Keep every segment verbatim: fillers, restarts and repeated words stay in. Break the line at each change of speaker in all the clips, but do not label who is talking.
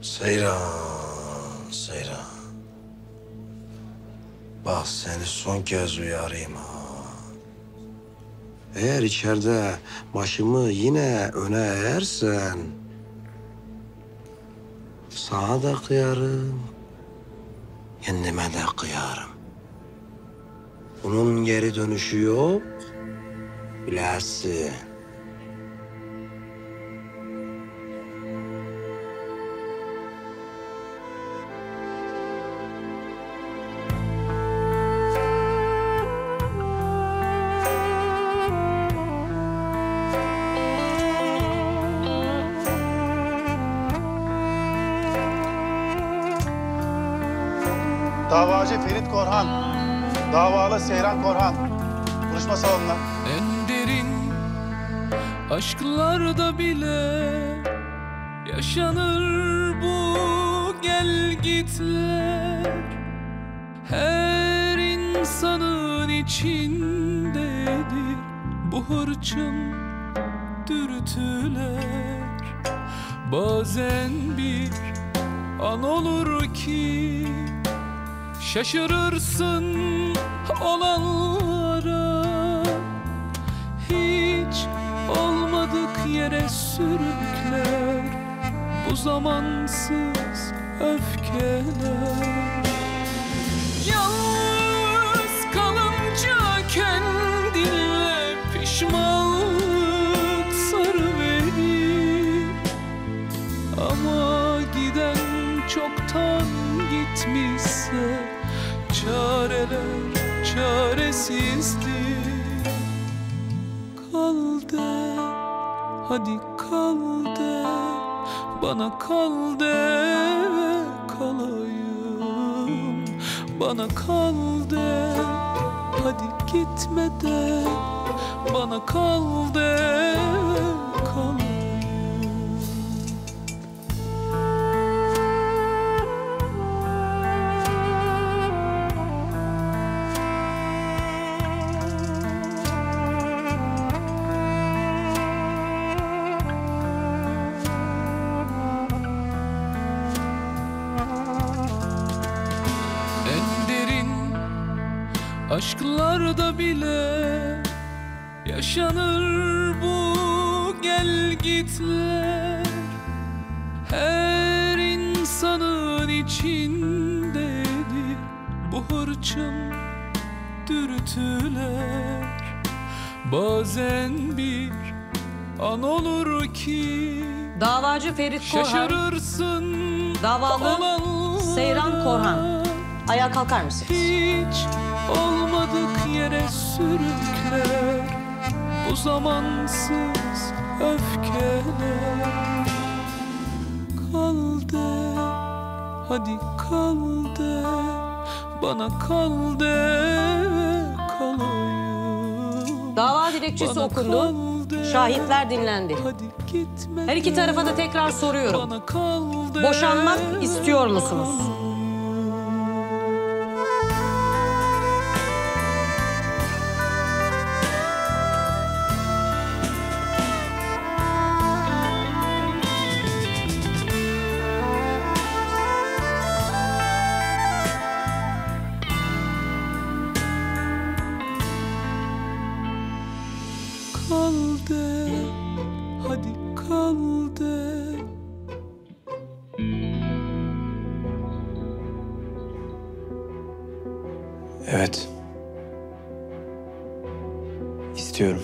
Seyran, Seyran. Bak seni son kez uyarayım ha. Eğer içeride başımı yine öne eğersen... sana da kıyarım, kendime de kıyarım. Bunun geri dönüşü yok, bilersin.
Davacı Ferit Korhan, davalı Seyran Korhan. Konuşma salonuna.
En derin aşklarda bile yaşanır bu gelgitler. Her insanın içindedir bu hırçın dürtüler. Bazen bir an olur ki şaşırırsın olanlara. Hiç olmadık yere sürükler bu zamansız öfkeler. Yalnız kalınca kendinle pişmanlık sarıverir. Ama giden çoktan gitmişse çareler çaresizdir. Kal de, hadi kal de, bana kal de kalayım. Bana kal de, hadi gitme de, bana kal de kalayım. Aşklarda bile yaşanır bu gelgitler. Her insanın içindedir bu hırçın dürtüler. Bazen bir an olur ki
davacı Ferit Korhan,
şaşırırsın
davalı Seyran Korhan. Ayağa kalkar mısınız?
Hiç olmadık yere sürükler bu zamansız öfkeler. Kal de, hadi kal de, bana kal de kalayım.
Dava dilekçesi okundu, şahitler dinlendi. Her iki tarafa da tekrar soruyorum. Boşanmak istiyor musunuz?
Kal de, hadi kal de.
Evet. İstiyorum.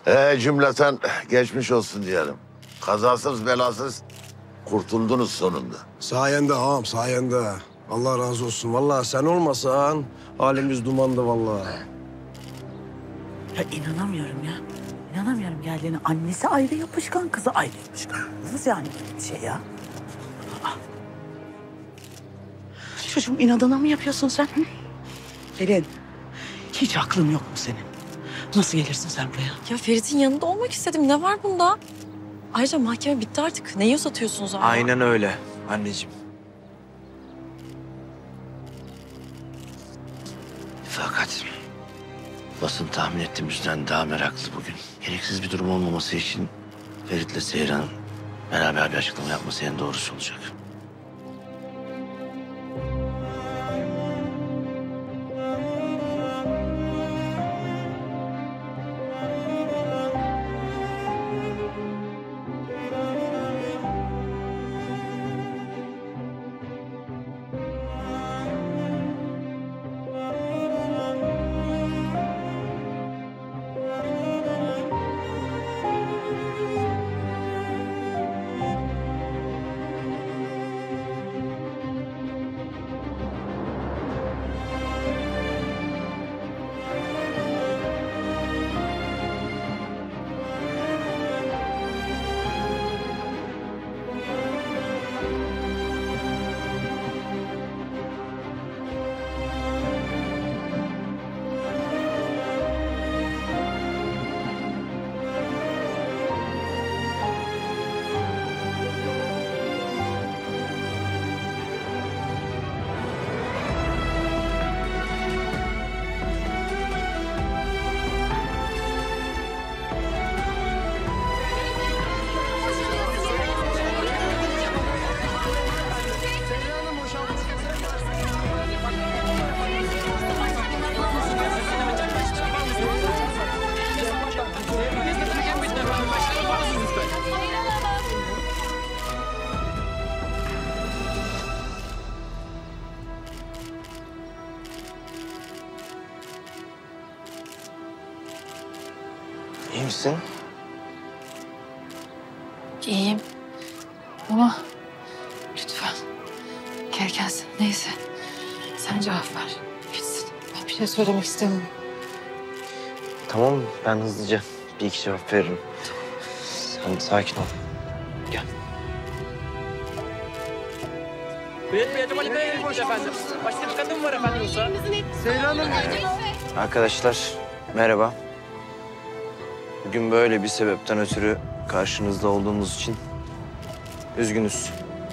Ee, cümleten geçmiş olsun diyelim. Kazasız belasız kurtuldunuz sonunda.
Sayende ağam, sayende. Allah razı olsun. Vallahi sen olmasan halimiz dumandı vallahi.
Ya inanamıyorum ya. İnanamıyorum geldiğine. Annesi ayrı yapışkan, kızı ayrı yapışkan. Nasıl yani böyle bir şey ya? Aa. Çocuğum inadına mı yapıyorsun sen? Hı? Pelin, hiç aklın yok mu senin? Nasıl gelirsin sen buraya?
Ya Ferit'in yanında olmak istedim. Ne var bunda? Ayrıca mahkeme bitti artık. Neyi uzatıyorsunuz hala?
Aynen öyle anneciğim.
Fakat basın tahmin ettiğimizden daha meraklı bugün. Gereksiz bir durum olmaması için Ferit'le Seyran'ın beraber bir açıklama yapması en doğrusu olacak.
İyi misin?
İyiyim. Ama lütfen gereken neyse sen cevap ver. Bitsin. Ben bir şey söylemek istemiyorum.
Tamam, ben hızlıca bir iki cevap veririm. Sen sakin ol. Gel.
Başka bir kadın var efendim olsa.
Arkadaşlar, merhaba. Bugün böyle bir sebepten ötürü karşınızda olduğumuz için üzgünüz.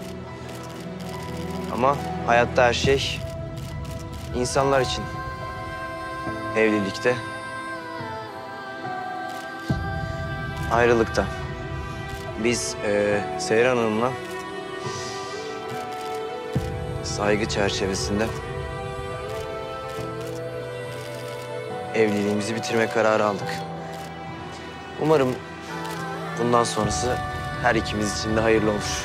Ama hayatta her şey insanlar için. Evlilikte, ayrılıkta. Biz e, Seyran Hanım'la saygı çerçevesinde evliliğimizi bitirme kararı aldık. Umarım bundan sonrası her ikimiz için de hayırlı olur.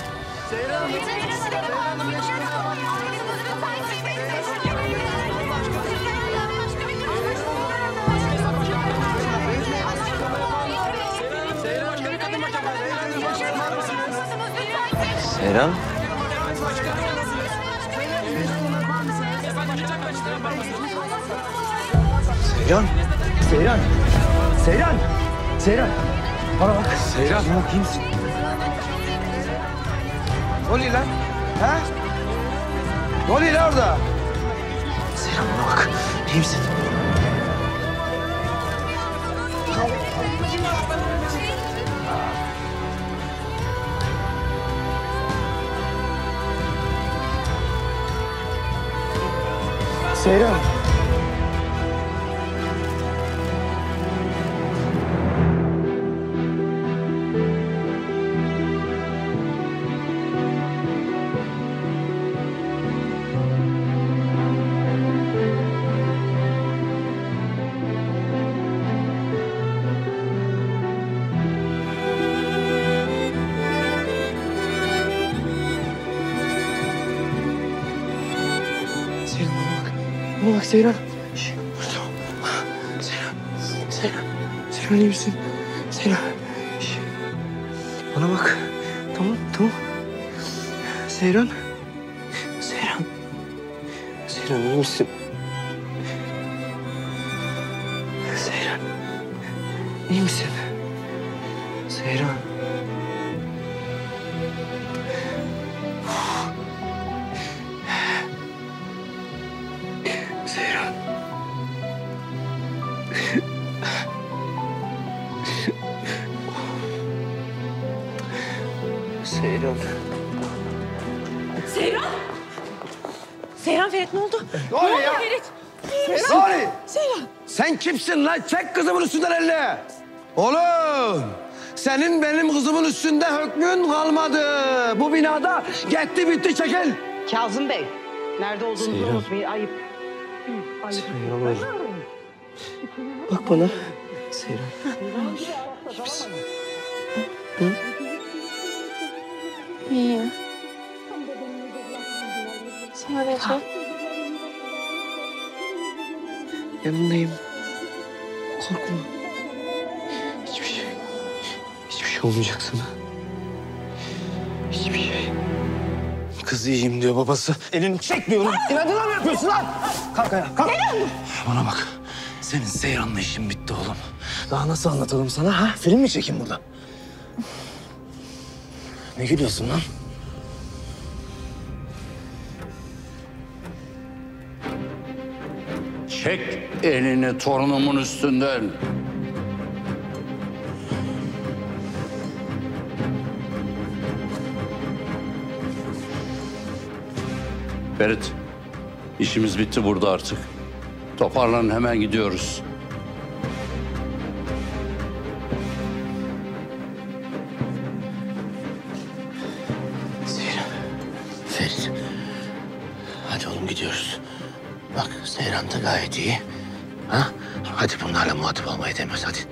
Seyran? Seyran? Seyran? Seyran? Seyran? Bana bak. Seyran. Yok, iyi misin? Ne oluyor lan? Ha? Ne oluyor lan orada? Seyran bana bak. İyi misin? Seyran. Bana bak Seyran. Şişt, tamam. Seyran. Seyran. Seyran iyi misin? Seyran. Şş. Bana bak. Tamam, tamam. Seyran. Seyran. Seyran iyi misin? Seyran. İyi misin? Seyran. Seyran. Seyran.
Seyran! Seyran Ferit ne oldu?
Ne oluyor ya?
Ferit?
Ne oluyor?
Seyran!
Sen kimsin lan? Çek kızımın üstünden elini. Oğlum, senin benim kızımın üstünde hükmün kalmadı. Bu binada gitti bitti çekil.
Kazım Bey, nerede olduğunuzu unutmayın. Ayıp. Ayıp.
Seyran. Bak bana. Seyran. İyi misin? Hı?
İyiyim. Sadece
Yanındayım. Korkma. Hiçbir şey. Hiçbir şey olmayacak sana. Hiçbir şey. Kız iyiyim diyor babası. Elini çekmiyorum. İnadına mı yapıyorsun lan? Kalk ayağa, kalk. Bana bak. Senin Seyran'la işin bitti oğlum. Daha nasıl anlatalım sana ha? Film mi çekeyim burada? Ne gülüyorsun lan?
Çek elini torunumun üstünden. Ferit, işimiz bitti burada artık. Toparlanın, hemen gidiyoruz.
Seyran. Ferit. Hadi oğlum gidiyoruz. Bak Seyran da gayet iyi. Ha? Hadi bunlarla muhatap olmayı demez hadi.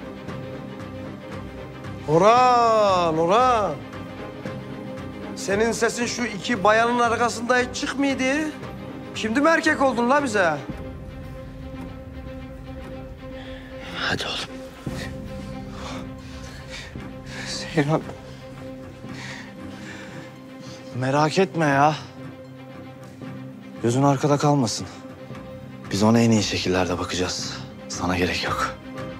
Orhan, Orhan. Senin sesin şu iki bayanın arkasında hiç çıkmıyordu. Şimdi mi erkek oldun la bize?
Hadi oğlum.
Seyran. Merak etme ya. Gözün arkada kalmasın. Biz ona en iyi şekillerde bakacağız. Sana gerek yok.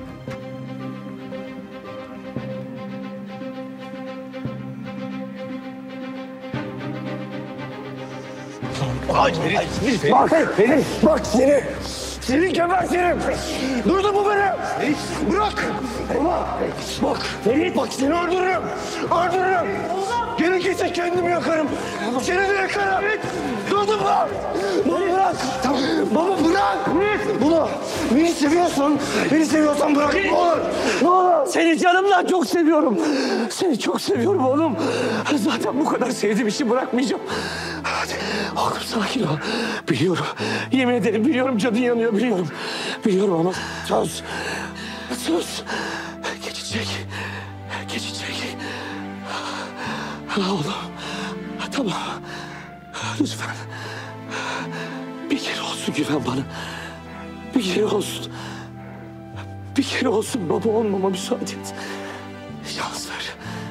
Ay, Ferit, bak beni, bak seni. Seni gebertirim. Duydun mu beni? Bırak. Ama bak, Ferit bak seni öldürürüm. Öldürürüm. Gerekirse kendimi yakarım. Seni de yakarım. Duydun mu? Baba bırak. Tamam. Baba bırak. Bunu beni seviyorsan, beni seviyorsan bırak. Ne olur. Ne olur. Seni canımdan çok seviyorum. Seni çok seviyorum oğlum. Zaten bu kadar sevdiğim işi bırakmayacağım. Hadi oğlum sakin ol. Biliyorum. Yemin ederim biliyorum canın yanıyor biliyorum. Biliyorum ama söz. Söz. Geçecek. Geçecek. Ha oğlum. Tamam. Lütfen. Bir kere olsun güven bana. Bir kere olsun. Bir kere olsun baba olmama müsaade et. Şans ver.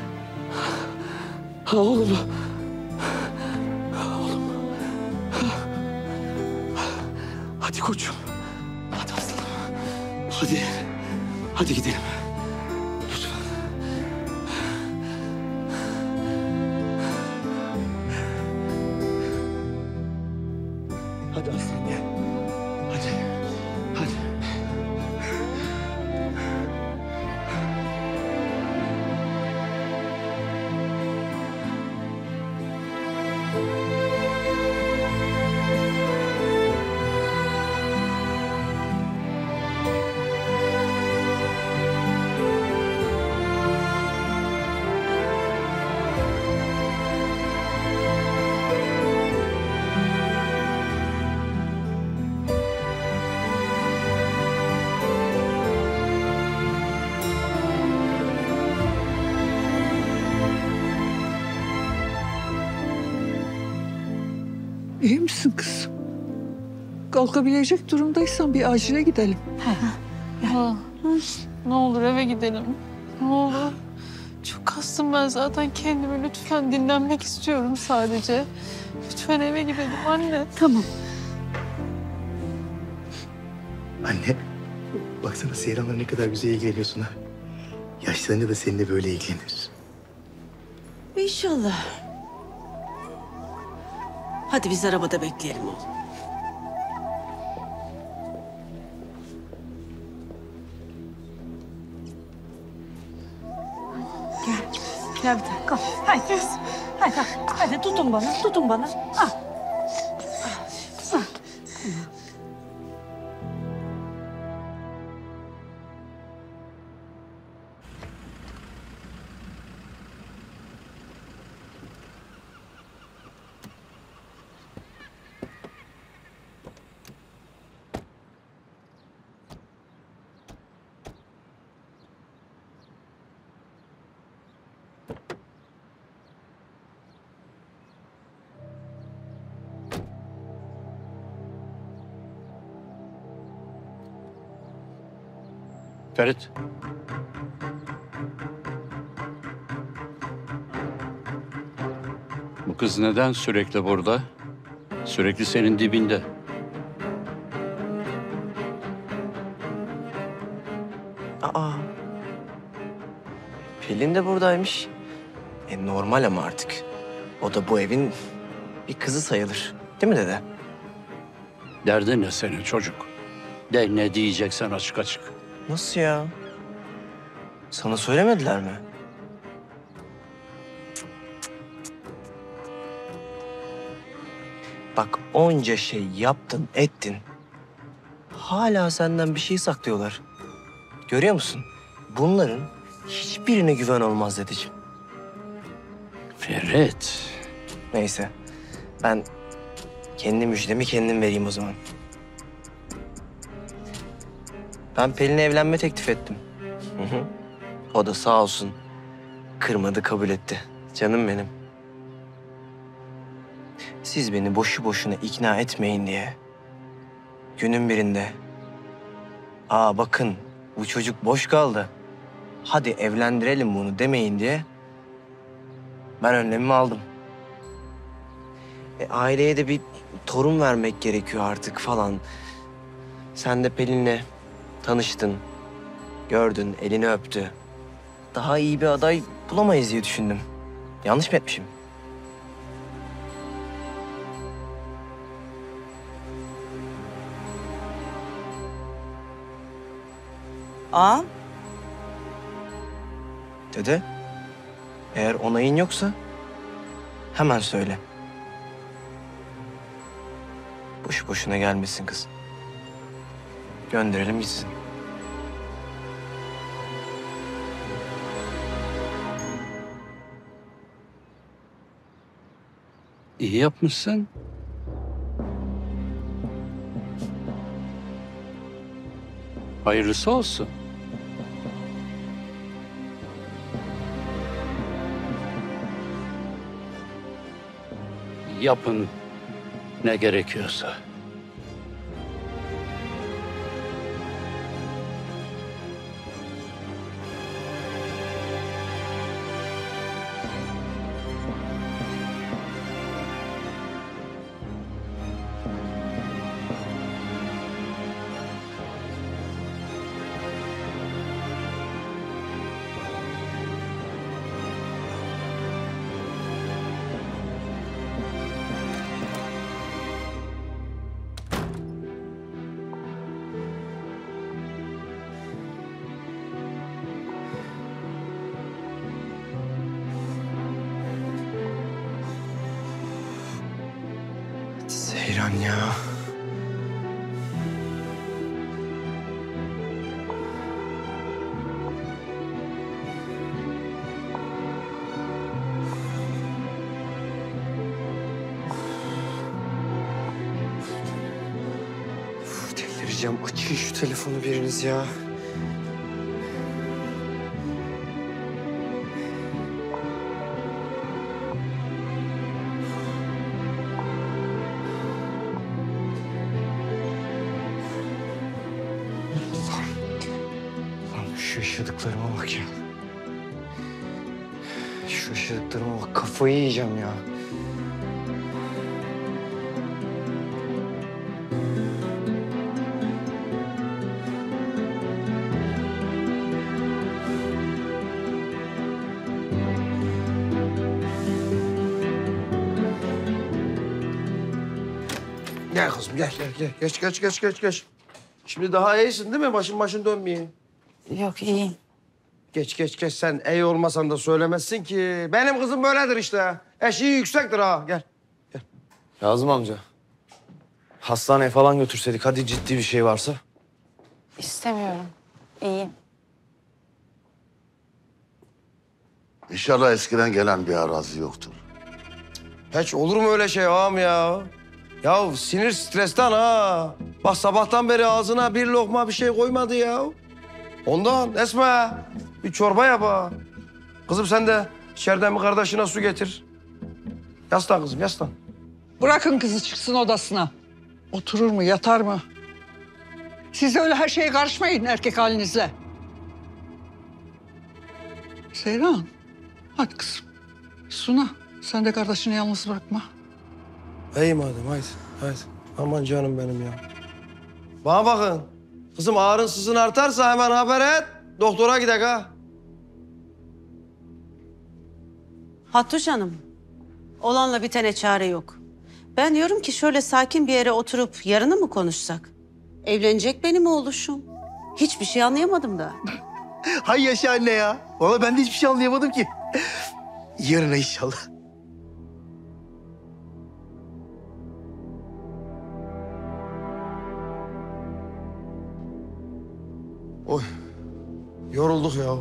Ha oğlum. Hadi koçum. Hadi aslanım. Hadi. Hadi gidelim. Lütfen. Hadi aslanım gel. Hadi. Hadi.
İyi misin kızım? Kalkabilecek durumdaysan bir acile gidelim.
Ha, ne olur eve gidelim.
Ne olur. Çok kastım ben zaten kendimi. Lütfen dinlenmek istiyorum sadece. Lütfen eve gidelim anne.
Tamam.
Anne, baksana Seyran'la ne kadar güzel ilgileniyorsun ha. Yaşlarında da seninle böyle ilgilenir.
İnşallah. Hadi biz arabada bekleyelim oğlum. Gel. Gel bir tane. Kalk. Hadi. Hadi. Hadi tutun bana. Tutun bana. Al. Al.
Ferit. Bu kız neden sürekli burada? Sürekli senin dibinde.
Aa. Pelin de buradaymış. E normal ama artık. O da bu evin bir kızı sayılır. Değil mi dede?
Derdin ne senin çocuk? De ne diyeceksen açık açık.
Nasıl ya? Sana söylemediler mi? Bak onca şey yaptın, ettin. Hala senden bir şey saklıyorlar. Görüyor musun? Bunların hiçbirine güven olmaz dedeciğim.
Ferit.
Neyse. Ben kendi müjdemi kendim vereyim o zaman. Ben Pelin'e evlenme teklif ettim. Hı hı. O da sağ olsun kırmadı, kabul etti. Canım benim. Siz beni boşu boşuna ikna etmeyin diye. Günün birinde, aa bakın bu çocuk boş kaldı. Hadi evlendirelim bunu demeyin diye ben önlemimi aldım. E, aileye de bir torun vermek gerekiyor artık falan. Sen de Pelin'le tanıştın, gördün, elini öptü. Daha iyi bir aday bulamayız diye düşündüm. Yanlış mı etmişim?
Ağam.
Dede, eğer onayın yoksa hemen söyle. Boş boşuna gelmesin kız. Gönderelim gitsin.
İyi yapmışsın. Hayırlısı olsun. Yapın ne gerekiyorsa.
Seyran ya. Uf, delireceğim. Açın şu telefonu biriniz ya. Lan şu yaşadıklarıma bak ya. yaşadıklarıma bak, kafayı yiyeceğim ya.
Gel kızım gel gel gel. Geç geç geç geç geç. Şimdi daha iyisin değil mi? Başın başın dönmüyor.
Yok iyiyim.
Geç geç geç, sen iyi olmasan da söylemezsin ki. Benim kızım böyledir işte. Eşiği yüksektir ha. Gel.
Kazım amca. Hastaneye falan götürseydik, hadi ciddi bir şey varsa.
İstemiyorum. İyiyim.
İnşallah eskiden gelen bir arazi yoktur.
Hiç olur mu öyle şey ağam ya? Ya sinir stresten ha. Bak sabahtan beri ağzına bir lokma bir şey koymadı ya. Ondan Esma bir çorba yap ha. Kızım sen de içeriden bir kardeşine su getir. Yaslan kızım yaslan.
Bırakın kızı çıksın odasına. Oturur mu, yatar mı? Siz öyle her şeye karışmayın erkek halinizle. Seyran, hadi kızım. Suna, sen de kardeşini yalnız bırakma.
İyi madem haydi haydi. Aman canım benim ya. Bana bakın. Kızım ağrın sızın artarsa hemen haber et. Doktora gidek ha.
Hattuş Hanım, olanla bitene çare yok. Ben diyorum ki şöyle sakin bir yere oturup yarını mı konuşsak? Evlenecek benim oğluşum. Hiçbir şey anlayamadım da.
Hay yaşa anne ya. Vallahi ben de hiçbir şey anlayamadım ki. Yarına inşallah.
Oy. Yorulduk ya.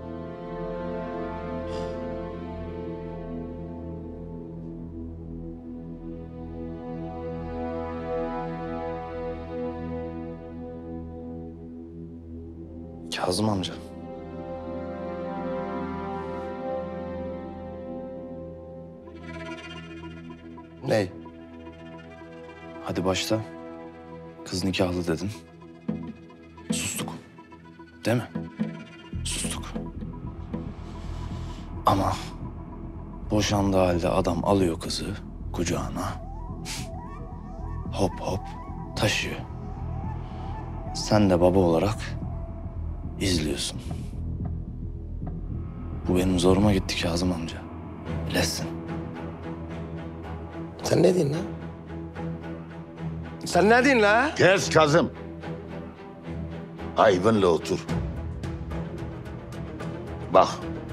Kazım amca.
Ne?
Hadi başta kız nikahlı dedin. Sustuk. Değil mi? Sustuk. Ama boşandığı halde adam alıyor kızı kucağına. Hop hop taşıyor. Sen de baba olarak izliyorsun. Bu benim zoruma gitti Kazım amca. Bilesin.
Sen ne diyorsun lan? Sen ne diyorsun lan?
Kes Kazım. Ayvınla otur. Bak.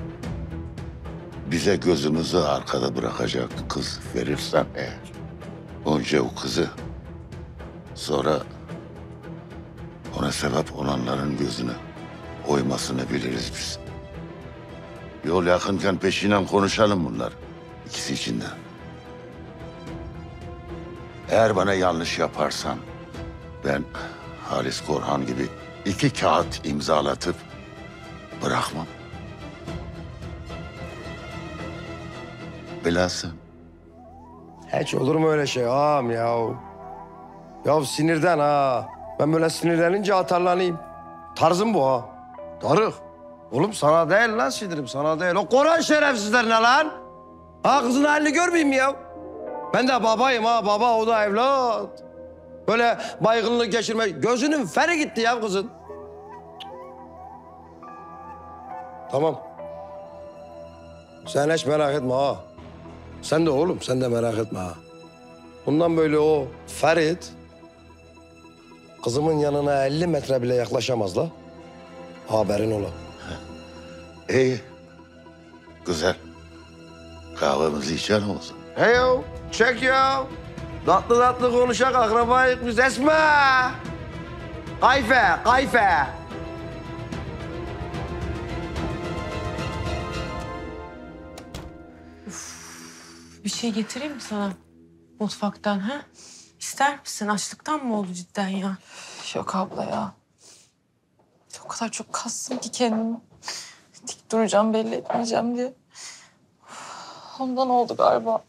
Bize gözümüzü arkada bırakacak kız verirsen eğer. Önce o kızı. Sonra ona sebep olanların gözünü oymasını biliriz biz. Yol yakınken peşinen konuşalım bunlar. İkisi için de. Eğer bana yanlış yaparsan ben Halis Korhan gibi iki kağıt imzalatıp bırakmam. Bilesin.
Hiç olur mu öyle şey ağam ya? Ya sinirden ha. Ben böyle sinirlenince atarlanayım. Tarzım bu ha. Tarık. Oğlum sana değil lan sinirim, sana değil. O Koran şerefsizler ne lan? Ha kızın halini görmeyeyim ya. Ben de babayım ha, baba o da evlat. Böyle baygınlık geçirme. Gözünün feri gitti ya kızın. Tamam. Sen hiç merak etme ha. Sen de oğlum, sen de merak etme ha. Bundan böyle o Ferit kızımın yanına elli metre bile yaklaşamaz la. Haberin ola.
İyi. Güzel. Kahvemizi içelim o zaman.
Hey yo, çek ya. Tatlı tatlı konuşak akrabayız biz Esma. Kayfe, kayfe.
Bir şey getireyim mi sana mutfaktan ha? İster misin? Açlıktan mı oldu cidden ya? Yok abla ya. O kadar çok kastım ki kendimi. Dik duracağım, belli etmeyeceğim diye. Ondan oldu galiba.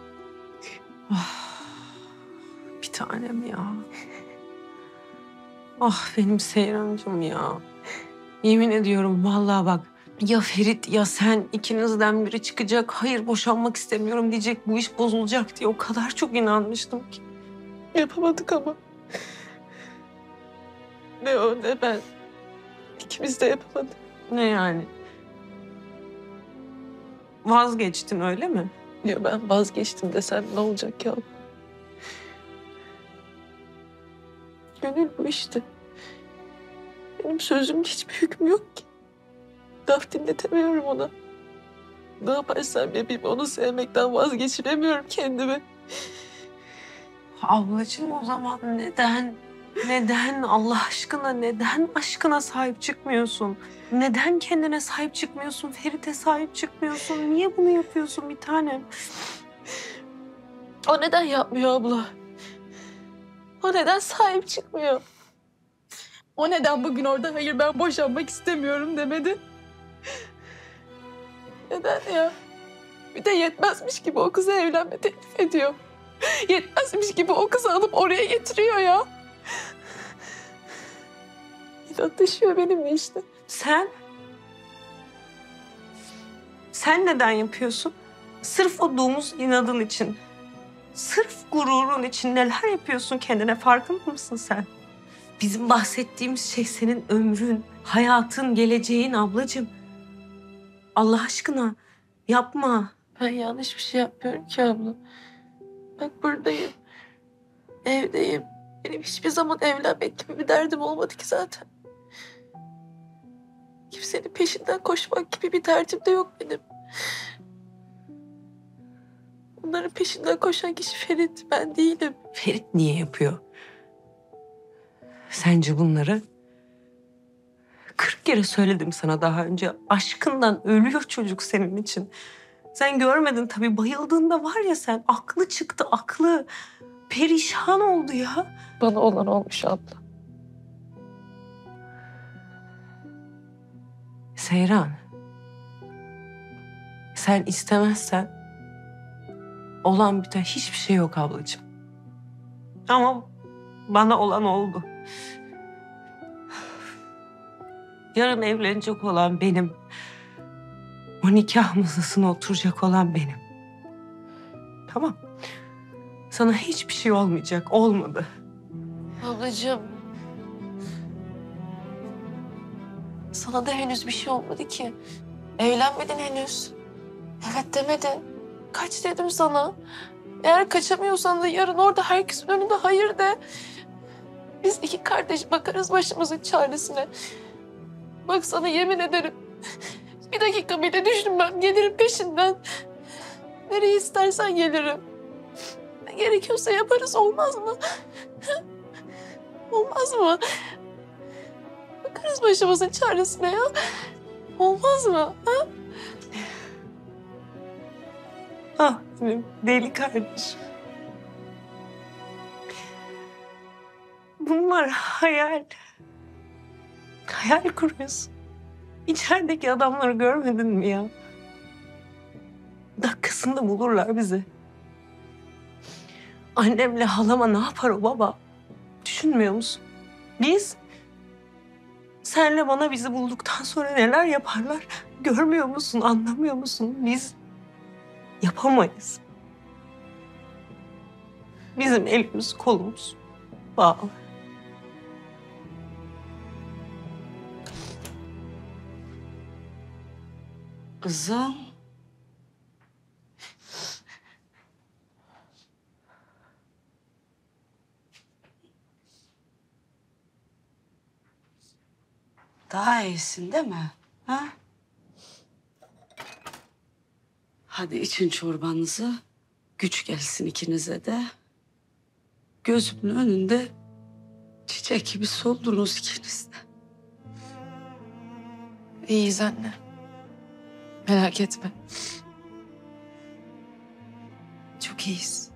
Bir tanem ya. Ah benim Seyrancığım ya. Yemin ediyorum vallahi bak. Ya Ferit ya sen ikinizden biri çıkacak. Hayır boşanmak istemiyorum diyecek. Bu iş bozulacak diye o kadar çok inanmıştım ki. Yapamadık ama. Ne o ne ben. İkimiz de yapamadık. Ne yani? Vazgeçtin öyle mi?
Ya ben vazgeçtim desem ne olacak ya? Gönül bu işte. Benim sözümün hiçbir hükmü yok ki. Laf dinletemiyorum ona. Ne yaparsam yapayım onu sevmekten vazgeçiremiyorum kendimi.
Ablacığım o zaman neden, neden Allah aşkına neden aşkına sahip çıkmıyorsun? Neden kendine sahip çıkmıyorsun? Ferit'e sahip çıkmıyorsun? Niye bunu yapıyorsun bir tanem?
O neden yapmıyor abla? O neden sahip çıkmıyor? O neden bugün orada hayır ben boşanmak istemiyorum demedi? Neden ya? Bir de yetmezmiş gibi o kıza evlenme teklif ediyor. Yetmezmiş gibi o kızı alıp oraya getiriyor ya. İnatlaşıyor benimle işte.
Sen? Sen neden yapıyorsun? Sırf o domuz inadın için. Sırf gururun için neler yapıyorsun kendine farkında mısın sen? Bizim bahsettiğimiz şey senin ömrün, hayatın, geleceğin ablacığım. Allah aşkına yapma.
Ben yanlış bir şey yapmıyorum ki abla. Bak buradayım. Evdeyim. Benim hiçbir zaman evlenmek gibi bir derdim olmadı ki zaten. Kimsenin peşinden koşmak gibi bir derdim de yok benim. Onların peşinden koşan kişi Ferit, ben değilim.
Ferit niye yapıyor? Sence bunları? Kırk kere söyledim sana daha önce. Aşkından ölüyor çocuk senin için. Sen görmedin tabii. Bayıldığında var ya sen. Aklı çıktı, aklı. Perişan oldu ya.
Bana olan olmuş abla.
Seyran. Sen istemezsen olan biten hiçbir şey yok ablacığım. Ama bana olan oldu. Yarın evlenecek olan benim. O nikah masasına oturacak olan benim. Tamam. Sana hiçbir şey olmayacak. Olmadı.
Ablacığım. Sana da henüz bir şey olmadı ki. Evlenmedin henüz. Evet demedin. Kaç dedim sana. Eğer kaçamıyorsan da yarın orada herkesin önünde hayır de. Biz iki kardeş bakarız başımızın çaresine. Bak sana yemin ederim. Bir dakika bile düşünmem. Gelirim peşinden. Nereye istersen gelirim. Ne gerekiyorsa yaparız, olmaz mı? Olmaz mı? Bakarız başımızın çaresine ya. Olmaz mı? Ha?
Ah benim deli kardeşim. Bunlar hayal. Hayal kuruyorsun. İçerideki adamları görmedin mi ya? Dakikasında bulurlar bizi. Annemle halama ne yapar o baba? Düşünmüyor musun? Biz senle bana bizi bulduktan sonra neler yaparlar? Görmüyor musun? Anlamıyor musun? Biz yapamayız. Bizim elimiz kolumuz bağlı.
Kızım. Daha iyisin değil mi? Ha? Hadi için çorbanızı. Güç gelsin ikinize de. Gözümün önünde çiçek gibi soldunuz ikiniz de.
İyiyiz anne. Merak etme. Çok iyiyiz.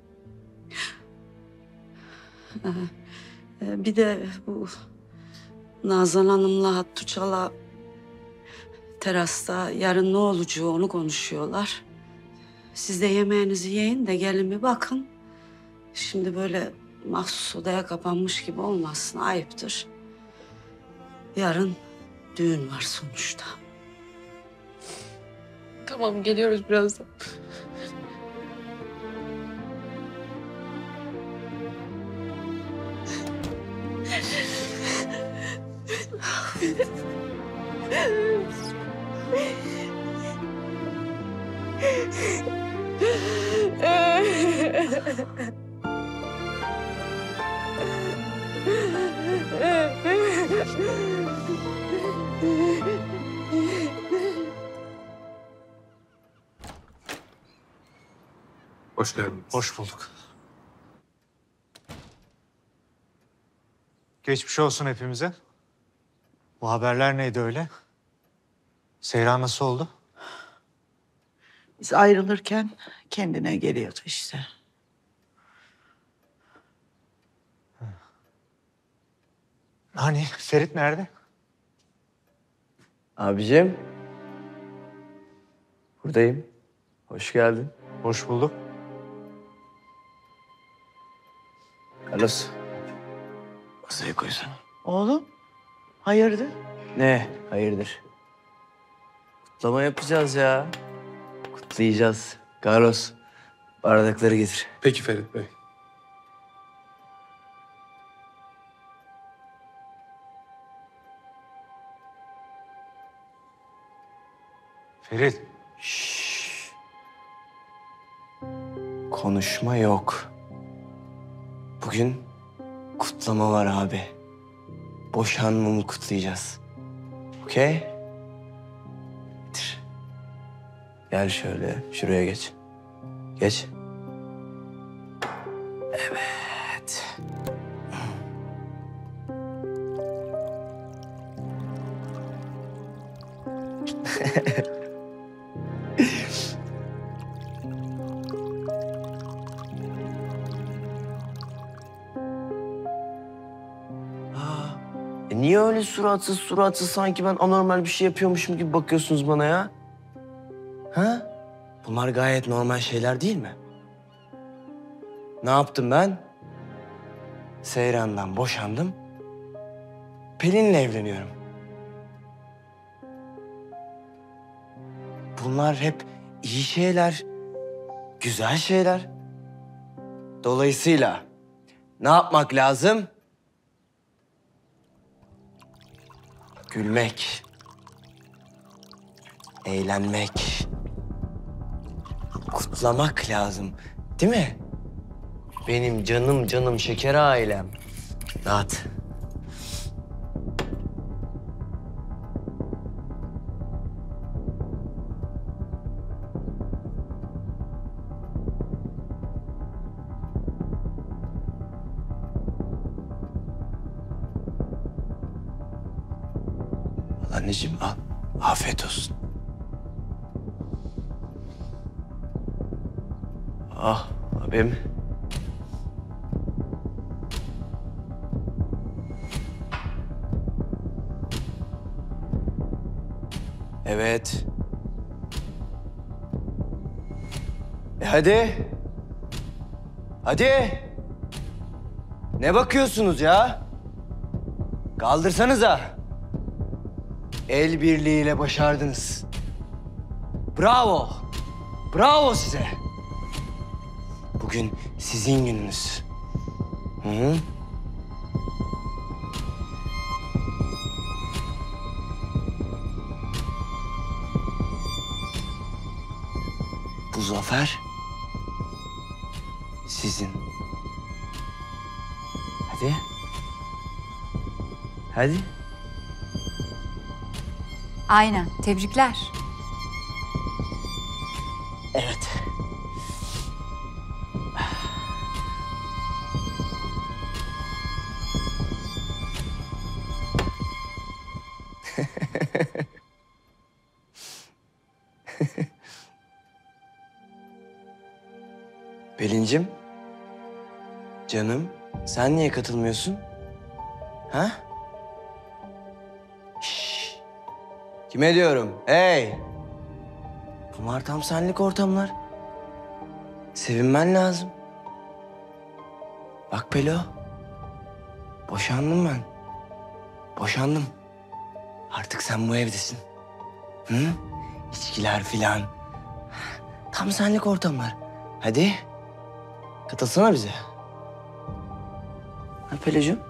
Ee, Bir de bu Nazan Hanım'la Hattu Çala terasta yarın ne olacağı onu konuşuyorlar. Siz de yemeğinizi yiyin de gelin bir bakın. Şimdi böyle
mahsus odaya kapanmış gibi olmasın, ayıptır. Yarın düğün var sonuçta.
Tamam, geliyoruz birazdan.
Hoş geldiniz.
Hoş bulduk. Geçmiş olsun hepimize. Bu haberler neydi öyle? Seyran nasıl oldu?
Biz ayrılırken kendine geliyordu işte.
Hani Ferit nerede?
Abicim. Buradayım. Hoş geldin.
Hoş bulduk.
Carlos. Masaya koysana.
Oğlum, hayırdır?
Ne? Hayırdır? Kutlama yapacağız ya. Kutlayacağız. Carlos, bardakları getir.
Peki Ferit Bey.
Ferit.
Şşş. Konuşma yok. Bugün kutlama var abi. Boşanmamı kutlayacağız. Okey? Getir. Gel şöyle, şuraya geç. Geç. Evet. E niye öyle suratsız suratsız sanki ben anormal bir şey yapıyormuşum gibi bakıyorsunuz bana ya? Ha? Bunlar gayet normal şeyler değil mi? Ne yaptım ben? Seyran'dan boşandım. Pelin'le evleniyorum. Bunlar hep iyi şeyler, güzel şeyler. Dolayısıyla ne yapmak lazım? Gülmek, eğlenmek, kutlamak lazım, değil mi? Benim canım canım şeker ailem. Rahat. Anneciğim al. Afiyet olsun. Ah abim. Evet. E hadi. Hadi. Ne bakıyorsunuz ya? Kaldırsanıza. El birliğiyle başardınız. Bravo. Bravo size. Bugün sizin gününüz. Hı hı. Bu zafer sizin. Hadi. Hadi.
Aynen. Tebrikler.
Evet. Pelin'cim, canım, sen niye katılmıyorsun? Ha? Şşş. Kime diyorum? Hey! Bunlar tam senlik ortamlar. Sevinmen lazım. Bak Pelo. Boşandım ben. Boşandım. Artık sen bu evdesin. Hı? İçkiler filan. Tam senlik ortamlar. Hadi. Katılsana bize. Ha Pelocuğum?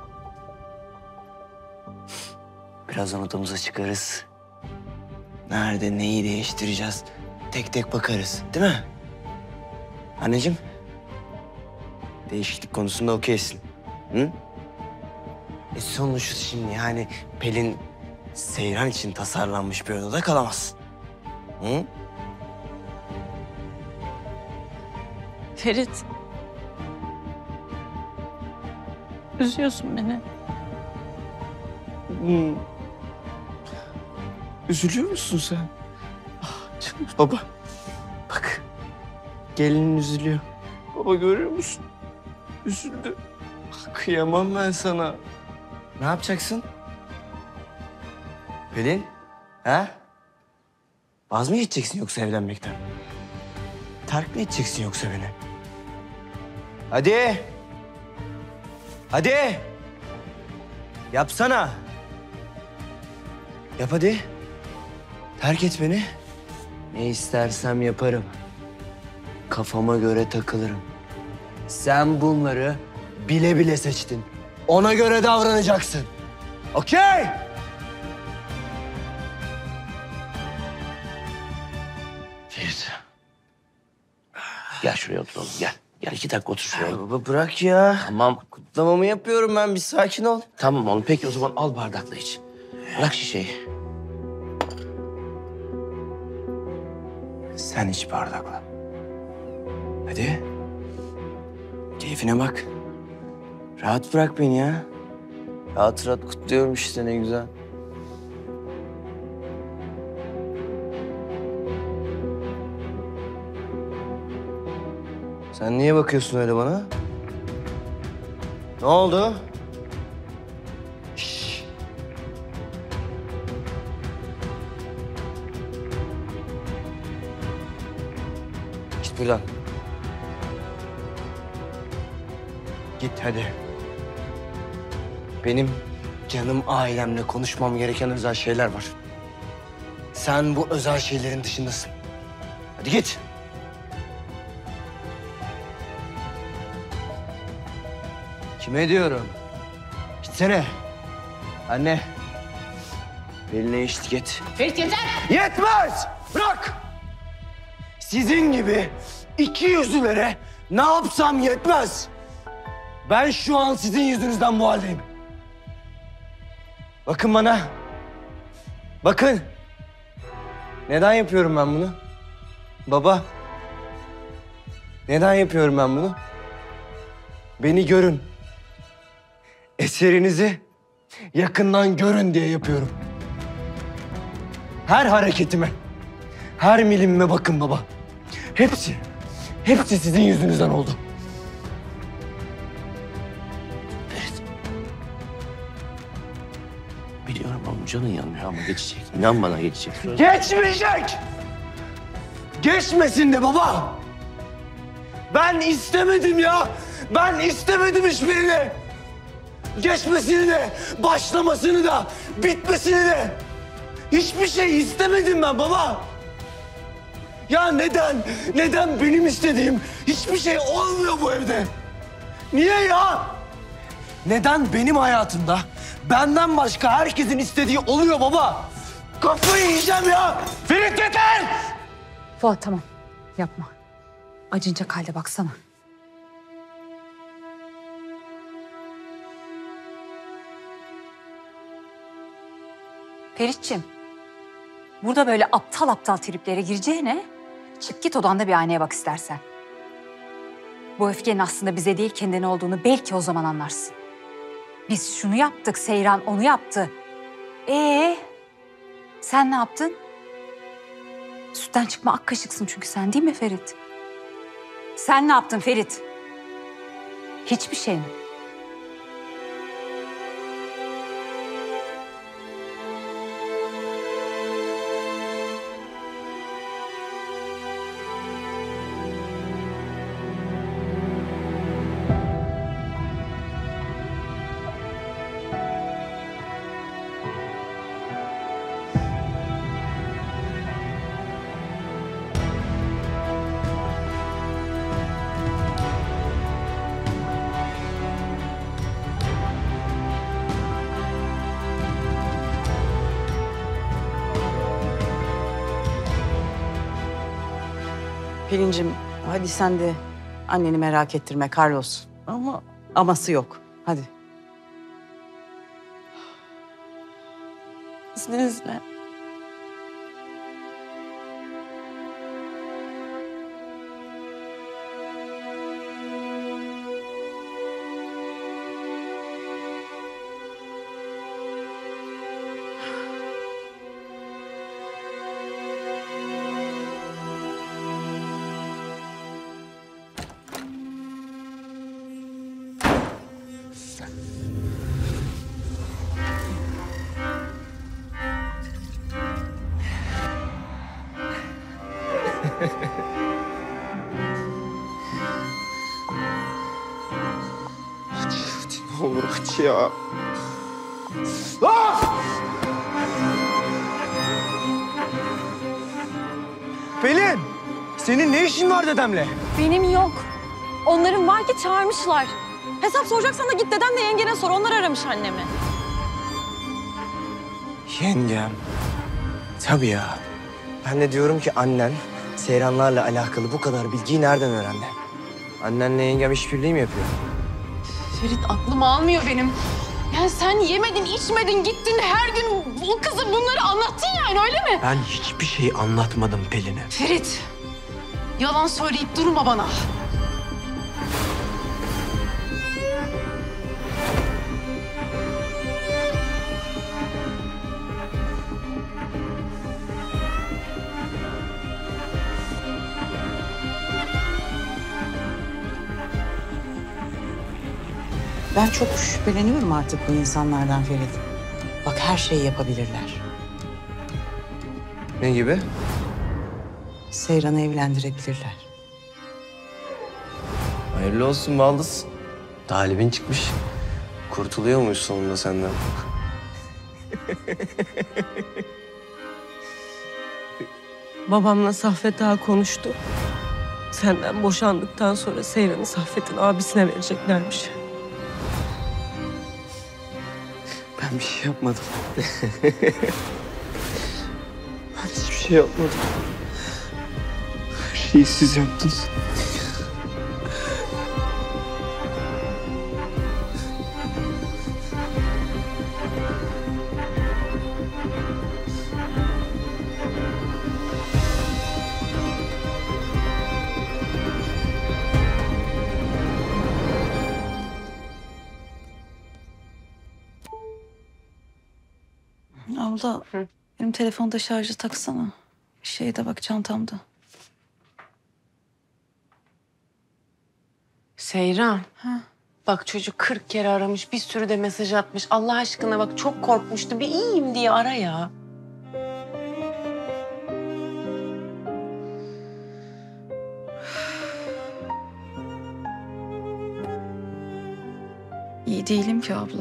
Birazdan odamıza çıkarız. Nerede neyi değiştireceğiz? Tek tek bakarız, değil mi? Anneciğim, değişiklik konusunda okeysin. Hı? E sonuçta şimdi yani Pelin Seyran için tasarlanmış bir odada kalamaz. Hı?
Ferit. Üzüyorsun beni.
Hı. Üzülüyor musun sen? Ah, canım baba. Bak, gelinin üzülüyor. Baba görüyor musun? Üzüldü. Ah, kıyamam ben sana. Ne yapacaksın? Pelin, ha? Vaz mı geçeceksin yoksa evlenmekten? Terk mi edeceksin yoksa beni? Hadi. Hadi. Yapsana. Yap hadi. Terk et beni. Ne istersem yaparım. Kafama göre takılırım. Sen bunları bile bile seçtin. Ona göre davranacaksın. Okey?
Ferit. Gel şuraya oturalım gel. Gel iki dakika otur şuraya.
Ya baba bırak ya.
Tamam.
Kutlamamı yapıyorum ben, bir sakin ol.
Tamam oğlum peki o zaman al bardakla iç. Bırak şişeyi.
Sen iç bardakla. Hadi. Keyfine bak. Rahat bırak beni ya. Rahat rahat kutluyorum işte, ne güzel. Sen niye bakıyorsun öyle bana? Ne oldu? Şşş. Git buradan. Git hadi. Benim canım ailemle konuşmam gereken özel şeyler var. Sen bu özel şeylerin dışındasın. Hadi git. Kime diyorum? Gitsene. Anne. Beline eşlik et.
Ferit yeter!
Yetmez! Bırak! Sizin gibi iki yüzlülere ne yapsam yetmez. Ben şu an sizin yüzünüzden bu haldeyim. Bakın bana. Bakın. Neden yapıyorum ben bunu? Baba. Neden yapıyorum ben bunu? Beni görün. Eserinizi yakından görün diye yapıyorum. Her hareketime, her milimime bakın baba. Hepsi, hepsi sizin yüzünüzden oldu.
Ferit. Biliyorum oğlum canın yanmıyor ama geçecek. İnan bana geçecek. Söz.
Geçmeyecek! Geçmesin de baba! Ben istemedim ya! Ben istemedim hiçbirini! Geçmesini de, başlamasını da, bitmesini de! Hiçbir şey istemedim ben baba! Ya neden, neden benim istediğim hiçbir şey olmuyor bu evde? Niye ya? Neden benim hayatımda benden başka herkesin istediği oluyor baba? Kafayı yiyeceğim ya! Ferit yeter!
Fuat tamam. Yapma. Acınacak halde baksana. Feritçim. Burada böyle aptal aptal triplere gireceğine çık git odanda bir aynaya bak istersen. Bu öfkenin aslında bize değil kendine olduğunu belki o zaman anlarsın. Biz şunu yaptık, Seyran onu yaptı. Ee, sen ne yaptın? Sütten çıkma ak kaşıksın çünkü sen, değil mi Ferit? Sen ne yaptın Ferit? Hiçbir şey mi?
Pelin'cim hadi sen de anneni merak ettirme Carlos. Ama aması yok. Hadi.
İzninizle.
Ne olur aç ya. Ah! Pelin! Senin ne işin var dedemle?
Benim yok. Onların var ki çağırmışlar. Hesap soracaksan da git dedemle yengene sor. Onlar aramış annemi.
Yengem. Tabii ya. Ben de diyorum ki annen Seyranlarla alakalı bu kadar bilgiyi nereden öğrendi? Annenle yengem işbirliği mi yapıyor?
Ferit aklım almıyor benim. Yani sen yemedin, içmedin, gittin her gün o kızı bunları anlattın yani öyle mi?
Ben hiçbir şey anlatmadım Pelin'e.
Ferit, yalan söyleyip durma bana.
Ben çok şüpheleniyorum artık bu insanlardan Ferit. Bak her şeyi yapabilirler.
Ne gibi?
Seyran'ı evlendirebilirler.
Hayırlı olsun Baldız. Talibin çıkmış. Kurtuluyor muyuz sonunda senden?
Babamla Saffet Ağa konuştu. Senden boşandıktan sonra Seyran'ı Saffet'in abisine vereceklermiş.
Ben bir şey yapmadım. Ben hiçbir şey yapmadım. Her şeyi siz yaptınız.
Abla benim telefonda şarjı taksana. Şeyde bak çantamda.
Seyran. Bak çocuk kırk kere aramış, bir sürü de mesaj atmış. Allah aşkına bak çok korkmuştu. Bir iyiyim diye ara ya.
İyi değilim ki abla.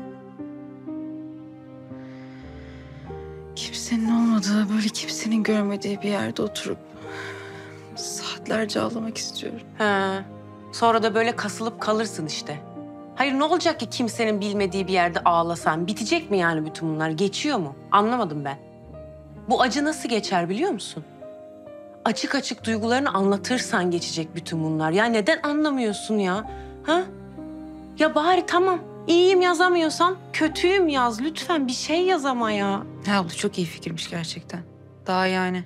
Kimsenin olmadığı, böyle kimsenin görmediği bir yerde oturup saatlerce ağlamak istiyorum.
He. Sonra da böyle kasılıp kalırsın işte. Hayır ne olacak ki kimsenin bilmediği bir yerde ağlasan? Bitecek mi yani bütün bunlar? Geçiyor mu? Anlamadım ben. Bu acı nasıl geçer biliyor musun? Açık açık duygularını anlatırsan geçecek bütün bunlar. Ya neden anlamıyorsun ya? Ha? Ya bari tamam. İyiyim yazamıyorsan kötüyüm yaz. Lütfen bir şey yaz ama ya.
Ha abla çok iyi fikirmiş gerçekten. Daha yani.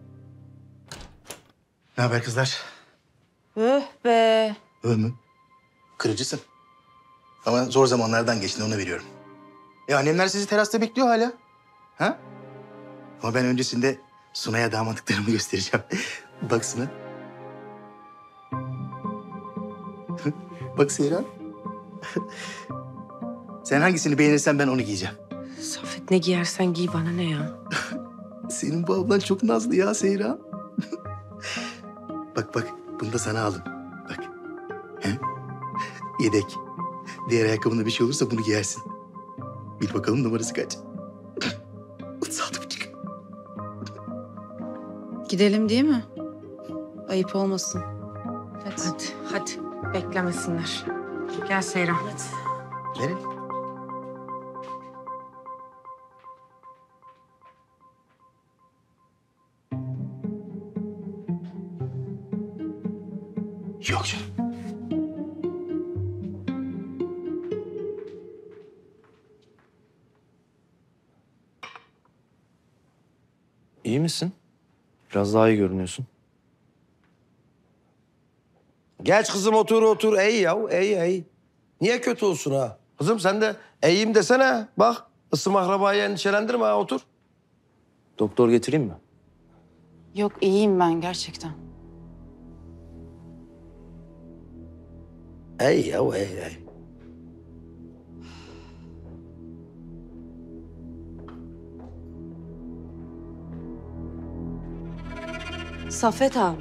Ne haber kızlar?
Öh be.
Öyle mü? Kırıcısın. Ama zor zamanlardan geçtin, ona veriyorum. E annemler sizi terasta bekliyor hala. Ha? Ama ben öncesinde Sunay'a damatlıklarımı göstereceğim. Bak Suna. Bak Seyran. Sen hangisini beğenirsen ben onu giyeceğim.
Saffet ne giyersen giy bana ne ya?
Senin bu ablan çok nazlı ya Seyran. Bak bak, bunu da sana aldım. Bak. He? Yedek. Diğer ayakkabında bir şey olursa bunu giyersin. Bil bakalım numarası kaç? otuz altı buçuk.
Gidelim değil mi? Ayıp olmasın.
Hadi. Hadi, hadi. Beklemesinler. Gel Seyran. Hadi.
Nereye?
İyi misin? Biraz daha iyi görünüyorsun.
Geç kızım otur otur. İyi ya iyi iyi. Niye kötü olsun ha? Kızım sen de iyiyim desene. Bak ısım akrabayı endişelendirme ha otur.
Doktor getireyim mi?
Yok iyiyim ben gerçekten.
İyi ya iyi iyi.
Saffet ağam.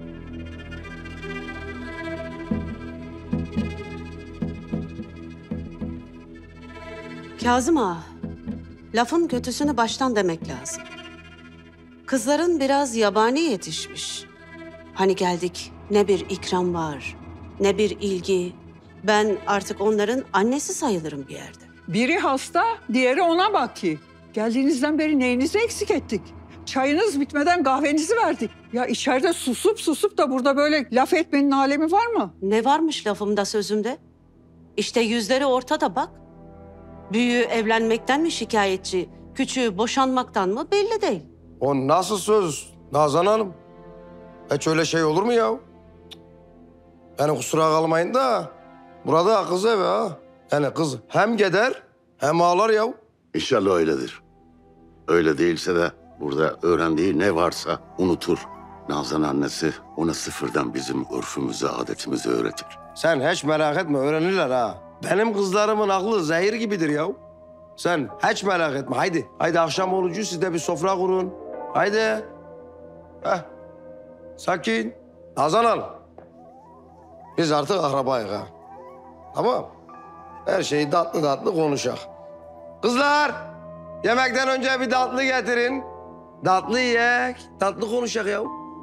Kazım ağa, lafın kötüsünü baştan demek lazım. Kızların biraz yabani yetişmiş. Hani geldik ne bir ikram var, ne bir ilgi. Ben artık onların annesi sayılırım bir yerde.
Biri hasta, diğeri ona bakıyor. Geldiğinizden beri neyinizi eksik ettik? Çayınız bitmeden kahvenizi verdik. Ya içeride susup susup da burada böyle laf etmenin alemi var mı?
Ne varmış lafımda sözümde? İşte yüzleri ortada bak. Büyüğü evlenmekten mi şikayetçi, küçüğü boşanmaktan mı belli değil.
O nasıl söz Nazan Hanım? Hiç öyle şey olur mu ya? Yani kusura kalmayın da burada kız evi ha. Yani kız hem gider hem ağlar ya.
İnşallah öyledir. Öyle değilse de burada öğrendiği ne varsa unutur. Nazan annesi ona sıfırdan bizim örfümüzü, adetimizi öğretir.
Sen hiç merak etme öğrenirler ha. Benim kızlarımın aklı zehir gibidir ya. Sen hiç merak etme haydi. Haydi akşam olucu siz de bir sofra kurun. Haydi. Heh. Sakin. Nazan Hanım. Biz artık akrabayız ha. Tamam. Her şeyi tatlı tatlı konuşak. Kızlar. Yemekten önce bir tatlı getirin. Tatlı yiyek. Tatlı konuşak ya.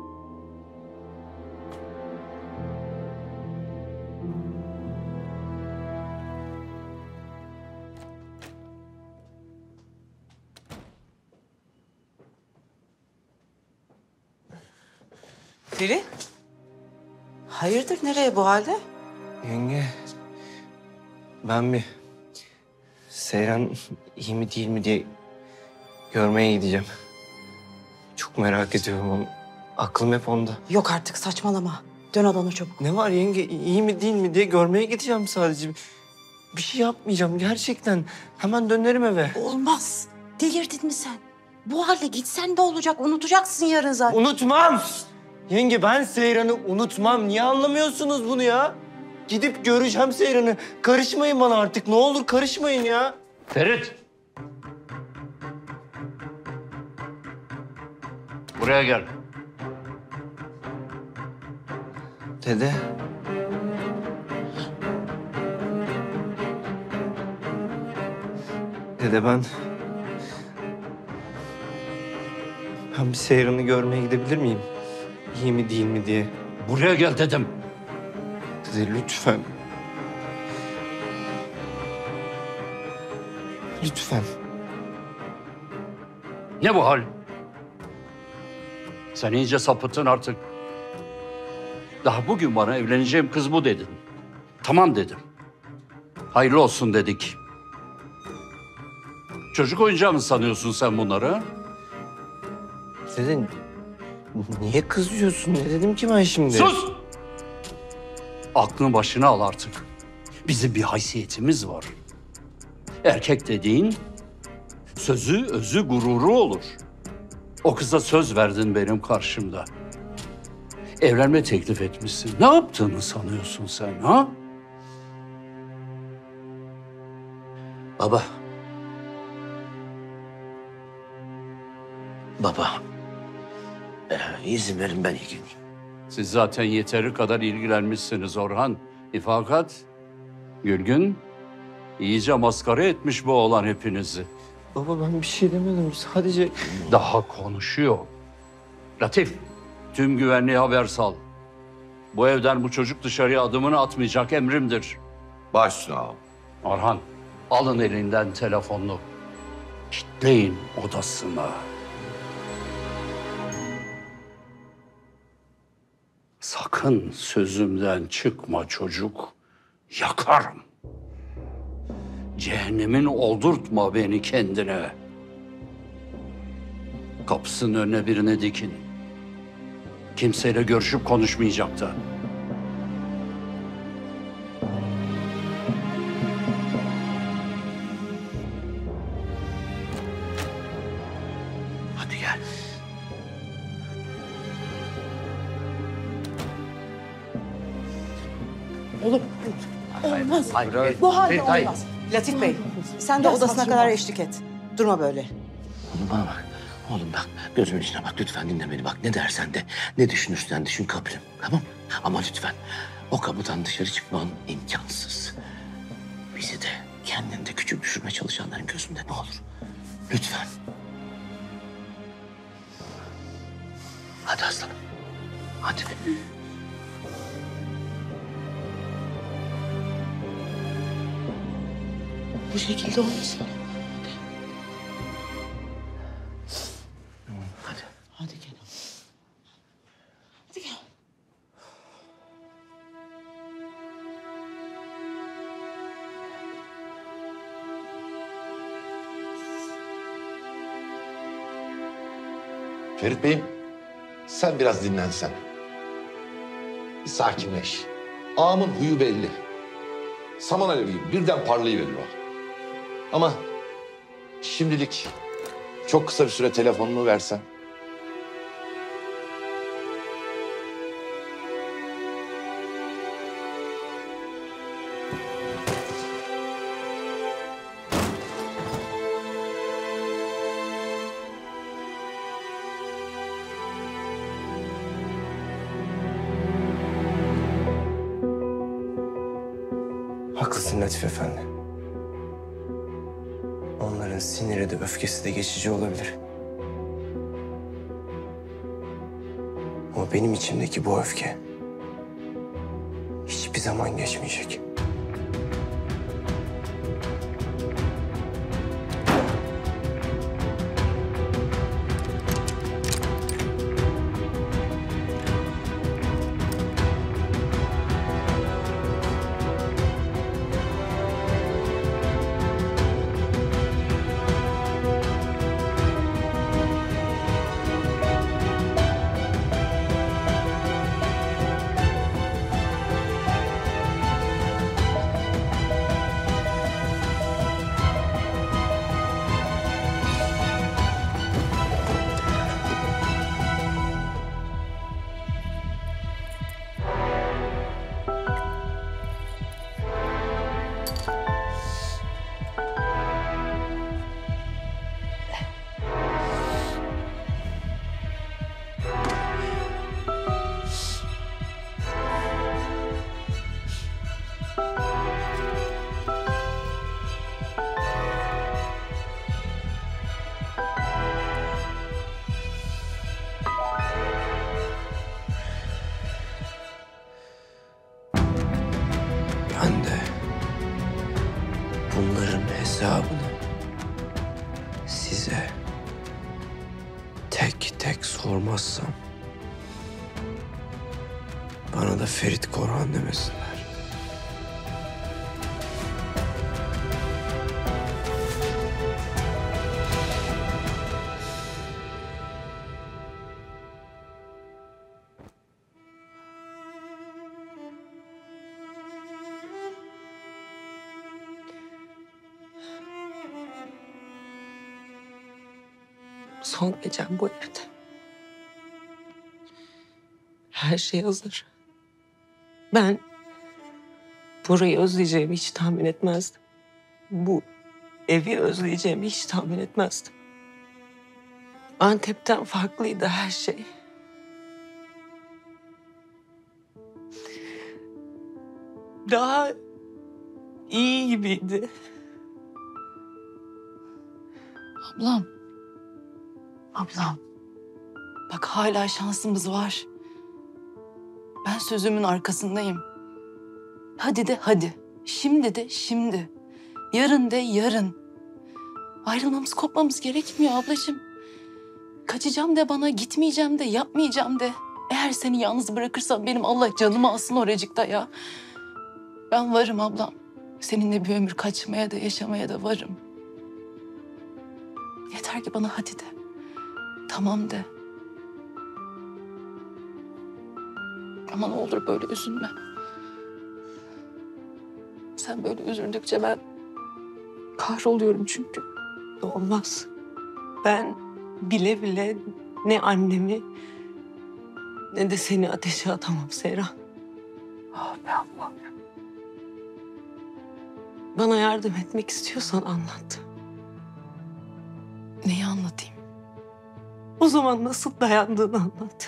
Feri? Hayırdır nereye bu halde?
Yenge, ben bir Seyran iyi mi değil mi diye görmeye gideceğim. Çok merak ediyorum onu. Aklım hep onda.
Yok artık saçmalama. Dön odana çabuk.
Ne var yenge, iyi mi değil mi diye görmeye gideceğim sadece. Bir şey yapmayacağım gerçekten. Hemen dönerim eve.
Olmaz. Delirdin mi sen? Bu halde gitsen de olacak. Unutacaksın yarın zaten.
Unutmam. Yenge ben Seyran'ı unutmam. Niye anlamıyorsunuz bunu ya? Gidip göreceğim Seyran'ı. Karışmayın bana artık. Ne olur karışmayın ya.
Ferit. Buraya gel.
Dede. Dede ben... Ben bir Seyran'ı görmeye gidebilir miyim? İyi mi değil mi diye.
Buraya gel dedim.
Dede lütfen. Lütfen.
Ne bu hal? Sen iyice sapıttın artık. Daha bugün bana evleneceğim kız bu dedin. Tamam dedim. Hayırlı olsun dedik. Çocuk oyuncağı mı sanıyorsun sen bunları?
Dede niye kızıyorsun? Ne dedim ki ben şimdi?
Sus! Aklını başına al artık. Bizim bir haysiyetimiz var. Erkek dediğin sözü, özü, gururu olur. O kıza söz verdin benim karşımda. Evlenme teklif etmişsin. Ne yaptığını sanıyorsun sen ha?
Baba. Baba. Ee, izin verin ben ilgileneyim.
Siz zaten yeteri kadar ilgilenmişsiniz Orhan. İfakat, Gülgün iyice maskara etmiş bu oğlan hepinizi.
Baba ben bir şey demedim. Sadece...
Daha konuşuyor. Latif, tüm güvenliğe haber sal. Bu evden bu çocuk dışarıya adımını atmayacak emrimdir.
Baş üstüne ağam.
Orhan, alın elinden telefonunu. Kitleyin odasına. Sakın sözümden çıkma çocuk. Yakarım. Cehennemin oldurtma beni kendine. Kapısının önüne birini dikin. Kimseyle görüşüp konuşmayacak da.
Hadi gel.
Oğlum olmaz.
Hayır, hayır.
Bu halde
Ferit, hayır.
olmaz. Latif Bey sen de
Biraz
odasına
saçma.
kadar eşlik et. Durma böyle.
Oğlum bana bak. Oğlum bak gözümün içine bak lütfen dinle beni bak. Ne dersen de ne düşünürsen düşün kabulüm tamam mı? Ama lütfen o kapıdan dışarı çıkman imkansız. Bizi de kendini de küçük düşürmeye çalışanların gözünde ne olur. Lütfen. Hadi aslanım. Hadi.
Bu şekilde olmasın.
Hadi.
Hadi gel. Hadi gel.
Ferit Bey'im, sen biraz dinlensen. Bir sakinleş. Ağamın huyu belli. Saman alevi gibi birden parlayıveriyor. Ama şimdilik çok kısa bir süre telefonunu versen.
Haklısın Latif Efendi. Onların siniri de öfkesi de geçici olabilir. Ama benim içimdeki bu öfke hiçbir zaman geçmeyecek. Ben de bunların hesabını size tek tek sormazsam bana da Ferit Korhan demesinler.
Son gecem bu evde. Her şey hazır. Ben burayı özleyeceğimi hiç tahmin etmezdim. Bu evi özleyeceğimi hiç tahmin etmezdim. Antep'ten farklıydı her şey. Daha iyi gibiydi.
Ablam. Ablam. Bak hala şansımız var. Ben sözümün arkasındayım. Hadi de hadi. Şimdi de şimdi. Yarın de yarın. Ayrılmamız, kopmamız gerekmiyor ablacığım. Kaçacağım de bana, gitmeyeceğim de, yapmayacağım de. Eğer seni yalnız bırakırsam benim Allah canımı alsın oracıkta ya. Ben varım ablam. Seninle bir ömür kaçmaya da yaşamaya da varım. Yeter ki bana hadi de. Tamam de. Ama ne olur böyle üzülme. Sen böyle üzüldükçe ben kahroluyorum çünkü.
Olmaz. Ben bile bile ne annemi ne de seni ateşe atamam Seyran.
Ah be Allah.
Bana yardım etmek istiyorsan anlat.
Neyi anlatayım?
O zaman nasıl dayandığını anlat.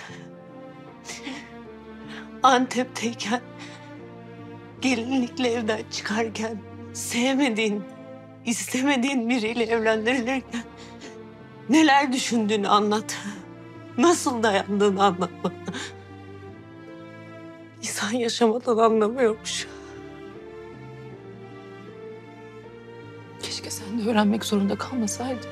Antep'teyken, gelinlikle evden çıkarken, sevmediğin, istemediğin biriyle evlendirilirken neler düşündüğünü anlat. Nasıl dayandığını anlat bana. İnsan yaşamadan anlamıyormuş.
Keşke sen de öğrenmek zorunda kalmasaydın.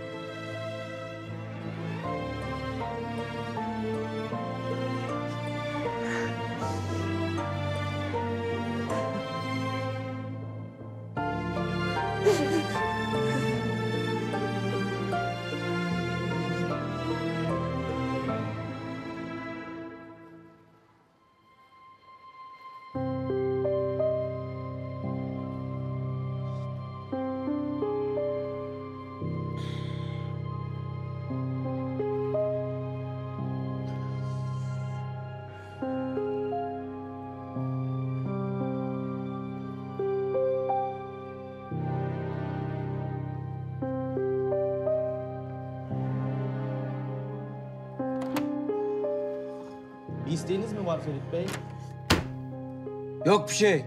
Bir isteğiniz mi var Ferit Bey?
Yok bir şey.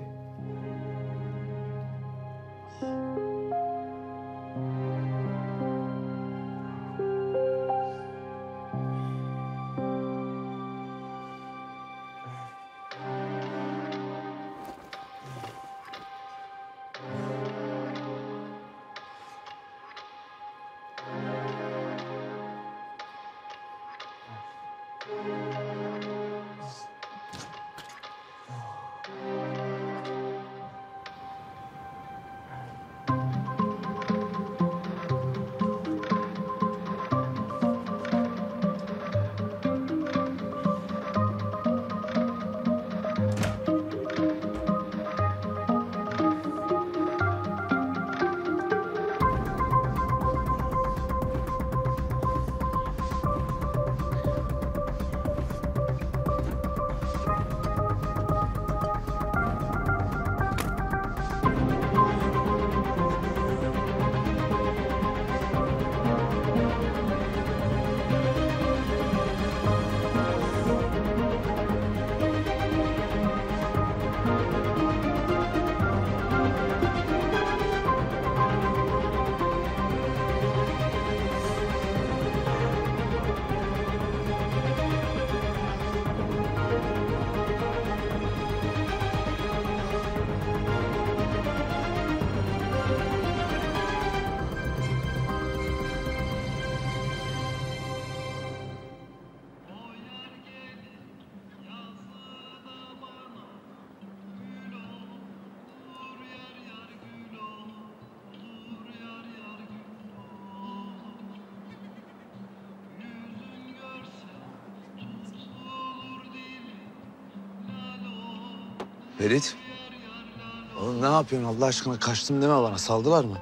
Ferit. Oğlum ne yapıyorsun Allah aşkına? Kaçtım deme bana. Saldılar mı?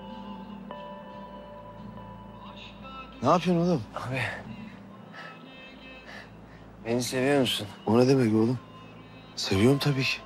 Ne yapıyorsun oğlum?
Abi. Beni seviyor musun?
O ne demek oğlum? Seviyorum tabii ki.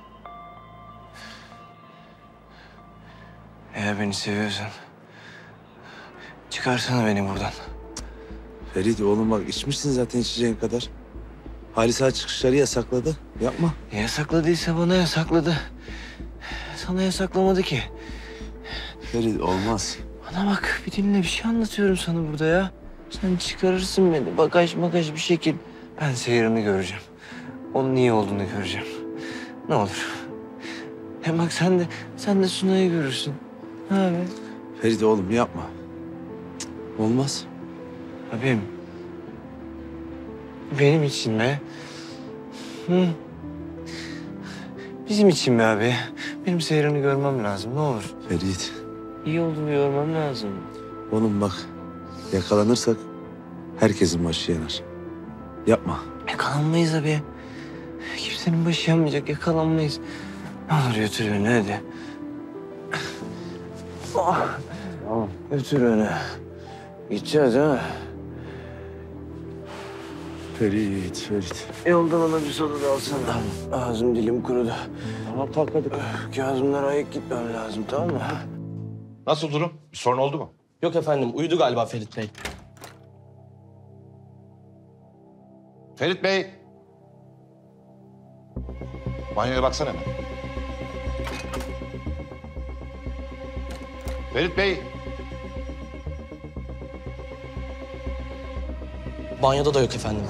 Eğer beni seviyorsan çıkarsana beni buradan.
Ferit oğlum bak içmişsin zaten içeceğin kadar. Halis ağa çıkışları yasakladı. Yapma.
Yasakladıysa bana yasakladı. Sana yasaklamadı ki.
Ferit olmaz.
Bana bak bir dinle bir şey anlatıyorum sana burada ya. Sen çıkarırsın beni bagaj bagaj bir şekil. Ben Seyran'ı göreceğim. Onun iyi olduğunu göreceğim. Ne olur. Hem bak sen de sen de Sunay'ı görürsün. Ne abi?
Ferit oğlum yapma. Cık, olmaz.
Abim. Benim için be. Hı. Bizim için be abi. Benim Seyran'ı görmem lazım ne olur.
Ferit.
İyi olduğunu görmem lazım.
Oğlum bak yakalanırsak herkesin başı yanar. Yapma.
Yakalanmayız abi. Kimsenin başı yanmayacak, yakalanmayız. Ne olur götür beni hadi. Oh. Tamam. Götür beni. Gideceğiz ha.
Ferit, Ferit.
Yolda bana bir soda da alsana. Ağzım dilim kurudu.
Tamam kalk hadi.
Kazımlara ayık gitmem lazım, tamam mı?
Nasıl durum? Bir sorun oldu mu?
Yok efendim, uyudu galiba Ferit Bey.
Ferit Bey. Banyoya baksana hemen. Ferit Bey.
Banyoda da yok efendim.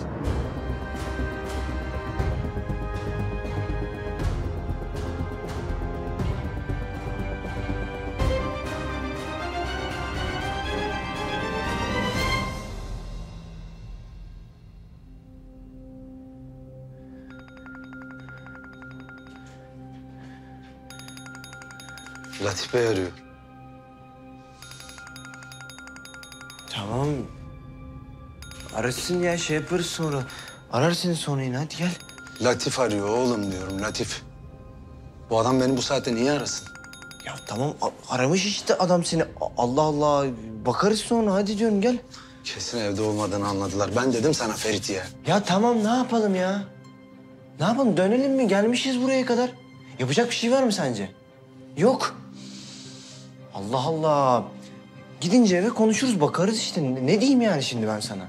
Latif Bey arıyor.
Tamam. Arasın ya, şey yaparız sonra. Ararsın sonra yine, hadi gel.
Latif arıyor oğlum diyorum, Latif. Bu adam beni bu saatte niye arasın?
Ya tamam, aramış işte adam seni. Allah Allah, bakarız sonra, hadi diyorum gel.
Kesin evde olmadığını anladılar. Ben dedim sana Ferit ya.
Ya tamam, ne yapalım ya? Ne yapalım, dönelim mi? Gelmişiz buraya kadar. Yapacak bir şey var mı sence? Yok. Allah Allah. Gidince eve konuşuruz, bakarız işte. Ne, ne diyeyim yani şimdi ben sana?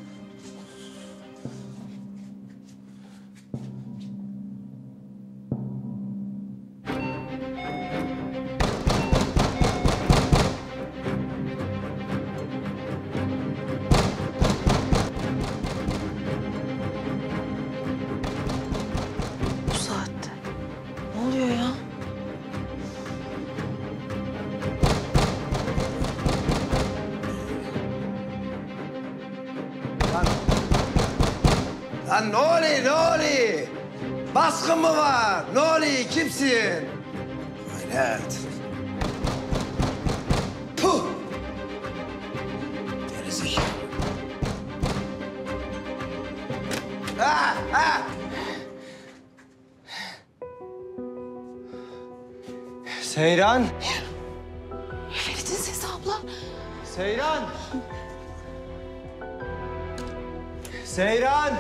Bu saatte. Ne oluyor ya?
Lan ne oluyor, ne oluyor? Baskın mı var? Ne oluyor, kimsin? Hayret. Puh! Gerizekalı. Ha, ha!
Seyran.
Ferit'in sesi abla.
Seyran. Seyran.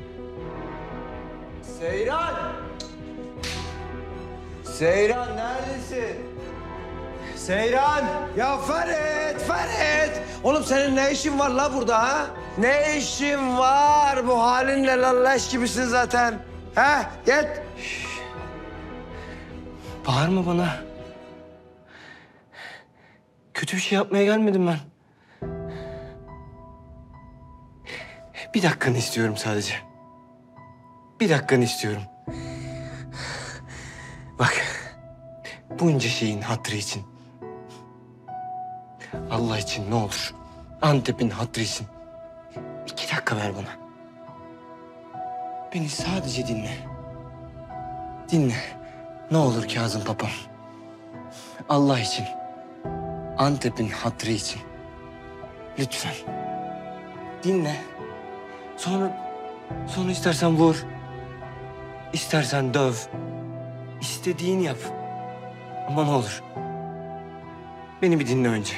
Seyran. Seyran neredesin? Seyran.
Ya Ferit, Ferit! Oğlum senin ne işin var la burada ha? Ne işin var? Bu halinle lan leş gibisin zaten. Ha? Git.
Bağırma bana. Kötü bir şey yapmaya gelmedim ben. Bir dakikanı istiyorum sadece. Bir dakikanı istiyorum. Bak, bunca şeyin hatırı için. Allah için ne olur. Antep'in hatırı için. İki dakika ver bana. Beni sadece dinle. Dinle. Ne olur Kazım papam. Allah için. Antep'in hatırı için. Lütfen. Dinle. Sonra... Sonra istersen vur. İstersen döv. İstediğini yap. Ama ne olur. Beni bir dinle önce.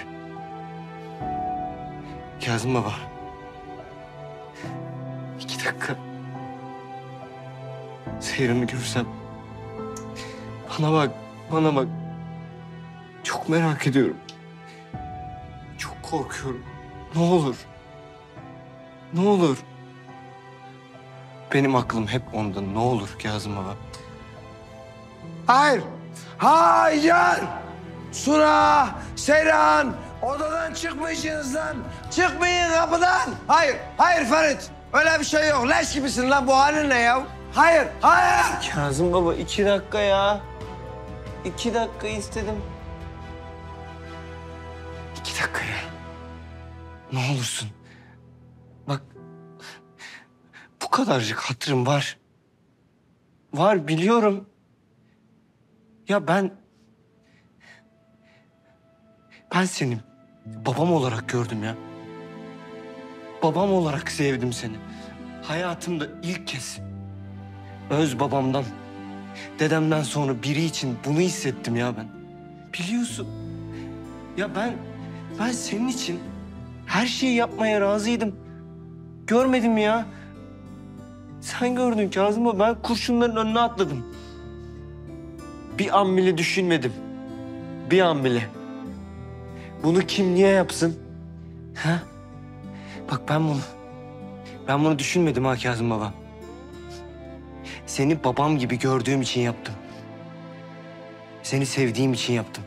Kazım baba. İki dakika. Seyran'ı görsem. Bana bak, bana bak. Çok merak ediyorum. Çok korkuyorum. Ne olur. Ne olur. Benim aklım hep onda. Ne olur Kazım baba.
Hayır. Hayır. Suna, Seyran, odadan çıkmayacaksınız lan. Çıkmayın kapıdan. Hayır, hayır Ferit. Öyle bir şey yok. Leş gibisin lan, bu halin ne ya? Hayır, hayır.
Kazım baba iki dakika ya. İki dakika istedim. İki dakika ya. Ne olursun. Bak, bu kadarcık hatırım var. Var, biliyorum. Ya ben... Ben seni babam olarak gördüm ya.
babam olarak sevdim seni. Hayatımda ilk kez öz babamdan, dedemden sonra biri için bunu hissettim ya ben. Biliyorsun. Ya ben, ben senin için her şeyi yapmaya razıydım. Görmedim ya. Sen gördün Kazım ama ben kurşunların önüne atladım. Bir an bile düşünmedim. Bir an bile. Bunu kim niye yapsın? Ha? Bak ben bunu, ben bunu düşünmedim ha Kazım baba. Seni babam gibi gördüğüm için yaptım. Seni sevdiğim için yaptım.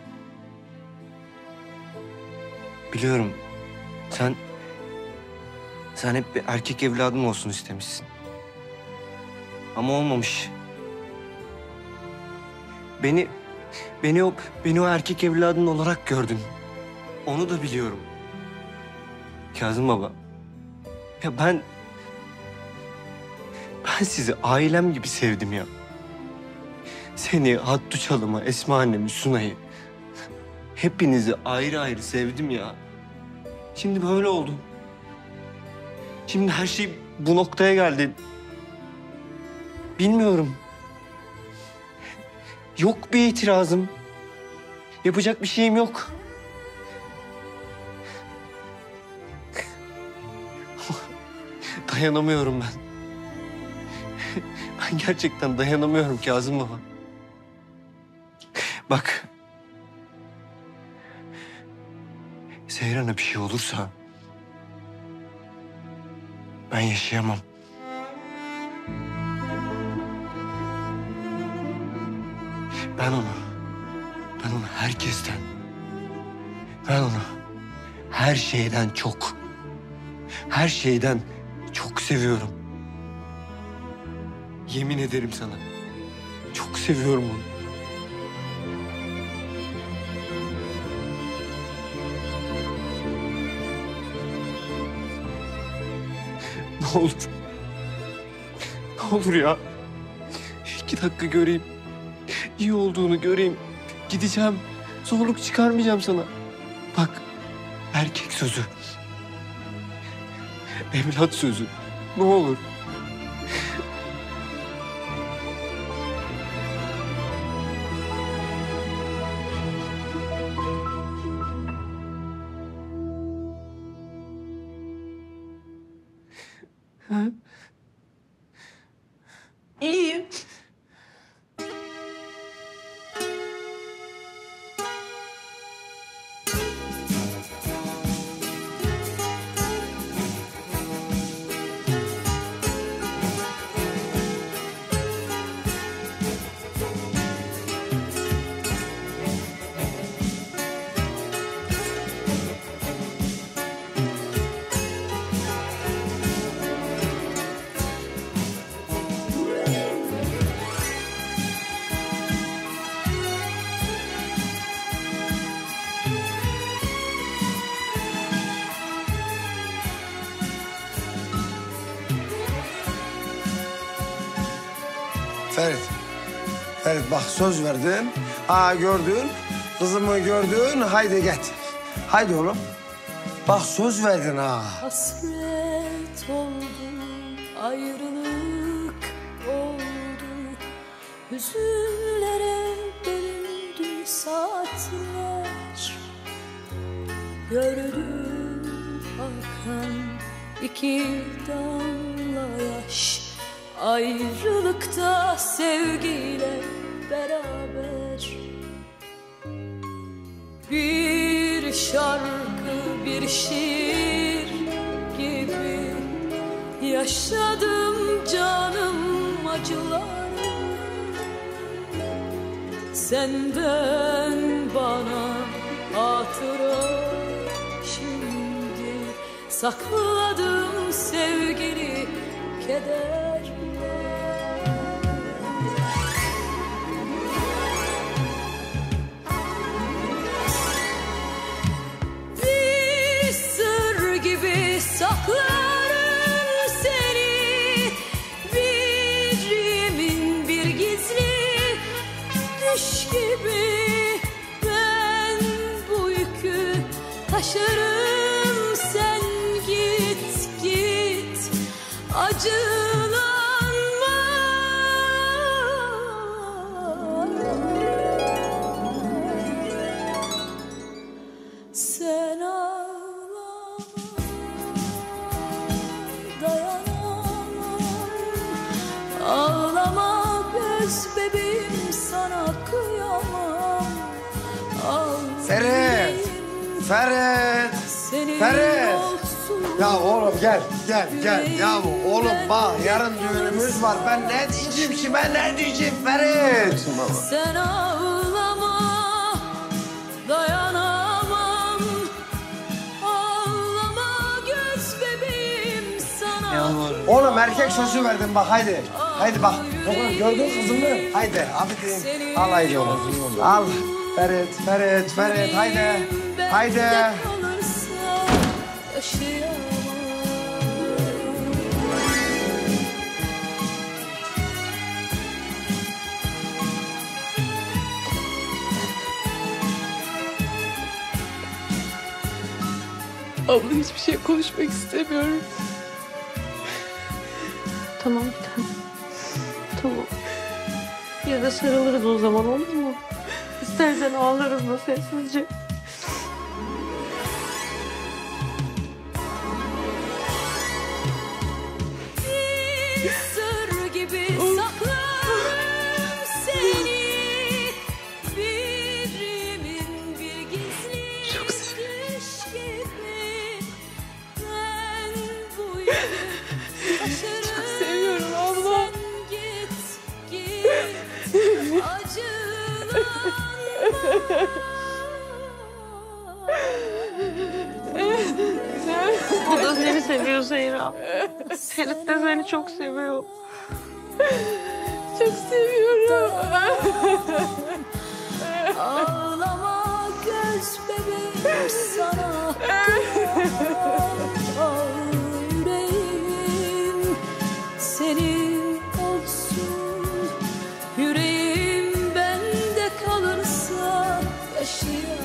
Biliyorum sen, sen hep bir erkek evladım olsun istemişsin. Ama olmamış. Beni, beni o, beni o erkek evladın olarak gördün. Onu da biliyorum. Kazım baba. Ya ben... Ben sizi ailem gibi sevdim ya. Seni, Hattu Çalım'ı, Esma annemi, Sunay'ı. Hepinizi ayrı ayrı sevdim ya. Şimdi böyle oldu. Şimdi her şey bu noktaya geldi. Bilmiyorum. Yok bir itirazım. Yapacak bir şeyim yok. Dayanamıyorum ben. Ben gerçekten dayanamıyorum Kazım baba. Bak. Seyran'a bir şey olursa ben yaşayamam. Ben onu, ben onu herkesten, ben onu her şeyden çok, her şeyden çok seviyorum. Yemin ederim sana, çok seviyorum onu. Ne olur, ne olur ya, iki dakika göreyim. İyi olduğunu göreyim. Gideceğim. Zorluk çıkarmayacağım sana. Bak, erkek sözü. Evlat sözü. Ne olur. Ha?
İyiyim.
Ferit. Ferit bak söz verdin. Aa gördün. Kızımı gördün. Haydi git. Haydi oğlum. Bak söz verdin ha.
Hasret oldu, ayrılık oldu. Hüzünlere bölündü saatler. Gördüm akan iki damla yaş. Ayrılıkta sevgiyle beraber. Bir şarkı, bir şiir gibi yaşadım canım acıları. Senden bana hatıra şimdi sakladım sevgili keder. Saklarım seni bir yemin bir gizli düş gibi. Ben bu yükü taşırım sen git git. Sen ağlama, dayanamam. Ağlama göz bebeğim, sana kıyamam.
Ferit! Ferit! Ferit! Ya oğlum gel, gel, gel. Ya oğlum bak yarın düğünümüz var. Ben ne diyeceğim ki? Ben ne diyeceğim Ferit?
Sen ağlama, dayanamam. Ağlama göz bebeğim, sana
Oğlum erkek sözü verdim bak haydi. Haydi bak. Oğlum gördün kızımı? Haydi abidin. Al haydi oğlum. Al. Ferit, Ferit, Ferit haydi. Haydi.
Abla hiçbir şey konuşmak istemiyorum.
Tamam bir tanem. Tamam. Ya da sarılırız o zaman, olur mu? İstersen ağlarız da sessizce.
Bir sır gibi saklarım seni. Birimin bir gizli
Çok seviyorum.
düş gibi. Ben bu yolu taşırım.
Çok seviyorum abla.
Sen git, git. Acılanma.
O da seni seviyor Zehra. Ferit de seni çok seviyor.
Çok seviyorum.
Ağlama göz bebeğim, sana kıyamam. Yüreğim senin olsun. Yüreğim bende kalırsa yaşayamam.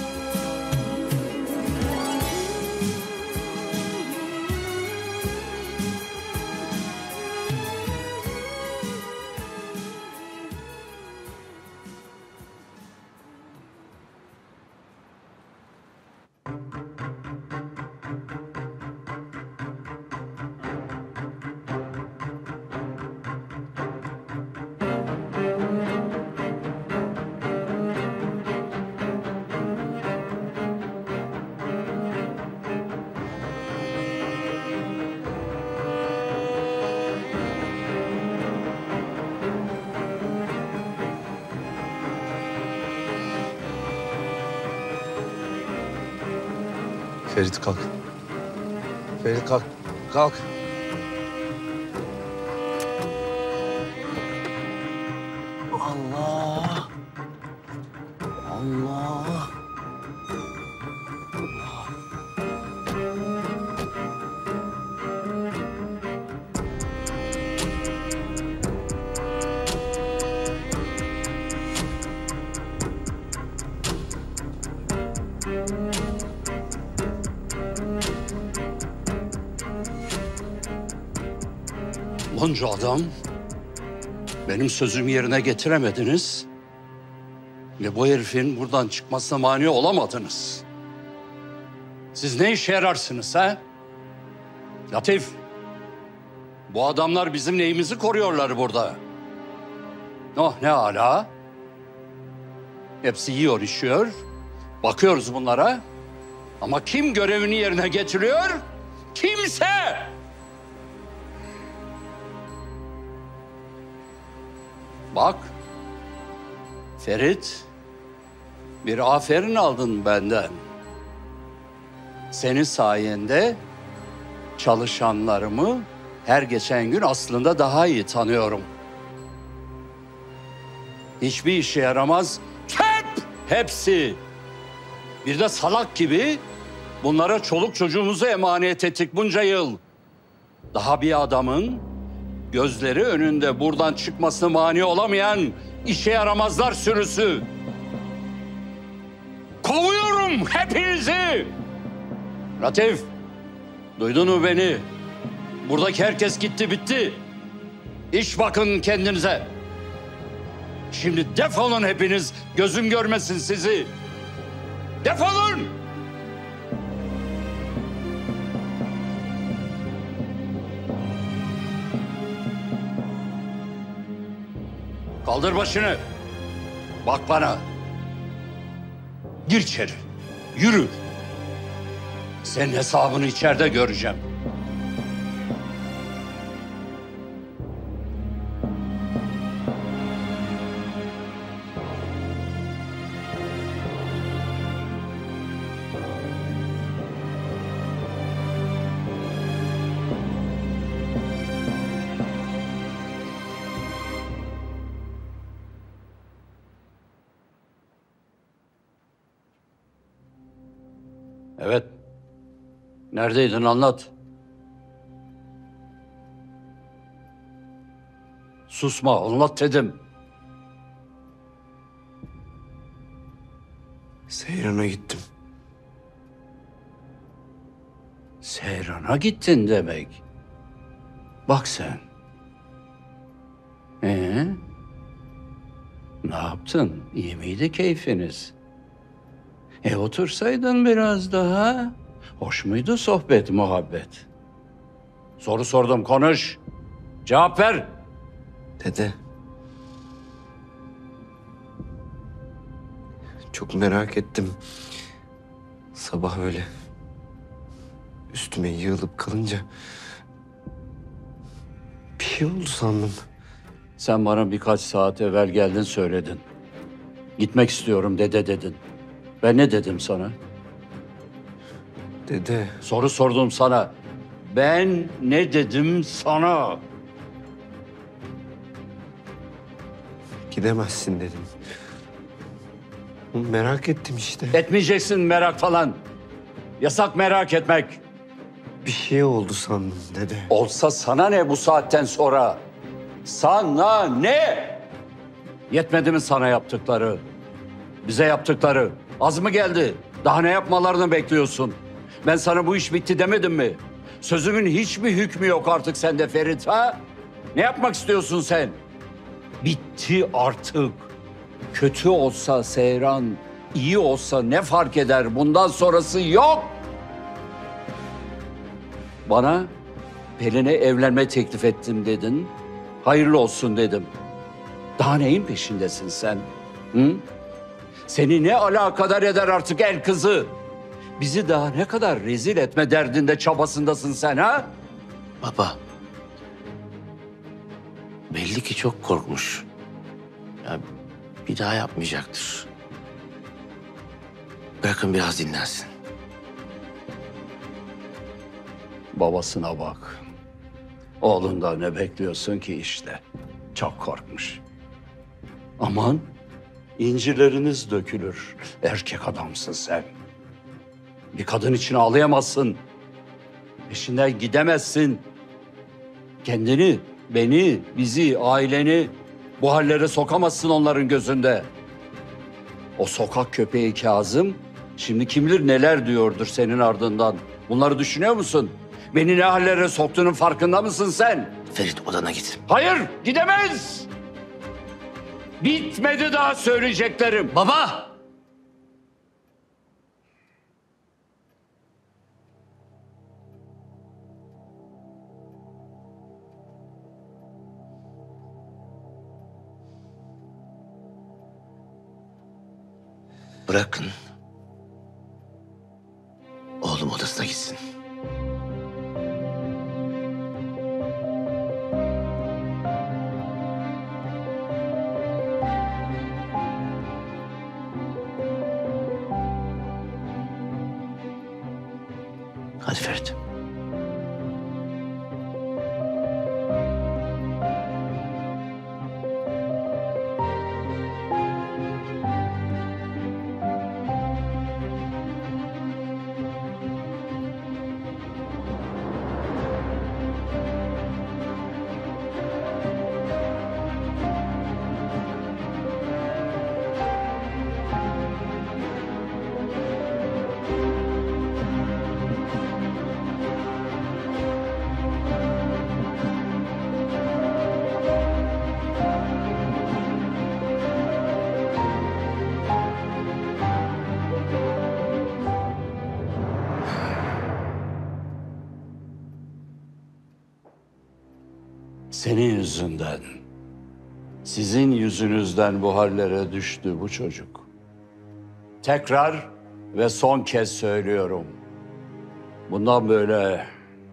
Ferit kalk. Ferit kalk. Kalk.
Allah. Allah.
Bunca adam benim sözümü yerine getiremediniz ve bu herifin buradan çıkmasına mani olamadınız. Siz ne işe yararsınız ha? Latif, bu adamlar bizim neyimizi koruyorlar burada? Oh ne hala? Hepsi yiyor, içiyor. Bakıyoruz bunlara. Ama kim görevini yerine getiriyor? Kimse! Bak, Ferit, bir aferin aldın benden. Senin sayende çalışanlarımı her geçen gün aslında daha iyi tanıyorum. Hiçbir işe yaramaz, hep hepsi. Bir de salak gibi bunlara çoluk çocuğumuzu emanet ettik bunca yıl. Daha bir adamın gözleri önünde buradan çıkmasına mani olamayan işe yaramazlar sürüsü. Kovuyorum hepinizi. Latif, duydun mu beni? Buradaki herkes gitti bitti. İş bakın kendinize. Şimdi defolun hepiniz. Gözüm görmesin sizi. Defolun! Kaldır başını. Bak bana. Gir içeri. Yürü. Senin hesabını içeride göreceğim. Evet. Neredeydin anlat. Susma anlat dedim.
Seyran'a gittim.
Seyran'a gittin demek. Bak sen. Ee? Ne yaptın? İyi miydi keyfiniz? E otursaydın biraz daha. Hoş muydu sohbet, muhabbet? Soru sordum, konuş. Cevap ver.
Dede. Çok merak ettim. Sabah öyle üstüme yığılıp kalınca bir şey oldu sandım.
Sen bana birkaç saat evvel geldin söyledin. Gitmek istiyorum dede dedin. Ben ne dedim sana?
Dede.
Soru sordum sana. Ben ne dedim sana?
Gidemezsin dedim. Merak ettim işte.
Etmeyeceksin merak falan. Yasak merak etmek.
Bir şey oldu sandım dede.
Olsa sana ne bu saatten sonra? Sana ne? Yetmedi mi sana yaptıkları? Bize yaptıkları? Az mı geldi? Daha ne yapmalarını bekliyorsun? Ben sana bu iş bitti demedim mi? Sözümün hiçbir hükmü yok artık sende Ferit ha? Ne yapmak istiyorsun sen? Bitti artık. Kötü olsa Seyran, iyi olsa ne fark eder? Bundan sonrası yok. Bana Pelin'e evlenme teklif ettim dedin. Hayırlı olsun dedim. Daha neyin peşindesin sen? Hı? Seni ne alakadar eder artık el kızı? Bizi daha ne kadar rezil etme derdinde çabasındasın sen ha?
Baba. Belli ki çok korkmuş. Ya bir daha yapmayacaktır. Bırakın biraz dinlensin.
Babasına bak. Oğlundan ne bekliyorsun ki işte? Çok korkmuş. Aman incileriniz dökülür. Erkek adamsın sen. Bir kadın için ağlayamazsın. Peşinden gidemezsin. Kendini, beni, bizi, aileni bu hallere sokamazsın onların gözünde. O sokak köpeği Kazım şimdi kim bilir neler diyordur senin ardından. Bunları düşünüyor musun? Beni ne hallere soktuğunun farkında mısın sen?
Ferit odana git.
Hayır, gidemez. Bitmedi daha söyleyeceklerim.
Baba! Bırakın. Oğlum odasına gitsin. Hadi Ferit.
Senin yüzünden, sizin yüzünüzden bu hallere düştü bu çocuk. Tekrar ve son kez söylüyorum. Bundan böyle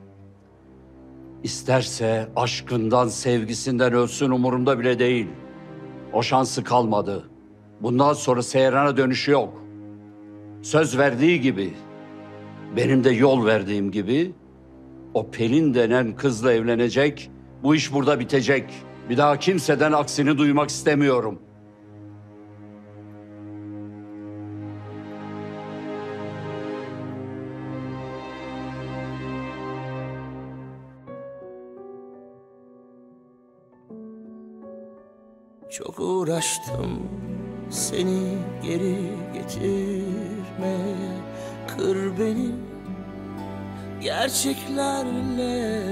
isterse aşkından, sevgisinden ölsün umurumda bile değil. O şansı kalmadı. Bundan sonra Seyran'a dönüşü yok. Söz verdiği gibi, benim de yol verdiğim gibi o Pelin denen kızla evlenecek, bu iş burada bitecek. Bir daha kimseden aksini duymak istemiyorum.
Çok uğraştım seni geri getirmeye, kır beni gerçeklerle.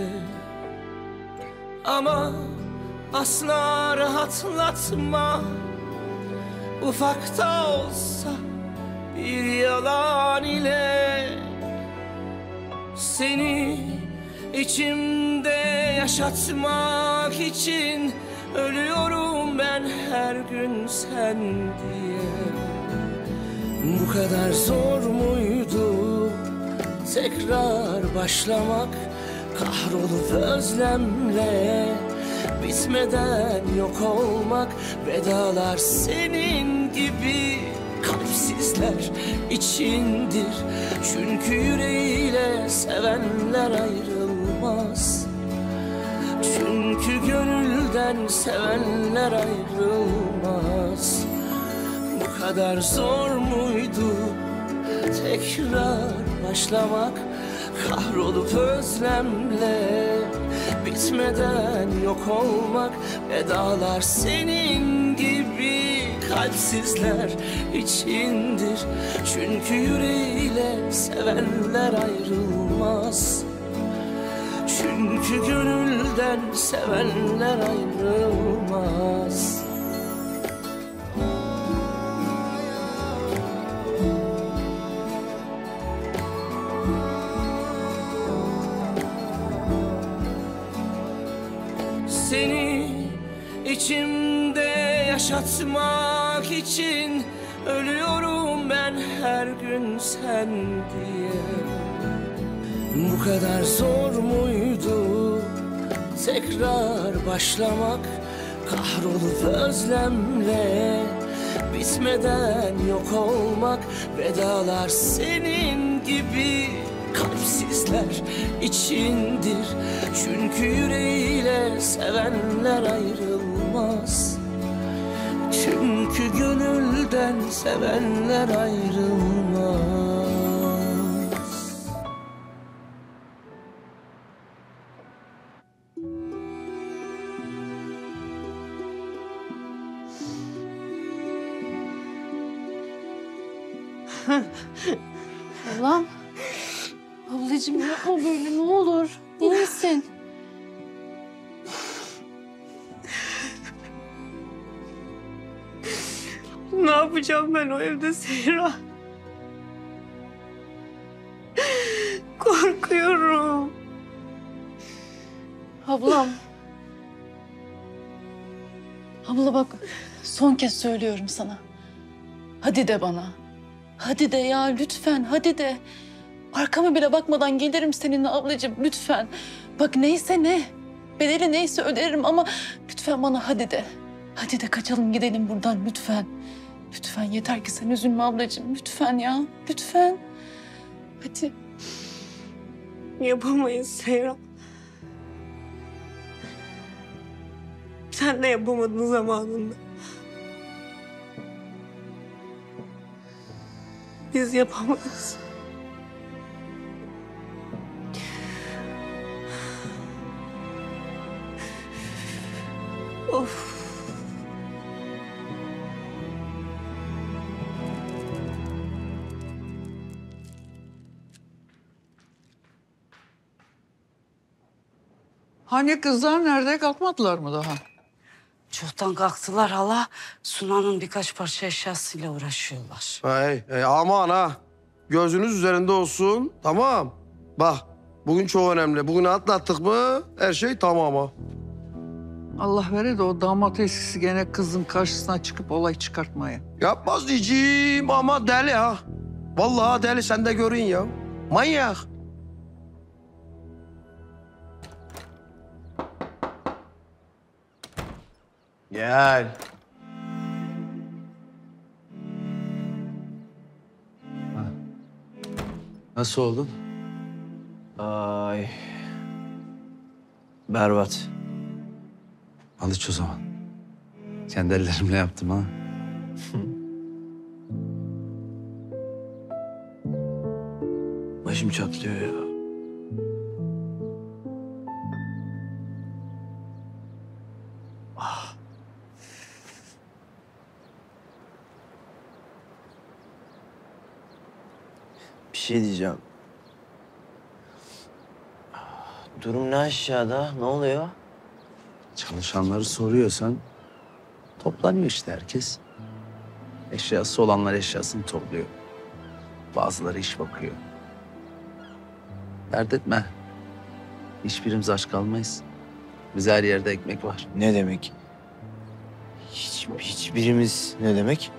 Ama asla rahatlatma, ufak da olsa bir yalan ile. Seni içimde yaşatmak için ölüyorum ben her gün sen diye. Bu kadar zor muydu tekrar başlamak, kahrolup özlemle bitmeden yok olmak. Vedalar senin gibi kalpsizler içindir, çünkü yüreğiyle sevenler ayrılmaz. Çünkü gönülden sevenler ayrılmaz. Bu kadar zor muydu tekrar başlamak, kahrolup özlemle bitmeden yok olmak. Vedalar senin gibi kalpsizler içindir, çünkü yüreğiyle sevenler ayrılmaz. Çünkü gönülden sevenler ayrılmaz. Seni içimde yaşatmak için ölüyorum ben her gün sen diye. Bu kadar zor muydu tekrar başlamak, kahrolup özlemle bitmeden yok olmak. Vedalar senin gibi kalpsizler içindir, çünkü yüreğiyle sevenler ayrılmaz. Çünkü gönülden sevenler ayrılmaz.
Ablam. Ablacığım yapma böyle ne olur. İyi misin?
Ne yapacağım ben o evde Seyran? Korkuyorum.
Ablam. Abla bak son kez söylüyorum sana. Hadi de bana. Hadi de ya lütfen hadi de. Arkama bile bakmadan gelirim seninle ablacığım lütfen. Bak neyse ne. Bedeli neyse öderim ama lütfen bana hadi de. Hadi de kaçalım gidelim buradan lütfen. Lütfen yeter ki sen üzülme ablacığım. Lütfen ya lütfen. Hadi.
Yapamayız Seyran. Sen de yapamadın zamanında. Biz yapamayız. Of.
Hani kızlar nerede? Kalkmadılar mı daha?
Çoktan kalktılar hala. Sunan'ın birkaç parça eşyasıyla uğraşıyorlar.
Hey, hey, aman ha. Gözünüz üzerinde olsun. Tamam. Bak bugün çok önemli. Bugün atlattık mı her şey tamam ha.
Allah vere de o damat eskisi gene kızın karşısına çıkıp olay çıkartmaya.
Yapmaz diyeceğim ama deli ha. Vallahi deli, sen de görün ya. Manyak.
Gel.
Nasıl oldun?
Ay. Berbat.
Al iç o zaman. Kendi ellerimle yaptım ha.
Başım çatlıyor ya. Ah. Bir şey diyeceğim. Durum ne aşağıda? Ne oluyor?
Çalışanları soruyorsan toplanıyor işte herkes. Eşyası olanlar eşyasını topluyor. Bazıları iş bakıyor. Dert etme. Hiçbirimiz aç kalmayız. Bize her yerde ekmek var.
Ne demek? Hiç, hiçbirimiz ne demek?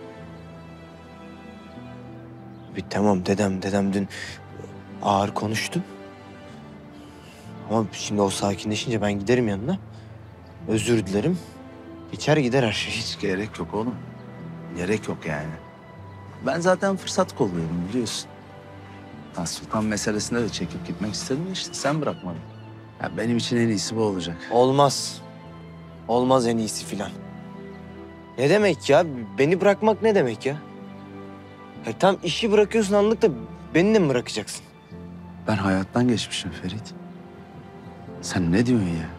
Bir tamam dedem, dedem dün ağır konuştu. Ama şimdi o sakinleşince ben giderim yanına. Özür dilerim. İçer gider her şey.
Hiç gerek yok oğlum. Gerek yok yani. Ben zaten fırsat kolluyorum biliyorsun. Ha, Sultan meselesinde de çekip gitmek istedim de işte sen bırakmadın. Ya benim için en iyisi bu olacak.
Olmaz. Olmaz en iyisi filan. Ne demek ya? Beni bırakmak ne demek ya? Ya tam işi bırakıyorsun anlık da beni de mi bırakacaksın?
Ben hayattan geçmişim Ferit. Sen ne diyorsun ya?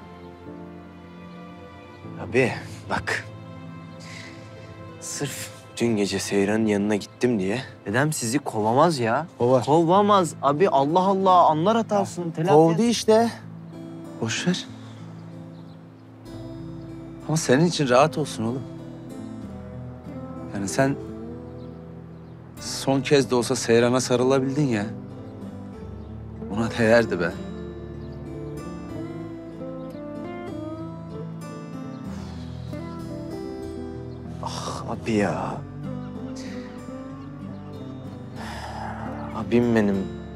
Abi bak. Sırf dün gece Seyran'ın yanına gittim diye dedem sizi kovamaz ya.
Kovar.
Kovamaz abi, Allah Allah, anlar hatasını. Telafi
Kovdu işte. Boş ver. Ama senin için rahat olsun oğlum. Yani sen son kez de olsa Seyran'a sarılabildin ya. Ona değerdi be.
Ah abi ya. Abim benim.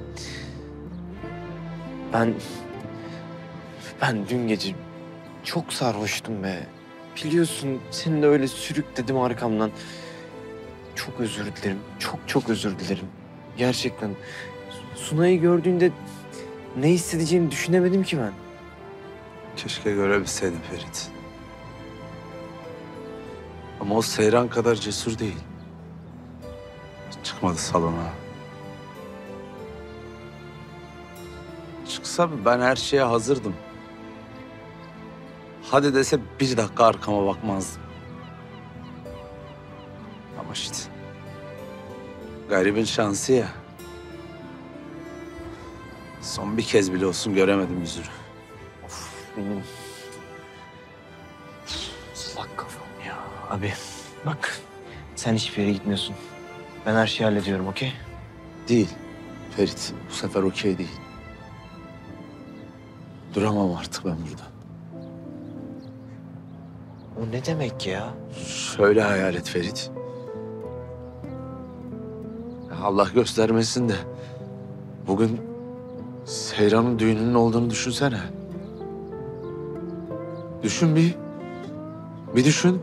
Ben... Ben dün gece çok sarhoştum be. Biliyorsun, seni de öyle sürükledim arkamdan. Çok özür dilerim. Çok çok özür dilerim. Gerçekten. Sunay'ı gördüğünde ne hissedeceğimi düşünemedim ki ben.
Keşke görebilseydim Ferit. Ama o Seyran kadar cesur değil. Çıkmadı salona. Çıksa ben her şeye hazırdım. Hadi dese bir dakika arkama bakmazdım. Ama işte garibin şansı ya. Son bir kez bile olsun göremedim yüzünü.
Of benim salak kafam ya. Abi bak, sen hiçbir yere gitmiyorsun. Ben her şeyi hallediyorum, okey?
Değil Ferit, bu sefer okey değil. Duramam artık ben burada.
O ne demek ya?
Şöyle hayal et Ferit. Allah göstermesin de bugün Seyran'ın düğününün olduğunu düşünsene. Düşün bir. Bir düşün.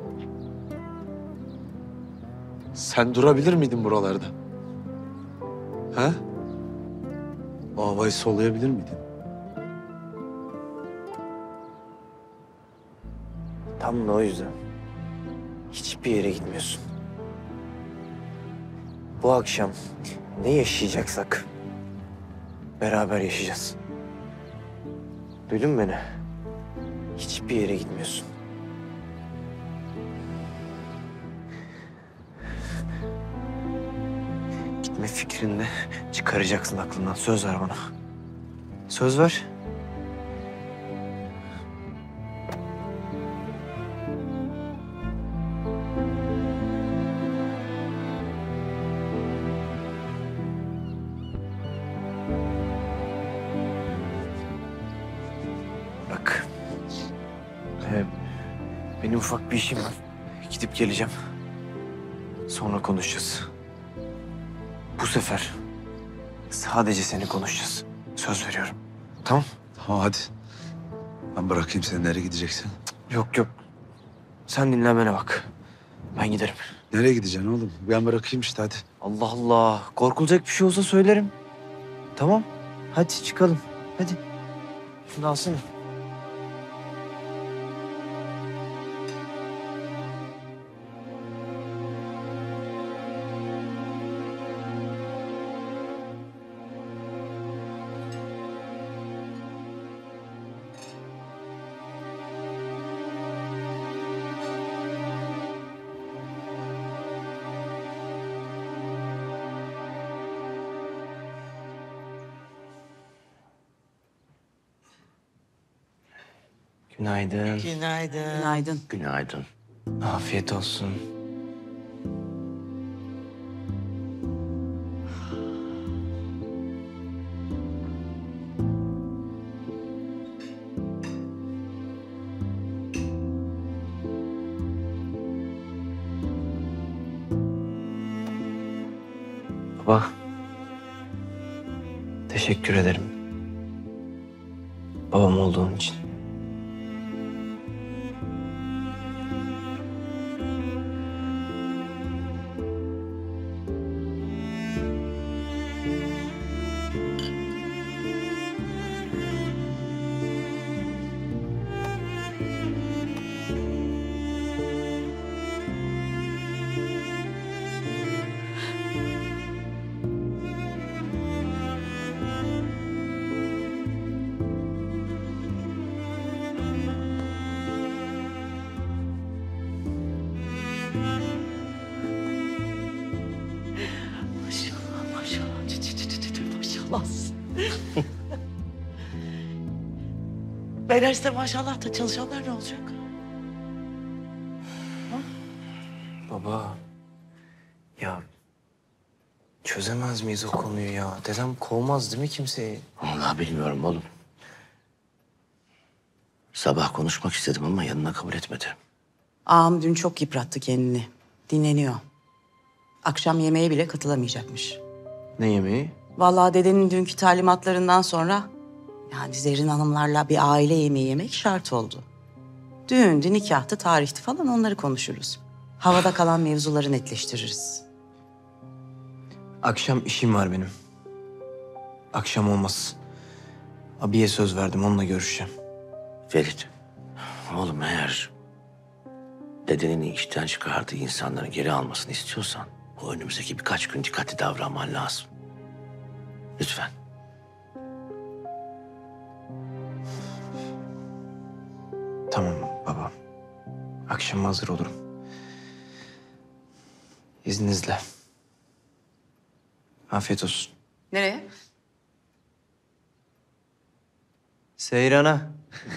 Sen durabilir miydin buralarda? Ha? O havayı soluyabilir miydin?
Tam da o yüzden hiçbir yere gitmiyorsun. Bu akşam ne yaşayacaksak beraber yaşayacağız. Duydun mu beni? Hiçbir yere gitmiyorsun. Gitme fikrini de çıkaracaksın aklından. Söz ver bana. Söz ver. Bak. Ee,
Benim ufak bir işim var. Gidip geleceğim. Sonra konuşacağız. Bu sefer sadece seni konuşacağız. Söz veriyorum. Tamam?
Tamam hadi. Ben bırakayım seni, nereye gideceksin?
Yok yok. Sen dinlenmene bak. Ben giderim.
Nereye gideceksin oğlum? Ben bırakayım işte hadi.
Allah Allah. Korkulacak bir şey olsa söylerim. Tamam. Hadi çıkalım. Hadi. Şunu alsana. Günaydın.
Günaydın. Günaydın.
Günaydın.
Afiyet olsun. Baba. Teşekkür ederim. Babam olduğun için.
Maşallah maşallah. Tü tü tü tü tü tü, maşallah. Ben her işte maşallah da çalışanlar ne olacak?
Baba. Ya çözemez miyiz o konuyu ya? Dedem kovmaz değil mi kimseyi?
Vallahi bilmiyorum oğlum. Sabah konuşmak istedim ama yanına kabul etmedi.
Ağam dün çok yıprattı kendini. Dinleniyor. Akşam yemeğe bile katılamayacakmış.
Ne yemeği?
Vallahi dedenin dünkü talimatlarından sonra yani Zerrin Hanımlarla bir aile yemeği yemek şart oldu. Düğündü, nikahtı, tarihti falan onları konuşuruz. Havada kalan mevzuları netleştiririz.
Akşam işim var benim. Akşam olmaz. Abiye söz verdim, onunla görüşeceğim.
Ferit, oğlum eğer dedenin işten çıkardığı insanları geri almasını istiyorsan bu önümüzdeki birkaç gün dikkatli davranman lazım. Lütfen.
Tamam baba. Akşam hazır olurum. İzninizle. Afiyet olsun.
Nereye?
Seyran'a.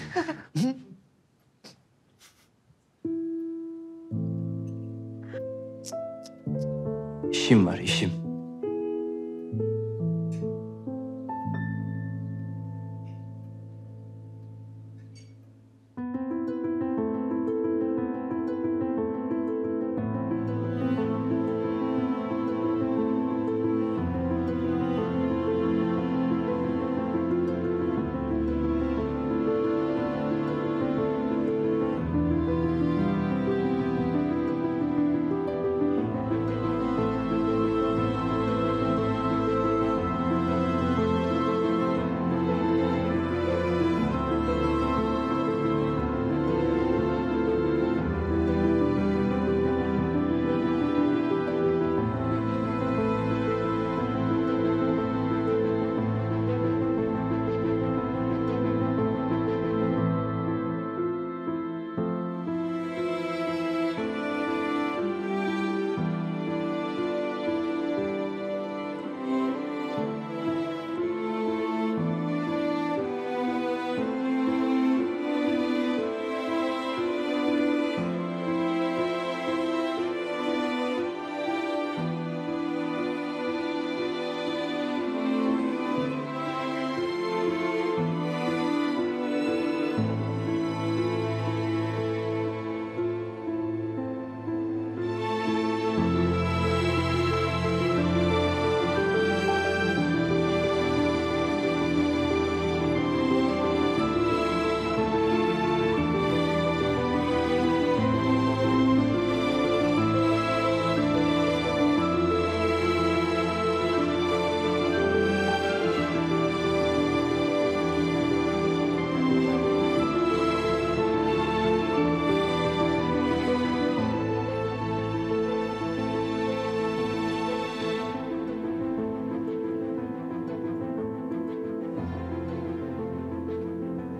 İşim var, işim.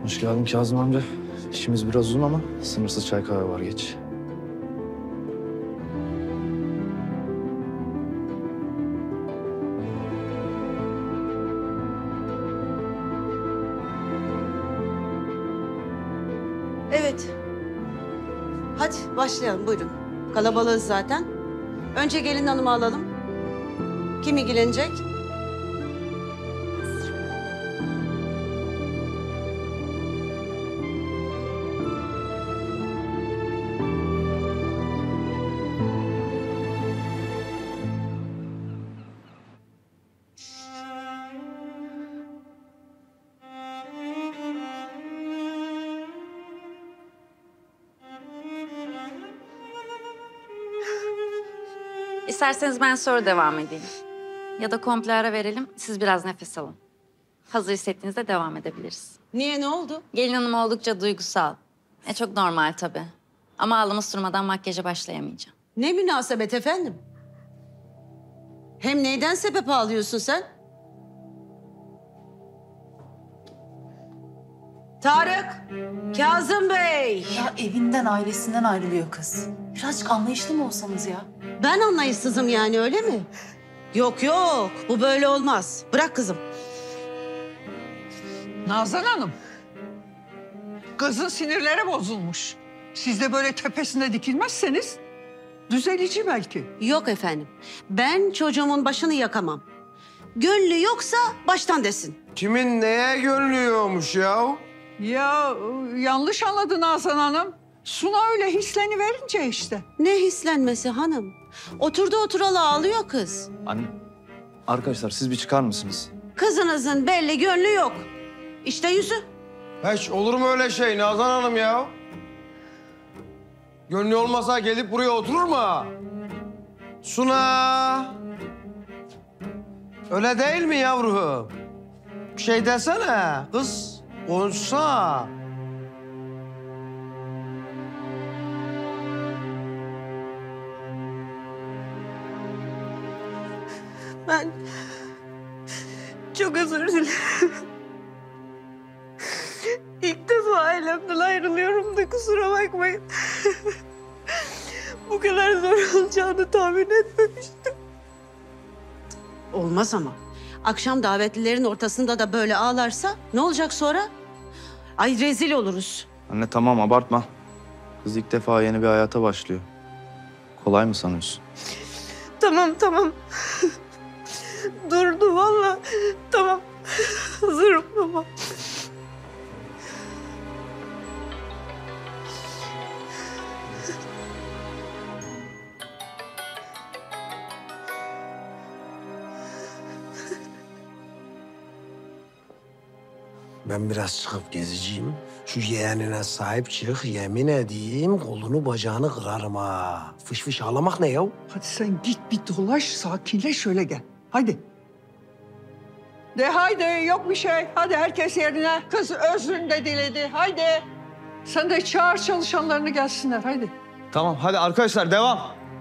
Hoş geldin Kazım amca. İşimiz biraz uzun ama sınırsız çay kahve var, geç.
Evet. Hadi başlayalım buyurun. Kalabalığız zaten. Önce gelin hanımı alalım. Kim ilgilenecek?
İsterseniz ben sonra devam edeyim. Ya da komple ara verelim, siz biraz nefes alın. Hazır hissettiğinizde devam edebiliriz.
Niye, ne oldu?
Gelin hanım oldukça duygusal. E çok normal tabii. Ama ağlaması durmadan makyaja başlayamayacağım.
Ne münasebet efendim? Hem neyden sebep ağlıyorsun sen? Tarık, Kazım Bey.
Ya evinden, ailesinden ayrılıyor kız. Birazcık anlayışlı mı olsanız ya?
Ben anlayışsızım yani, öyle mi? Yok yok, bu böyle olmaz. Bırak kızım.
Nazan Hanım. Kızın sinirleri bozulmuş. Siz de böyle tepesine dikilmezseniz düzelici belki.
Yok efendim. Ben çocuğumun başını yakamam. Gönlü yoksa baştan desin.
Kimin neye gönlü yokmuş ya?
Ya yanlış anladı Nazan Hanım. Suna öyle hisleniverince işte.
Ne hislenmesi hanım? Oturdu oturalı ağlıyor kız.
Anne, arkadaşlar siz bir çıkar mısınız?
Kızınızın belli gönlü yok. İşte yüzü.
Hiç olur mu öyle şey Nazan Hanım ya? Gönlü olmasa gelip buraya oturur mu? Suna! Öyle değil mi yavrum? Bir şey desene kız, konuşsa.
Ben çok özür dilerim. İlk defa ailemden ayrılıyorum da kusura bakmayın. Bu kadar zor olacağını tahmin etmemiştim. Olmaz ama. Akşam davetlilerin ortasında da böyle ağlarsa ne olacak sonra? Ay rezil oluruz.
Anne tamam, abartma. Kız ilk defa yeni bir hayata başlıyor. Kolay mı sanıyorsun?
Tamam tamam. Durdu vallahi. Tamam. Hazırım baba.
Ben biraz çıkıp gezeceğim. Şu yeğenine sahip çık, yemin edeyim kolunu bacağını kırarım ha. Fış fış ağlamak ne ya?
Hadi sen git bir dolaş, sakinleş şöyle gel. Hadi. De haydi, yok bir şey. Hadi herkes yerine. Kız özrünü de diledi. Haydi. Sen de çağır çalışanlarını gelsinler. Haydi.
Tamam hadi arkadaşlar devam.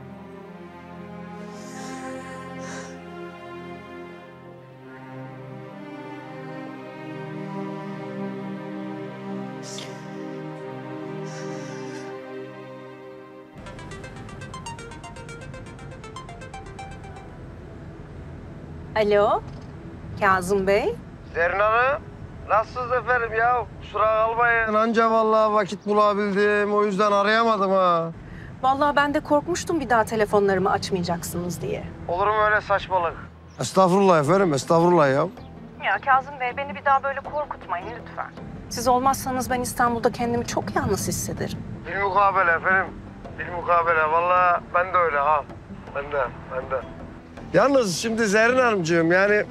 Alo, Kazım Bey.
Zerrin Hanım, nasılsınız efendim ya? Kusura kalmayın. Anca vallahi vakit bulabildim. O yüzden arayamadım ha.
Vallahi ben de korkmuştum bir daha telefonlarımı açmayacaksınız diye.
Olur mu öyle saçmalık? Estağfurullah efendim, estağfurullah ya.
Ya Kazım Bey, beni bir daha böyle korkutmayın lütfen. Siz olmazsanız ben İstanbul'da kendimi çok yalnız hissederim.
Bilmukabele efendim. Bilmukabele. Vallahi ben de öyle ha. Ben de, ben de. Yalnız şimdi Zerrin Hanımcığım yani...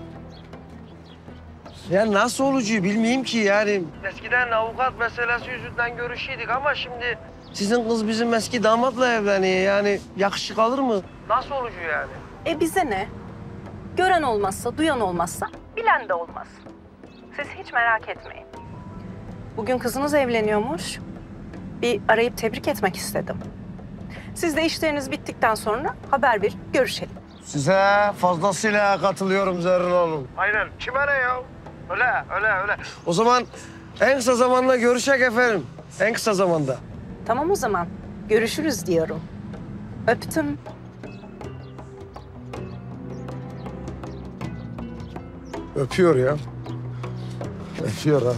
Ya nasıl olacağı bilmeyeyim ki yani. Eskiden avukat meselesi yüzünden görüşüyorduk ama şimdi... Sizin kız bizim eski damatla evleniyor yani. Yakışık alır mı? Nasıl olacağı yani?
E bize ne? Gören olmazsa, duyan olmazsa bilen de olmaz. Siz hiç merak etmeyin. Bugün kızınız evleniyormuş. Bir arayıp tebrik etmek istedim. Siz de işleriniz bittikten sonra haber ver, görüşelim.
Size fazlasıyla katılıyorum Zerrin Hanım. Aynen. Kime ne ya? Öyle, öyle, öyle. O zaman En kısa zamanda görüşecek efendim. En kısa zamanda.
Tamam o zaman. Görüşürüz diyorum. Öptüm.
Öpüyor ya. Öpüyor ha.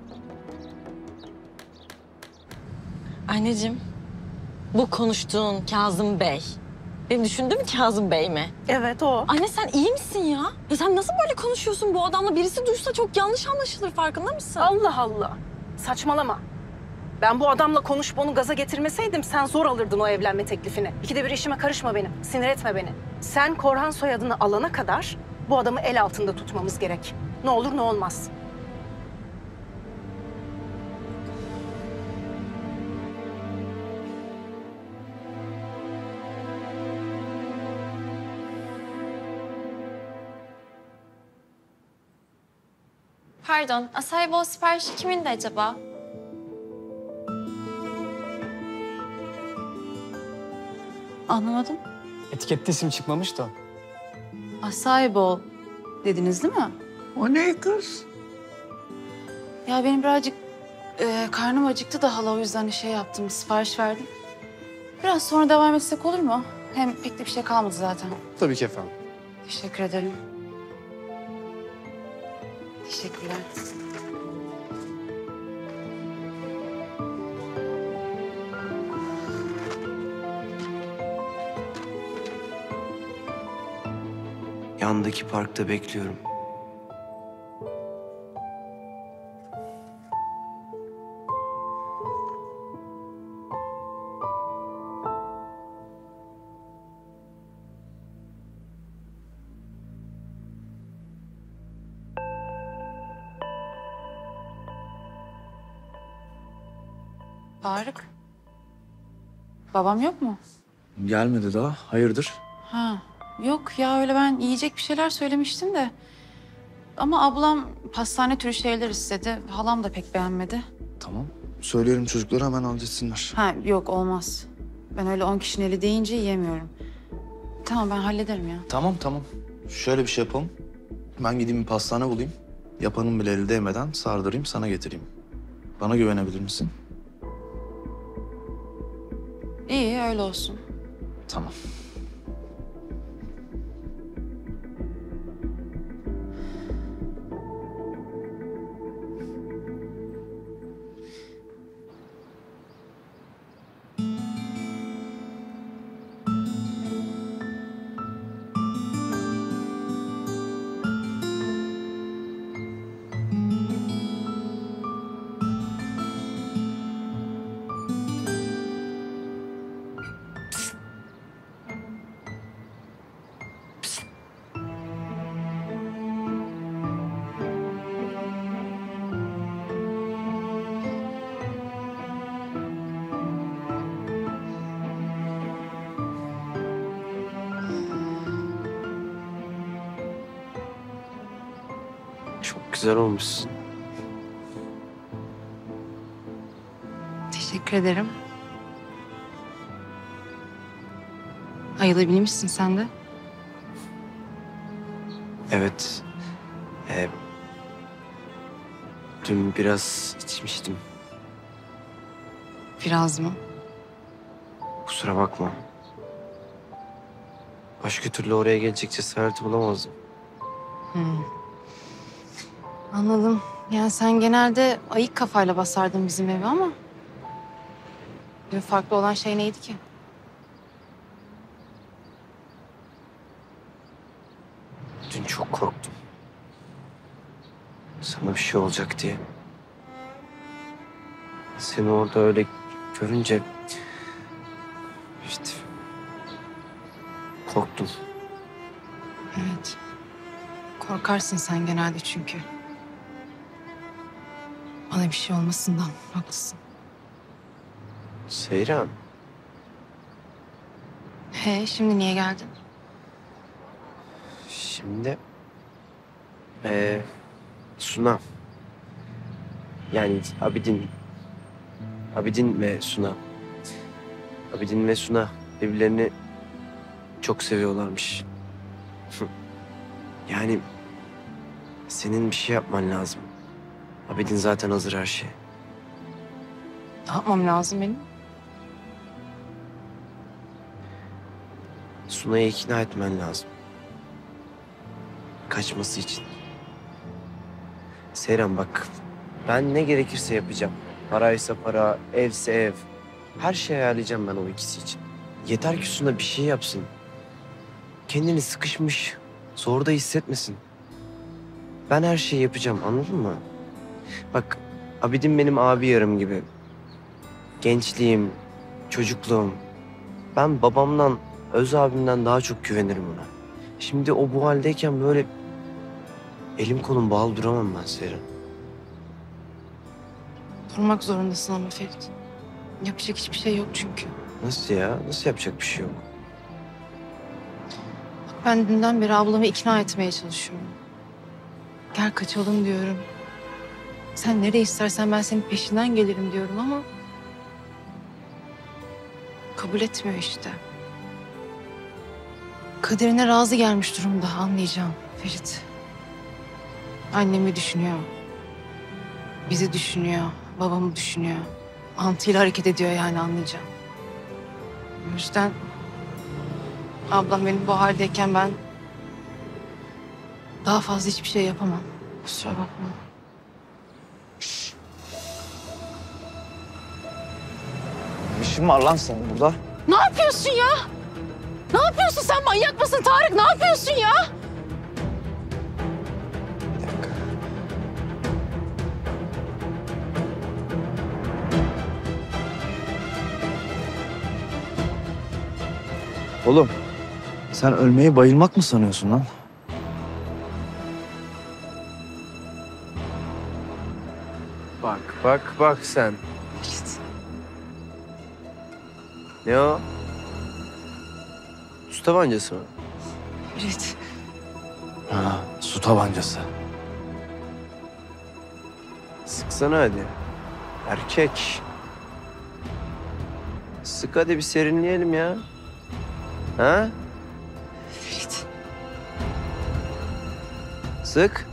Anneciğim, bu konuştuğun Kazım Bey. Benim düşündüğüm Kazım Bey mi?
Evet o.
Anne sen iyi misin ya? Ya sen nasıl böyle konuşuyorsun bu adamla? Birisi duysa çok yanlış anlaşılır, farkında mısın?
Allah Allah. Saçmalama. Ben bu adamla konuşup onu gaza getirmeseydim sen zor alırdın o evlenme teklifini. İkide bir işime karışma benim. Sinir etme beni. Sen Korhan soyadını alana kadar bu adamı el altında tutmamız gerek. Ne olur ne olmaz.
Pardon, Asayibo siparişi kimindi acaba?
Anlamadım.
Etikette isim çıkmamış da.
Asayibo dediniz değil mi?
O ne kız?
Ya benim birazcık e, karnım acıktı da hala, o yüzden şey yaptım, sipariş verdim. Biraz sonra devam etsek olur mu? Hem pek de bir şey kalmadı zaten.
Tabii ki efendim.
Teşekkür ederim. Teşekkürler.
Yandaki parkta bekliyorum.
Tarık. Babam yok mu?
Gelmedi daha. Hayırdır?
Ha, yok ya, öyle ben yiyecek bir şeyler söylemiştim de. Ama ablam pastane türü şeyler istedi. Halam da pek beğenmedi.
Tamam. Söyleyelim çocuklara hemen halletsinler.
Ha, yok olmaz. Ben öyle on kişinin eli deyince yiyemiyorum. Tamam, ben hallederim ya.
Tamam tamam. Şöyle bir şey yapalım. Ben gideyim bir pastane bulayım. Yapanın bile eli değmeden sardırayım, sana getireyim. Bana güvenebilir misin?
İyi, öyle olsun.
Tamam.
Çok güzel olmuşsun.
Teşekkür ederim. Ayılabilmişsin sen de.
Evet. Ee, dün biraz içmiştim.
Biraz mı?
Kusura bakma. Başka türlü oraya gelecek cesareti bulamazdım.
Hmm. Anladım. Yani sen genelde ayık kafayla basardın bizim evi ama... dün farklı olan şey neydi ki?
Dün çok korktum. Sana bir şey olacak diye. Seni orada öyle görünce... işte... korktum.
Evet. Korkarsın sen genelde çünkü. Bana bir şey olmasından haklısın.
Seyran.
He, şimdi niye geldin?
Şimdi... Ee, Suna. Yani Abidin. Abidin ve Suna. Abidin ve Suna birbirlerini çok seviyorlarmış. Yani senin bir şey yapman lazım. Abidin zaten hazır her şey.
Ne yapmam lazım benim?
Sunay'ı ikna etmen lazım. Kaçması için. Seyran bak, ben ne gerekirse yapacağım. Paraysa para, evse ev. Her şeyi ayarlayacağım ben o ikisi için. Yeter ki Suna bir şey yapsın. Kendini sıkışmış, zorda hissetmesin. Ben her şeyi yapacağım, anladın mı? Bak, Abidin benim abi yarım gibi. Gençliğim, çocukluğum. Ben babamdan, öz abimden daha çok güvenirim ona. Şimdi o bu haldeyken böyle elim kolum bağlı duramam ben Seyran.
Durmak zorundasın ama Ferit. Yapacak hiçbir şey yok çünkü.
Nasıl ya? Nasıl yapacak bir şey yok?
Ben dünden beri ablamı ikna etmeye çalışıyorum. Gel kaçalım diyorum. Sen nereye istersen ben senin peşinden gelirim diyorum ama... kabul etmiyor işte. Kaderine razı gelmiş durumda, anlayacağım Ferit. Annemi düşünüyor. Bizi düşünüyor, babamı düşünüyor. Mantığıyla hareket ediyor yani, anlayacağım. O yüzden ablam benim bu haldeyken ben daha fazla hiçbir şey yapamam. Kusura bakma.
Ne işin var lan senin burada?
Ne yapıyorsun ya? Ne yapıyorsun sen, manyak mısın Tarık? Ne yapıyorsun ya?
Oğlum, sen ölmeyi bayılmak mı sanıyorsun lan? Bak, bak, bak sen. Ne o? Su tabancası mı?
Ferit.
Ha, su tabancası. Sıksana hadi. Erkek. Sık hadi, bir serinleyelim ya. Ha?
Ferit.
Sık.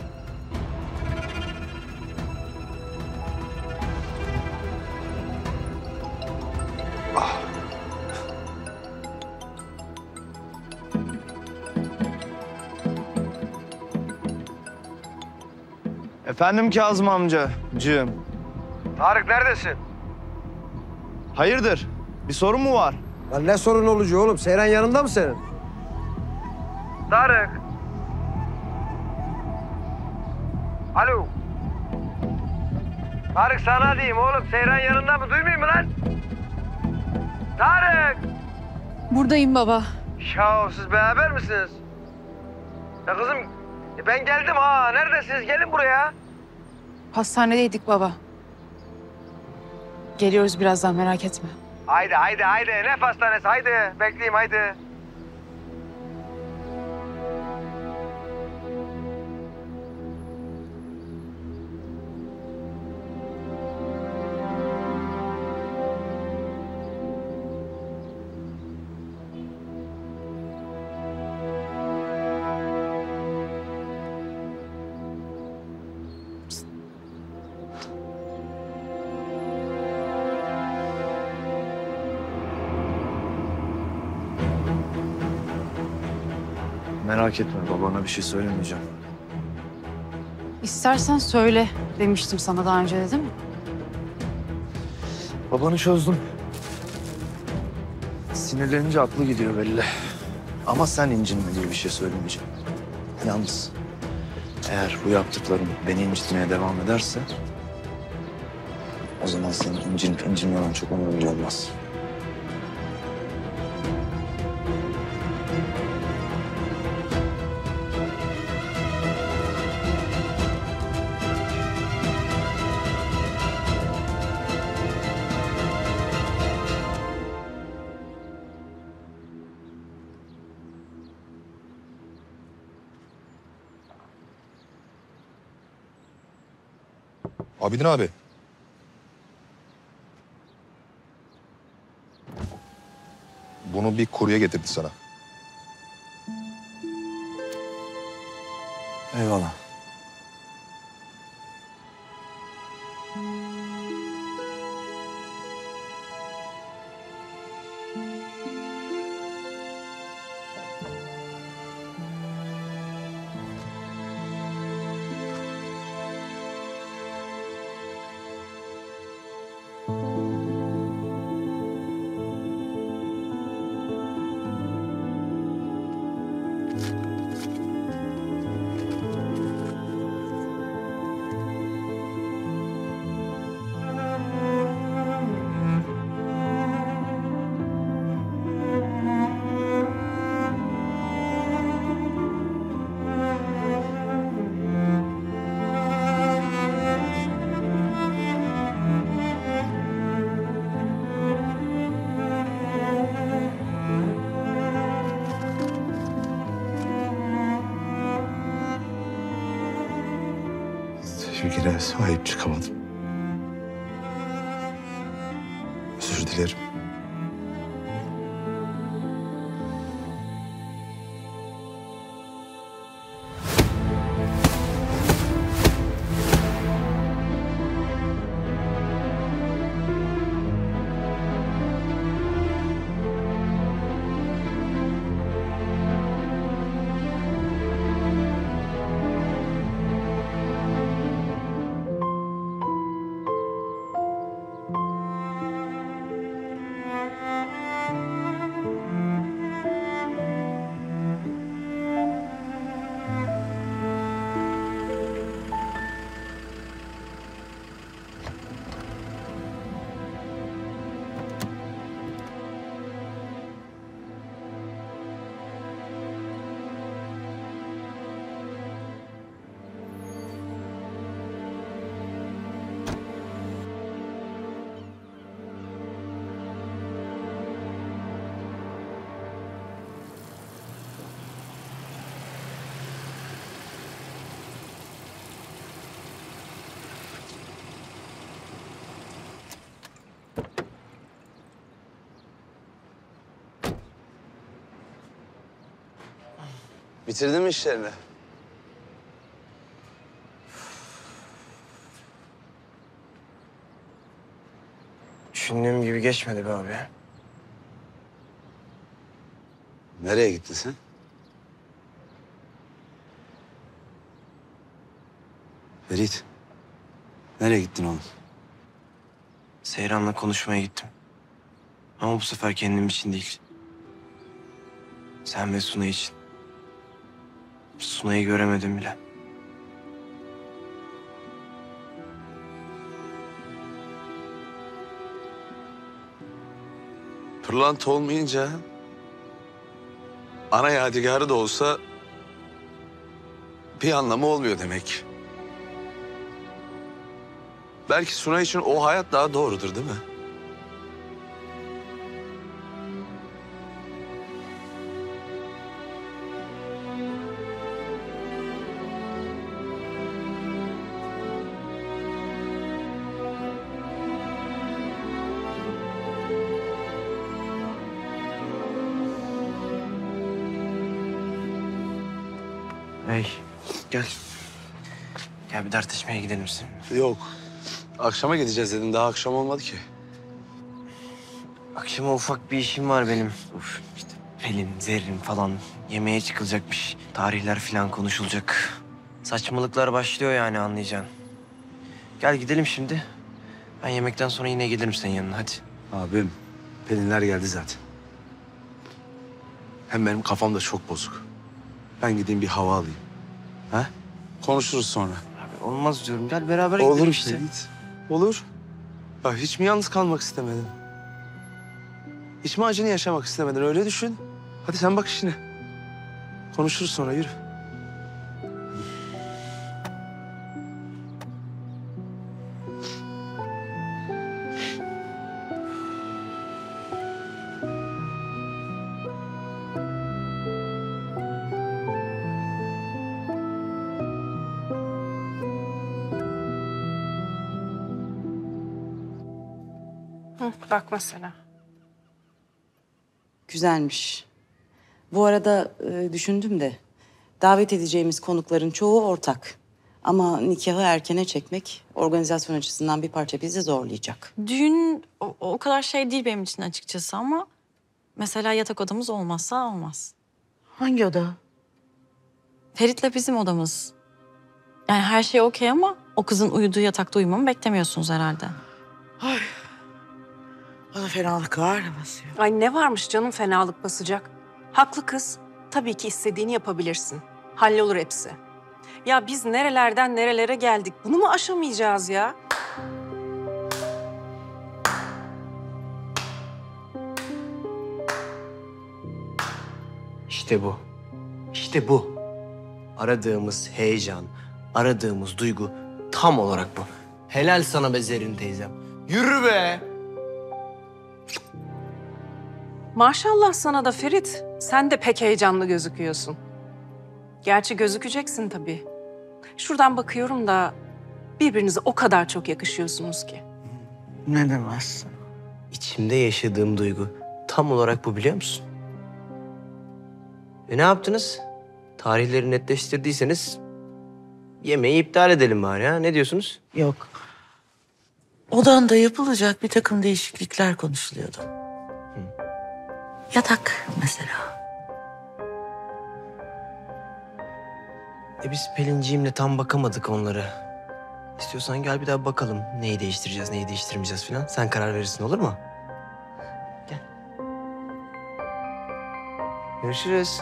Efendim Kazım amcacığım. Tarık neredesin? Hayırdır? Bir sorun mu var?
Lan ne sorun olacak oğlum? Seyran yanında mı senin?
Tarık. Alo. Tarık sana diyeyim oğlum. Seyran yanında mı? Duymayayım mı lan? Tarık.
Buradayım baba.
Ya siz beraber misiniz? Ya kızım ben geldim ha. Neredesiniz? Gelin buraya.
Hastanedeydik baba. Geliyoruz birazdan, merak etme.
Haydi haydi haydi. Ne hastanesi? Haydi. Bekleyeyim haydi.
Merak etme, babana bir şey söylemeyeceğim.
İstersen söyle demiştim sana daha önce de, değil mi?
Babanı çözdüm. Sinirlenince aklı gidiyor belli. Ama sen incinme diye bir şey söylemeyeceğim. Yalnız eğer bu yaptıklarım beni incitmeye devam ederse... o zaman senin incinip incinmemen çok önemli olmaz.
Abidin abi. Bunu bir kurye getirdi sana.
Eyvallah.
Sevgine sahip çıkamadım. Özür dilerim.
Bitirdin mi işlerini?
Düşündüğüm gibi geçmedi be abi.
Nereye gittin sen? Ferit. Nereye gittin oğlum?
Seyran'la konuşmaya gittim. Ama bu sefer kendim için değil. Sen ve Suna için. Suna'yı göremedim bile.
Pırlanta olmayınca ana yadigarı da olsa bir anlamı olmuyor demek. Belki Suna için o hayat daha doğrudur değil mi?
Hey, gel. Gel bir dertleşmeye gidelim misin?
Yok. Akşama gideceğiz dedim. Daha akşam olmadı ki.
Akşama ufak bir işim var benim. Uf, işte Pelin, Zerrin falan yemeğe çıkılacakmış. Tarihler falan konuşulacak. Saçmalıklar başlıyor yani anlayacaksın. Gel gidelim şimdi. Ben yemekten sonra yine gelirim senin yanına hadi.
Abim, Pelinler geldi zaten. Hem benim kafam da çok bozuk. Ben gideyim bir hava alayım. Ha? Konuşuruz sonra.
Abi olmaz diyorum. Gel beraber
Olur
gidelim işte.
Ferit. Olur. Bak hiç mi yalnız kalmak istemedin? Hiç mi acını yaşamak istemedin? Öyle düşün. Hadi sen bak işine. Konuşuruz sonra yürü.
Hı, bak mesela.
Güzelmiş. Bu arada e, düşündüm de davet edeceğimiz konukların çoğu ortak. Ama nikahı erkene çekmek organizasyon açısından bir parça bizi zorlayacak.
Düğün o, o kadar şey değil benim için açıkçası ama mesela yatak odamız olmazsa olmaz.
Hangi oda?
Ferit'le bizim odamız. Yani her şey okey ama o kızın uyuduğu yatakta uyumamı beklemiyorsunuz herhalde.
Ay. Bana fenalık var mı basıyor?
Ay ne varmış canım fenalık basacak. Haklı kız. Tabii ki istediğini yapabilirsin. Hallolur hepsi. Ya biz nerelerden nerelere geldik. Bunu mu aşamayacağız ya?
İşte bu. İşte bu. Aradığımız heyecan, aradığımız duygu tam olarak bu. Helal sana be Zerrin teyzem. Yürü be!
Maşallah sana da Ferit. Sen de pek heyecanlı gözüküyorsun. Gerçi gözükeceksin tabii. Şuradan bakıyorum da Birbirinize o kadar çok yakışıyorsunuz ki.
Ne demezsin? İçimde yaşadığım duygu tam olarak bu, biliyor musun? E ne yaptınız? Tarihleri netleştirdiyseniz yemeği iptal edelim bari ha. Ne diyorsunuz?
Yok. Odanda yapılacak bir takım değişiklikler konuşuluyordu. Yatak mesela.
E biz Pelinciğimle tam bakamadık onlara. İstiyorsan gel bir daha bakalım. Neyi değiştireceğiz, neyi değiştirmeyeceğiz falan. Sen karar verirsin, olur mu? Gel. Görüşürüz.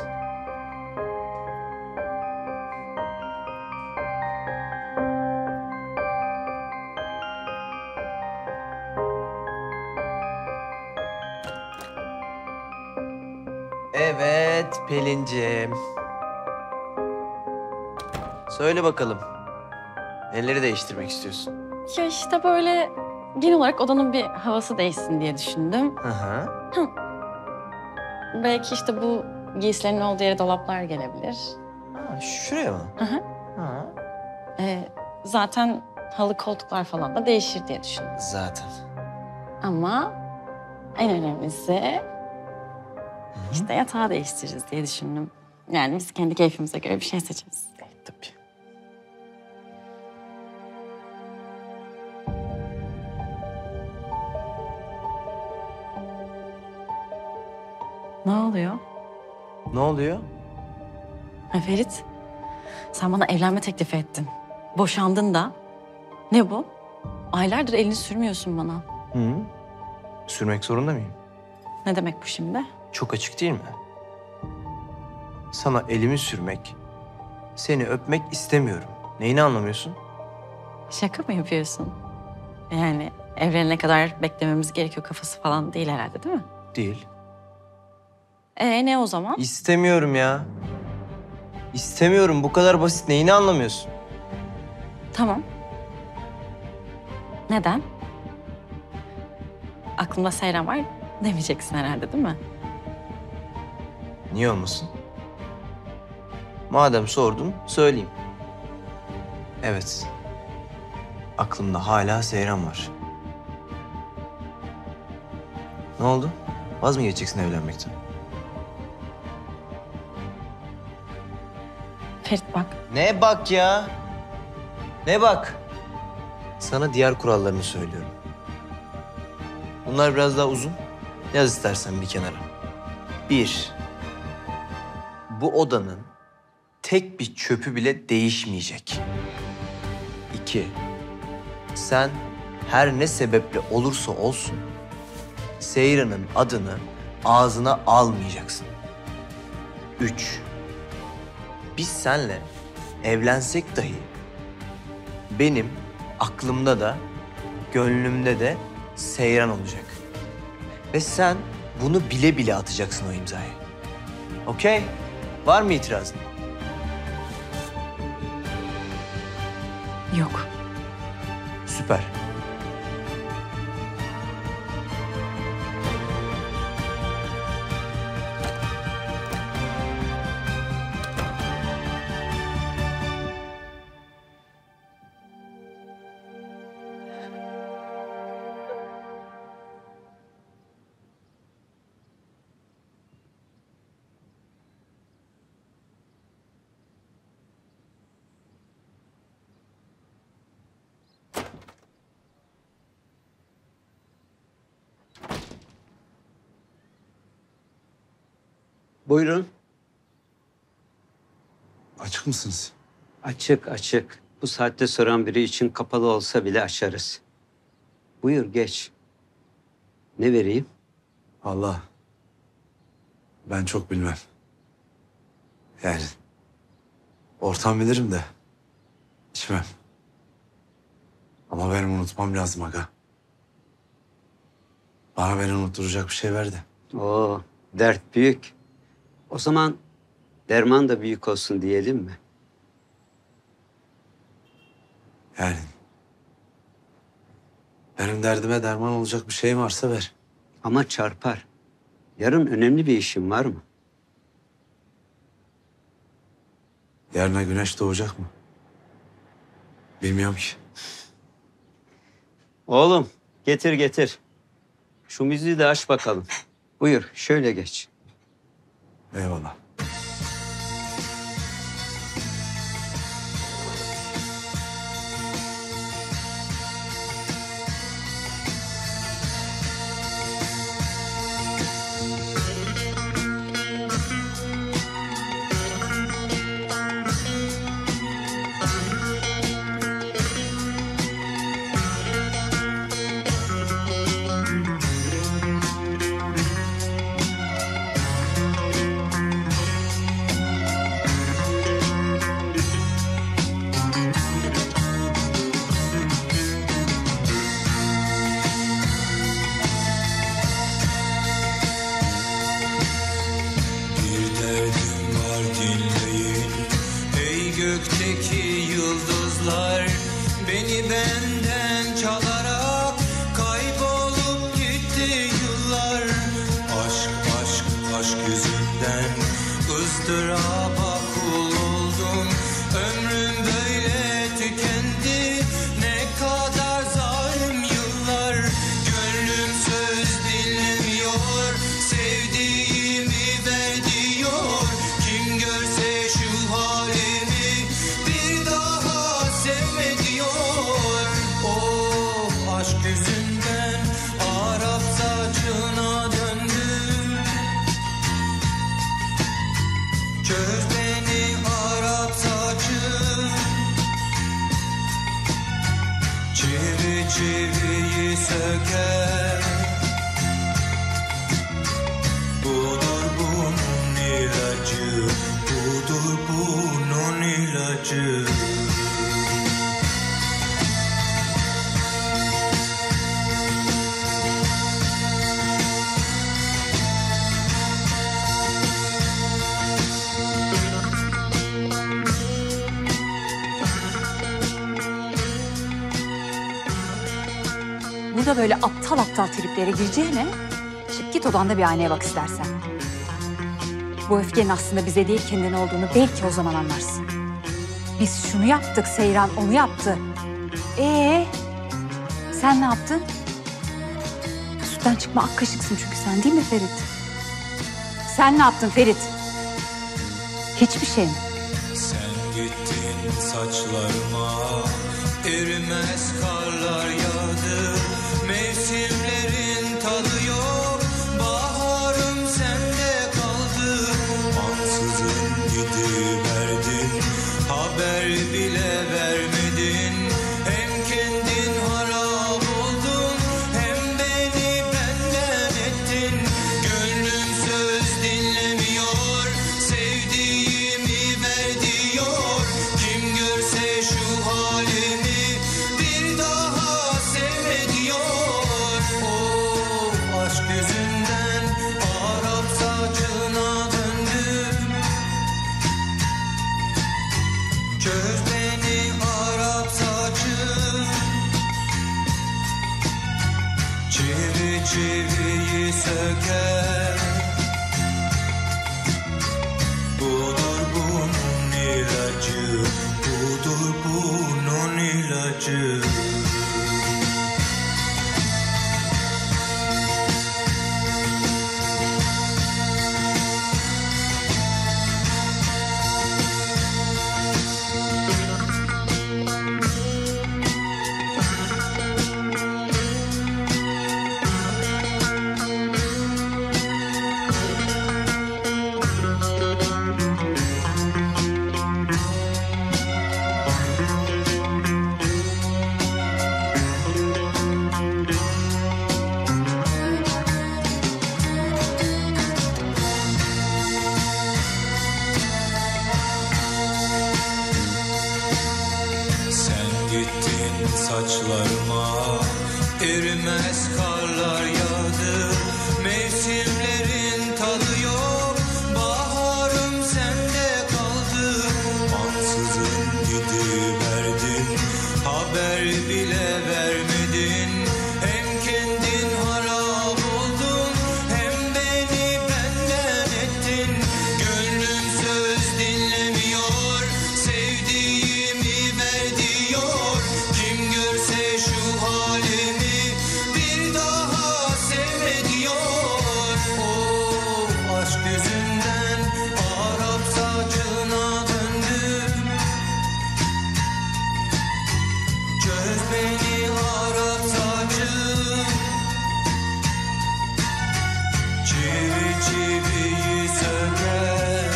Evet Pelincim. Söyle bakalım. Neleri değiştirmek istiyorsun?
Ya işte böyle genel olarak odanın bir havası değişsin diye düşündüm.
Hı hı.
Hı. Belki işte bu giysilerin olduğu yere dolaplar gelebilir.
Ha, şuraya mı?
Hı hı.
Ha.
Ee, zaten halı koltuklar falan da değişir diye düşündüm.
Zaten.
Ama en önemlisi işte yatağı değiştiririz diye düşündüm. Yani biz kendi keyfimize göre bir şey seçeriz.
Tabii.
Ne oluyor?
Ne oluyor?
Ha Ferit, sen bana evlenme teklifi ettin. Boşandın da. Ne bu? Aylardır elini sürmüyorsun bana.
Hı. Sürmek zorunda mıyım?
Ne demek bu şimdi?
Çok açık değil mi? Sana elimi sürmek, seni öpmek istemiyorum. Neyini anlamıyorsun?
Şaka mı yapıyorsun? Yani evlenene kadar beklememiz gerekiyor kafası falan değil herhalde, değil mi?
Değil.
Ee ne o zaman?
İstemiyorum ya. İstemiyorum. Bu kadar basit. Neyini anlamıyorsun?
Tamam. Neden? Aklımda Seyran var demeyeceksin herhalde, değil mi?
Niye olmasın? Madem sordun, söyleyeyim. Evet. Aklımda hala Seyran var. Ne oldu? Vaz mı geçeceksin evlenmekten?
Ferit bak.
Ne bak ya? Ne bak? Sana diğer kurallarını söylüyorum. Bunlar biraz daha uzun. Yaz istersen bir kenara. Bir. Bu odanın tek bir çöpü bile değişmeyecek. İki. Sen her ne sebeple olursa olsun Seyran'ın adını ağzına almayacaksın. Üç. Biz senle evlensek dahi benim aklımda da gönlümde de Seyran olacak. Ve sen bunu bile bile atacaksın o imzayı. Okey? Var mı itirazın?
Yok.
Süper.
Buyurun.
Açık mısınız?
Açık açık. Bu saatte soran biri için kapalı olsa bile açarız. Buyur geç. Ne vereyim?
Allah. Ben çok bilmem. Yani ortam bilirim de içmem. Ama benim unutmam lazım aga. Bana beni unutturacak bir şey verdi.
Oo, dert büyük. O zaman derman da büyük olsun diyelim mi?
Yani benim derdime derman olacak bir şey varsa ver.
Ama çarpar. Yarın önemli bir işin var mı?
Yarına güneş doğacak mı? Bilmiyorum ki.
Oğlum getir getir. Şu müziği de aç bakalım. Buyur şöyle geç.
Eyvallah.
Gökteki yıldızlar beni benden çalarak kaybolup gitti yıllar. Aşk aşk aşk yüzünden ızdıraba kul oldum. Ömrüm böyle tükendi, ne kadar zalim yıllar. Gönlüm söz dinlemiyor, sevdiğimi ver diyor. Kim görse şu halimi bir daha sevme diyor. Oh aşk yüzünden Arap saçına döndüm. Çöz beni Arap saçı, çivi çiviyi söker. Budur bunun ilacı, budur bunun ilacı.
Burada böyle aptal aptal triplere gireceğine çık git odanda bir aynaya bak istersen. Bu öfkenin aslında bize değil kendine olduğunu belki o zaman anlarsın. Biz şunu yaptık, Seyran onu yaptı. Ee, sen ne yaptın? Sütten çıkma ak kaşıksın çünkü sen, değil mi Ferit? Sen ne yaptın Ferit? Hiçbir şey mi?
Sen gittin saçlarıma, erimez karlar yağdı. Mevsimlerin tadı yok, baharım sende kaldı. Ansızın gidiverdin, haber bile vermedin. Hem kendin harap oldun, hem beni benden ettin. Gönlüm söz dinlemiyor, sevdiğimi ver diyor. Kim görse şu halimi bir daha sevme diyor. Oh aşk yüzünden Arap saçına döndüm. Çöz beni Arap saçı, çivi çiviyi söker. Budur bunun ilacı, budur bunun ilacı. Sen gittin saçlarıma, erimez karlar yağdı. Mevsimlerin tadı yok, baharım sende kaldı. Ansızın gidiverdin, haber bile vermedin. Hem kendin harap oldun, hem beni benden ettin. Gönlüm söz dinlemiyor, sevdiğimi ver diyor. Kim görse şu halimi beni aratacak. Çivi çiviyi söker.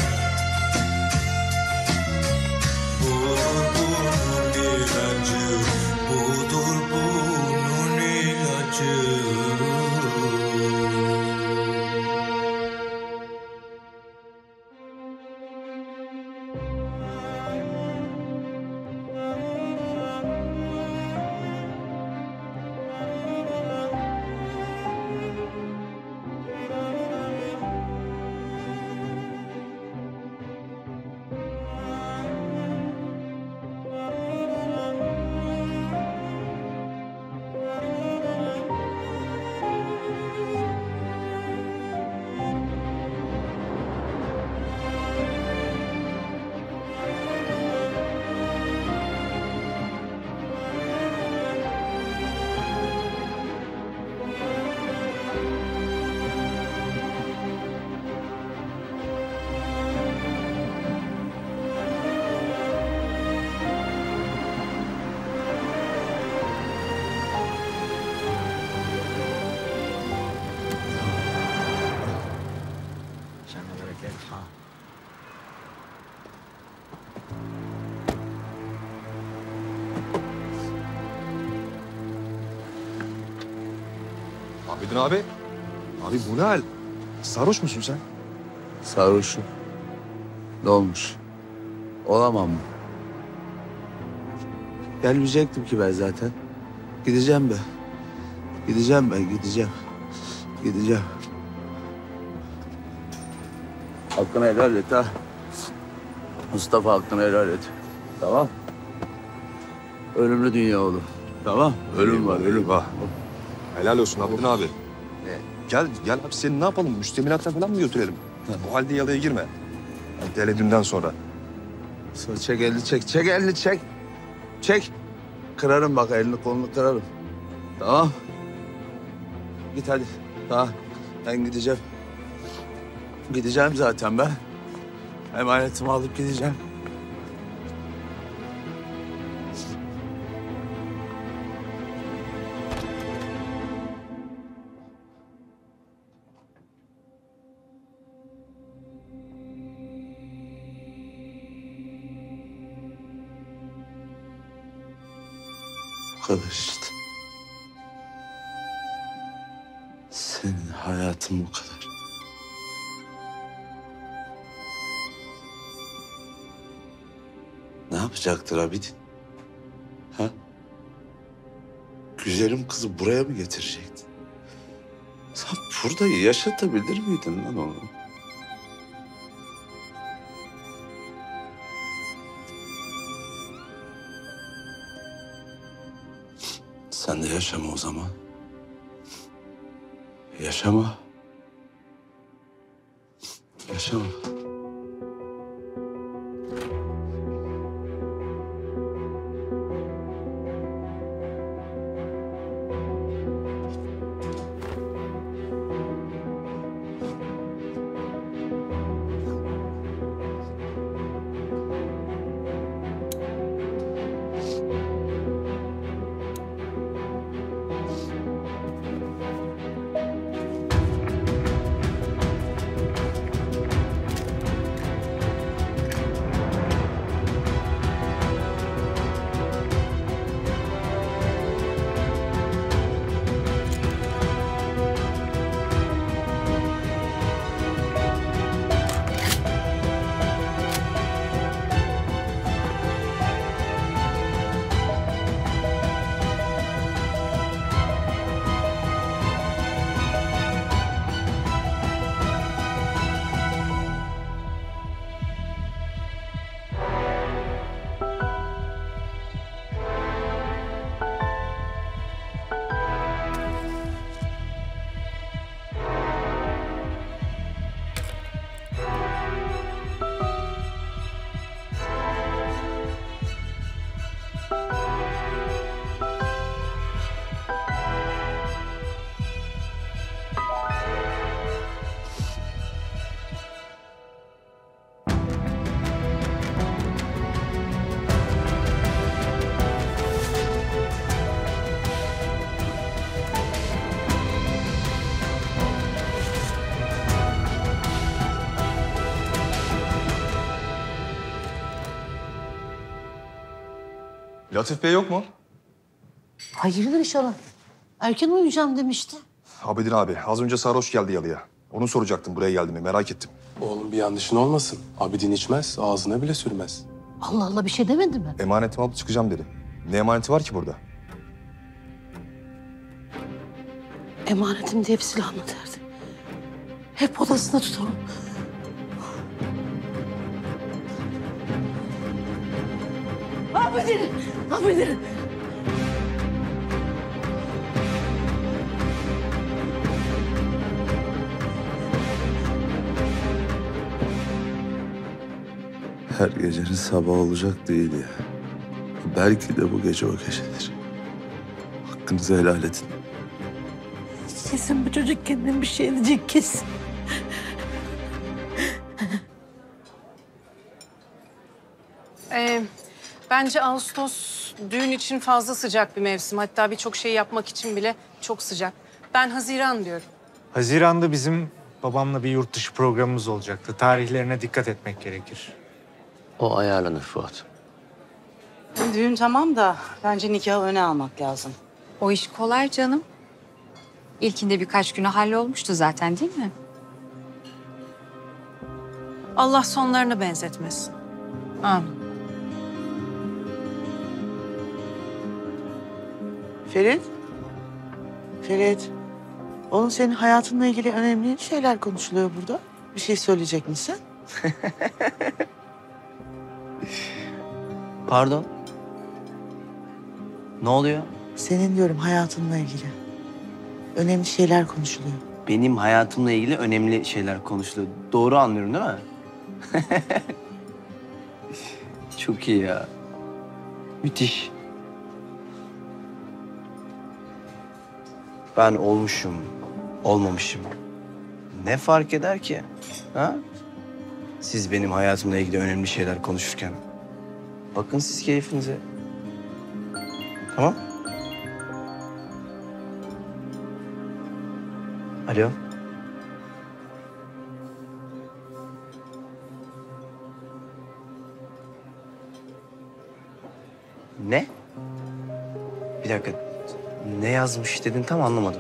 Budur bunun ilacı, budur bunun ilacı.
Abidin abi. Abi bu ne hal? Sarhoş musun sen?
Sarhoşum. Ne olmuş? Olamam mı? Gelmeyecektim ki ben zaten. Gideceğim ben. Gideceğim ben, gideceğim. Gideceğim. Hakkını helal et ha. Mustafa hakkını helal et. Tamam. Ölümlü dünya oğlum. Tamam. Ölüm var, ölüm var.
Helal olsun Abidin abi. Gel, gel abi seni ne yapalım? Müştemilattan falan mı götürelim? Bu halde yalıya girme. Hele dünden sonra.
Sonra çek elini çek, çek elini çek. Çek. Kırarım bak elini kolunu kırarım. Tamam. Git hadi. Tamam. Ben gideceğim. Gideceğim zaten ben. Emanetimi alıp gideceğim. Bu kadar işte. Senin hayatın bu kadar. Ne yapacaktır Abidin? Ha? Güzelim kızı buraya mı getirecektin? Sen burada yaşatabilir miydin lan onu? Sen de yaşama o zaman. Yaşama. Yaşama.
Latif Bey yok mu?
Hayırdır inşallah. Erken uyuyacağım demişti.
Abidin abi az önce sarhoş geldi yalıya. Onu soracaktım buraya geldi mi merak ettim.
Oğlum bir yanlışın olmasın. Abidin içmez, ağzına bile sürmez.
Allah Allah bir şey demedi mi?
Emanetimi alıp çıkacağım dedi. Ne emaneti var ki burada?
Emanetim diye bir silah mı derdi? Hep odasında tutalım. Abidin! Abidin!
Her gecenin sabah olacak değil ya. Belki de bu gece o gecedir. Hakkınızı helal edin.
Kesin bu çocuk kendine bir şey edecek kesin.
Ee, bence Ağustos düğün için fazla sıcak bir mevsim. Hatta birçok şey yapmak için bile çok sıcak. Ben Haziran diyorum.
Haziran'da bizim babamla bir yurt dışı programımız olacaktı. Tarihlerine dikkat etmek gerekir.
O ayarlanır Fuat.
Düğün tamam da bence nikahı öne almak lazım.
O iş kolay canım. İlkinde birkaç güne hallolmuştu zaten değil mi?
Allah sonlarını benzetmesin. Amin.
Ferit. Ferit. Oğlum senin hayatınla ilgili önemli şeyler konuşuluyor burada. Bir şey söyleyecek misin?
Pardon. Ne oluyor?
Senin diyorum hayatınla ilgili. Önemli şeyler konuşuluyor.
Benim hayatımla ilgili önemli şeyler konuşuluyor. Doğru anlıyorum değil mi? Çok iyi ya. Müthiş. Ben olmuşum, olmamışım. Ne fark eder ki? Ha? Siz benim hayatımla ilgili önemli şeyler konuşurken. Bakın siz keyfinize. Tamam? Alo. Ne? Bir dakika. Ne yazmış dedin tam anlamadım.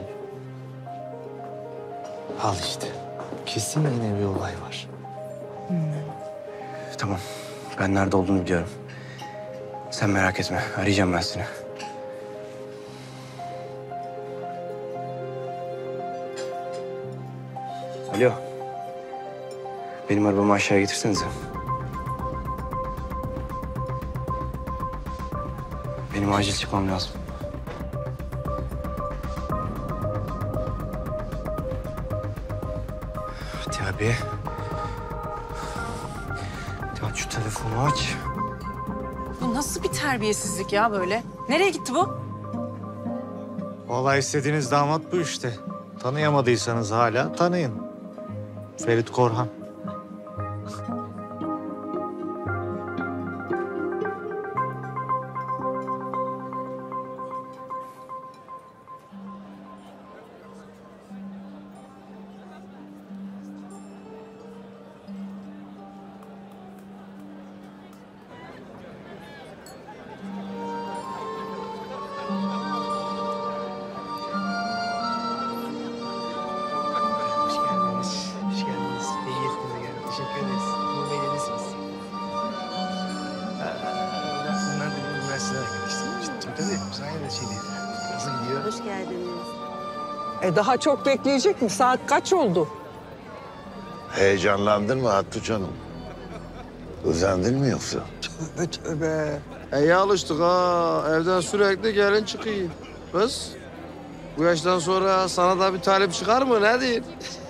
Al işte. Kesin yine bir olay var.
Tamam. Ben nerede olduğunu biliyorum. Sen merak etme. Arayacağım ben seni. Alo. Benim arabamı aşağı getirsenize. Benim acil çıkmam lazım. Hadi abi. Hadi aç şu telefonu aç.
Bu nasıl bir terbiyesizlik ya böyle? Nereye gitti bu?
Vallahi istediğiniz damat bu işte. Tanıyamadıysanız hala tanıyın. Ferit Korhan.
Hoş geldiniz.
E daha çok bekleyecek mi? Saat kaç oldu?
Heyecanlandın mı Hatice Hanım? Özendin mi yoksa?
Tövbe tövbe. İyi alıştık ha. Evden sürekli gelin çıkıyor. Kız, bu yaştan sonra sana da bir talep çıkar mı? Ne diyeyim?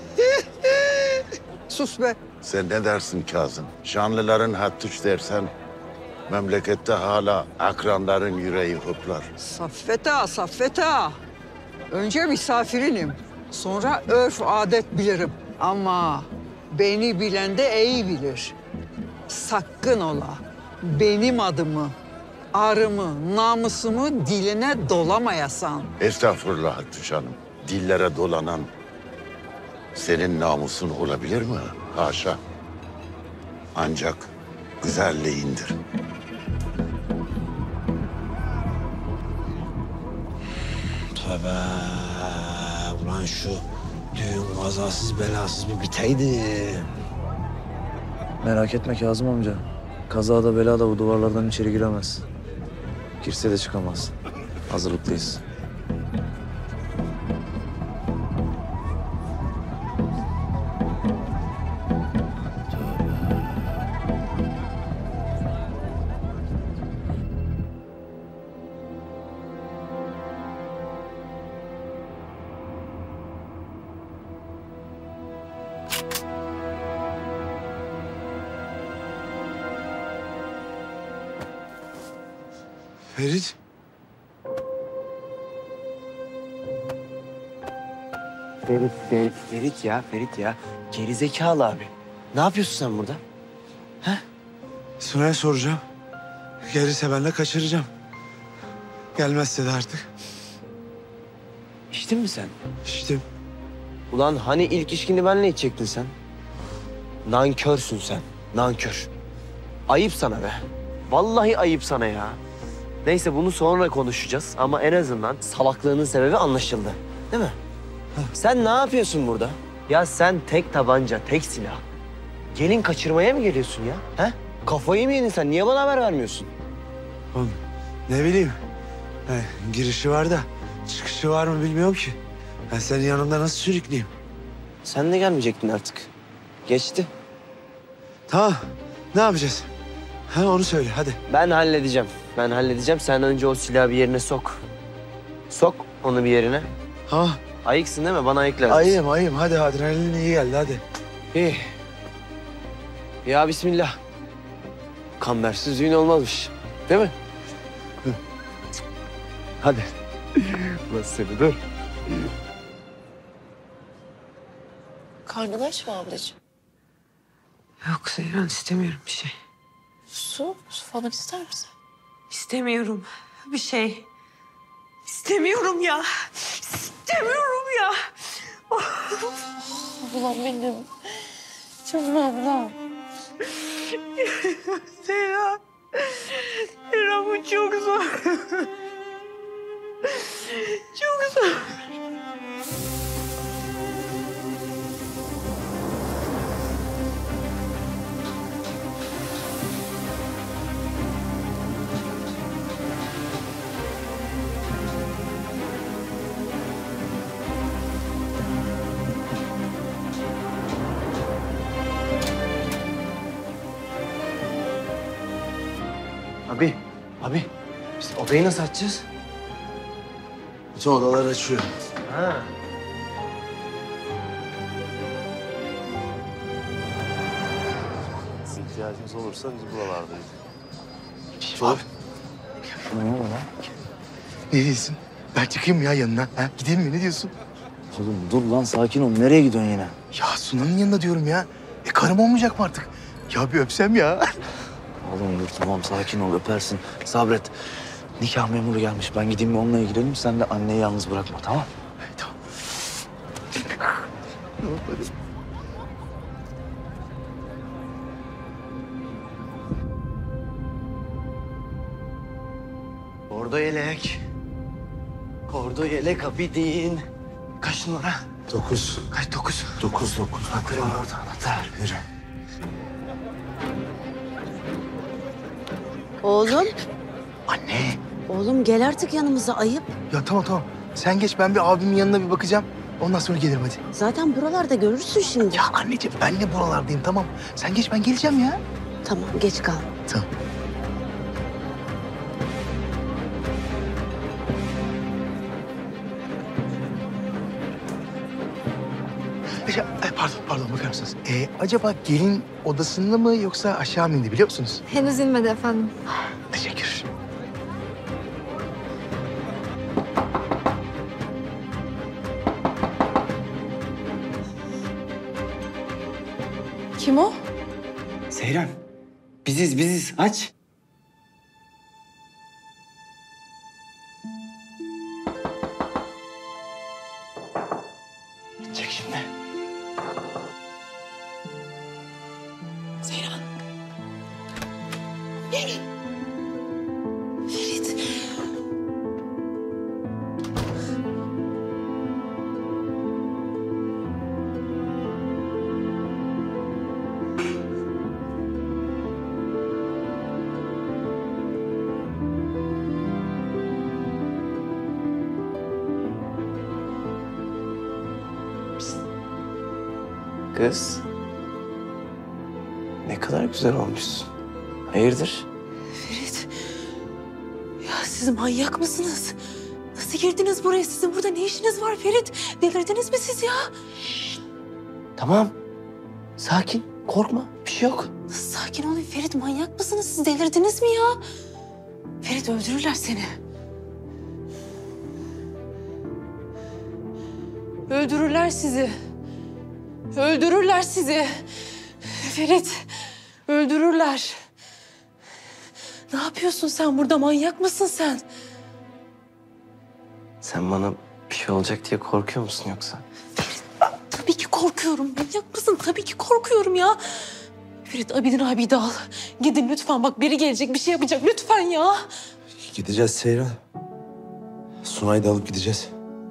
Sus be.
Sen ne dersin Kazım? Şanlıların Hatice dersen memlekette hala akranların yüreği hoplar.
Saffet ağa, Saffet ağa. Önce misafirinim. Sonra örf adet bilirim. Ama beni bilen de iyi bilir. Sakın ola. Benim adımı, arımı, namusumu diline dolamayasan.
Estağfurullah Hatice Hanım. Dillere dolanan senin namusun olabilir mi? Haşa. Ancak güzelliğindir.
Tövbe. Ulan şu düğün kazasız belasız bir biteydi.
Merak etme Kazım amca. Kazada belada bu duvarlardan içeri giremez. Girse de çıkamaz. Hazırlıklıyız.
Ferit.
Ferit, Ferit, Ferit ya, Ferit ya. Gerizekalı abi. Ne yapıyorsun sen burada?
Sunay'a soracağım. Gelirse ben de kaçıracağım. Gelmezse de artık.
İçtin mi sen?
İçtim.
Ulan hani ilk içkini benle içecektin sen? Nankörsün sen, nankör. Ayıp sana be. Vallahi ayıp sana ya. Neyse bunu sonra konuşacağız ama en azından salaklığının sebebi anlaşıldı. Değil mi? Sen ne yapıyorsun burada? Ya sen tek tabanca, tek silah. Gelin kaçırmaya mı geliyorsun ya? He? Kafayı mı yedin sen? Niye bana haber vermiyorsun?
Oğlum ne bileyim. He, girişi var da çıkışı var mı bilmiyorum ki. Ben senin yanında nasıl sürükleyeyim?
Sen de gelmeyecektin artık. Geçti.
Tamam. Ne yapacağız? Ha onu söyle hadi.
Ben halledeceğim. Ben halledeceğim. Sen önce o silahı bir yerine sok. Sok onu bir yerine.
Ha.
Ayıksın değil mi? Bana ayık lazım.
Ayıyım ayıyım. Hadi adrenalin iyi geldi hadi.
İyi. Ya bismillah. Kambersiz düğün olmazmış. Değil mi?
Hadi.
Ulan seni dur.
Karnın aç mı ablacığım?
Yok Seyran istemiyorum bir şey.
Su? Su falan ister misin?
İstemiyorum bir şey. İstemiyorum ya. İstemiyorum ya.
Ulan benim. Canım ablam.
Seyran. Seyran bu çok zor. Çok zor.
Abi, abi. Biz odayı nasıl açacağız?
Bütün odalar açıyor.
Ha.
İhtiyacımız olursa biz buralardayız.
Abi. Ne oluyor lan? Ne diyorsun? Ben çıkayım ya yanına. Ha? Gidelim mi? Ne diyorsun?
Oğlum dur lan sakin ol. Nereye gidiyorsun yine?
Ya Sunan'ın yanında diyorum ya. E karım olmayacak mı artık? Ya bir öpsem ya.
Oğlum dur tamam sakin ol öpersin. Sabret. Nikah memuru gelmiş. Ben gideyim onunla ilgileneyim. Sen de anneyi yalnız bırakma tamam?
Tamam.
Orada yelek. Orada yelek abidin. Kaç numara?
Dokuz.
Kaç dokuz?
Dokuz dokuz.
Anahtarı var orada anahtar.
Yürü.
Oğlum.
Anne.
Oğlum gel artık yanımıza ayıp.
Ya tamam tamam. Sen geç ben bir abimin yanına bir bakacağım. Ondan sonra gelirim hadi.
Zaten buralarda görürsün şimdi.
Ya anneciğim ben de buralardayım tamam. Sen geç ben geleceğim ya.
Tamam geç kal.
Tamam. Ya, e, pardon, pardon bakar mısınız? Ee, acaba gelin odasında mı yoksa aşağı mı indi biliyor musunuz?
Henüz inmedi efendim.
Teşekkür.
Kim o?
Seyran. Biziz biziz aç.
Çek şimdi.
Seyran. Ferit. Ferit.
Kız. Ne kadar güzel olmuşsun. Hayırdır?
Ferit. Ya siz manyak mısınız? Nasıl girdiniz buraya? Sizin burada ne işiniz var Ferit? Delirdiniz mi siz ya?
Tamam. Sakin. Korkma. Bir şey yok.
Nasıl sakin olayım Ferit? Manyak mısınız? Siz delirdiniz mi ya? Ferit öldürürler seni. Öldürürler sizi. Öldürürler sizi. Ferit, öldürürler. Ne yapıyorsun sen burada? Manyak mısın sen?
Sen bana bir şey olacak diye korkuyor musun yoksa?
Tabii ki korkuyorum. Manyak mısın? Tabii ki korkuyorum ya. Ferit, Abidin abi de al. Gidin lütfen. Bak biri gelecek, bir şey yapacak. Lütfen ya.
Gideceğiz Seyran. Sunay'ı da alıp gideceğiz.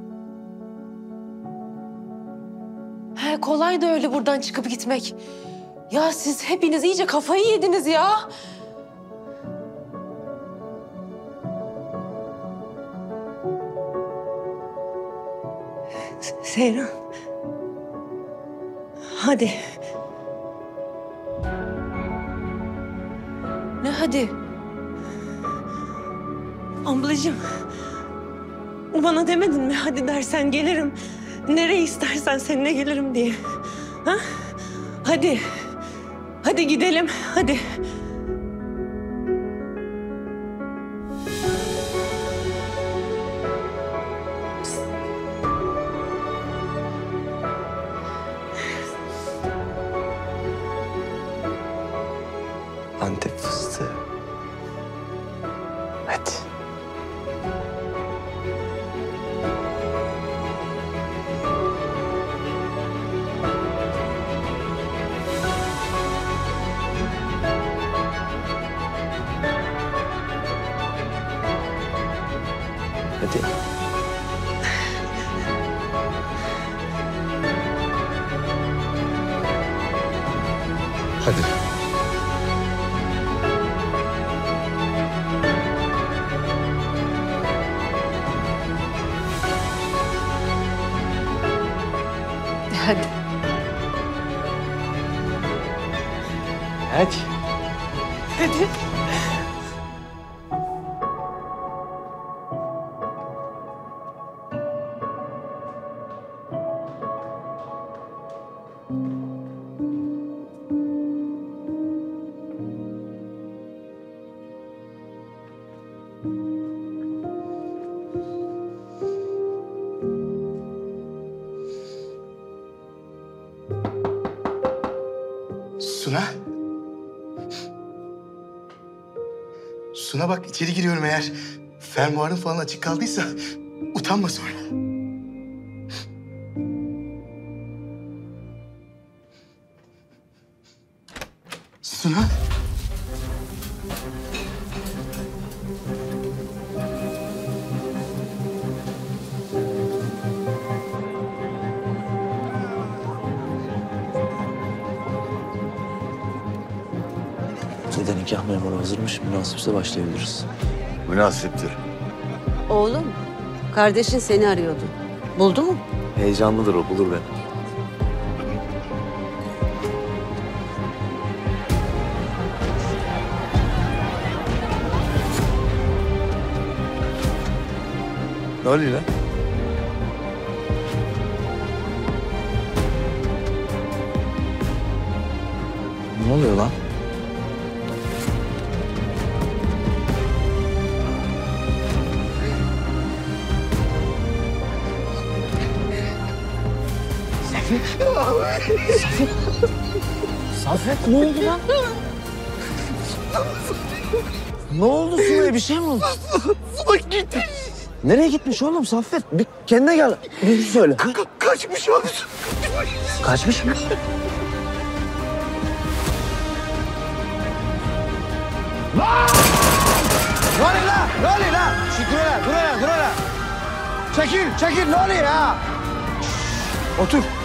He, kolay da öyle buradan çıkıp gitmek. Ya siz hepiniz iyice kafayı yediniz ya.
Seyran. Hadi.
Ne hadi?
Ablacığım. Bana demedin mi? Hadi dersen gelirim. Nereye istersen seninle gelirim diye. Ha? Hadi. Hadi gidelim. Hadi.
Antep fıstığı. Hadi. Hadi.
Hadi.
Hadi.
Hadi.
Hadi.
Suna. Suna bak içeri giriyorum eğer fermuarın falan açık kaldıysa utanma sonra. Suna.
Zaten nikah memuru hazırmış. Münasipse başlayabiliriz.
Münasiptir.
Oğlum, kardeşin seni arıyordu. Buldu mu?
Heyecanlıdır o. Bulur beni.
Ne oluyor lan?
Ne oluyor lan?
Saffet.
Saffet ne oldu lan? Ne oldu Sunay'a? Bir şey mi oldu?
Suna gitti.
Nereye gitmiş oğlum Saffet? Bir kendine gel. Bir söyle.
Ka ka kaçmış abi.
Kaçmış mı?
Ne oluyor lan? Ne oluyor lan? Şu dur hele, dur hele, dur hele. Çekil, çekil. Ne oluyor ya?
Otur.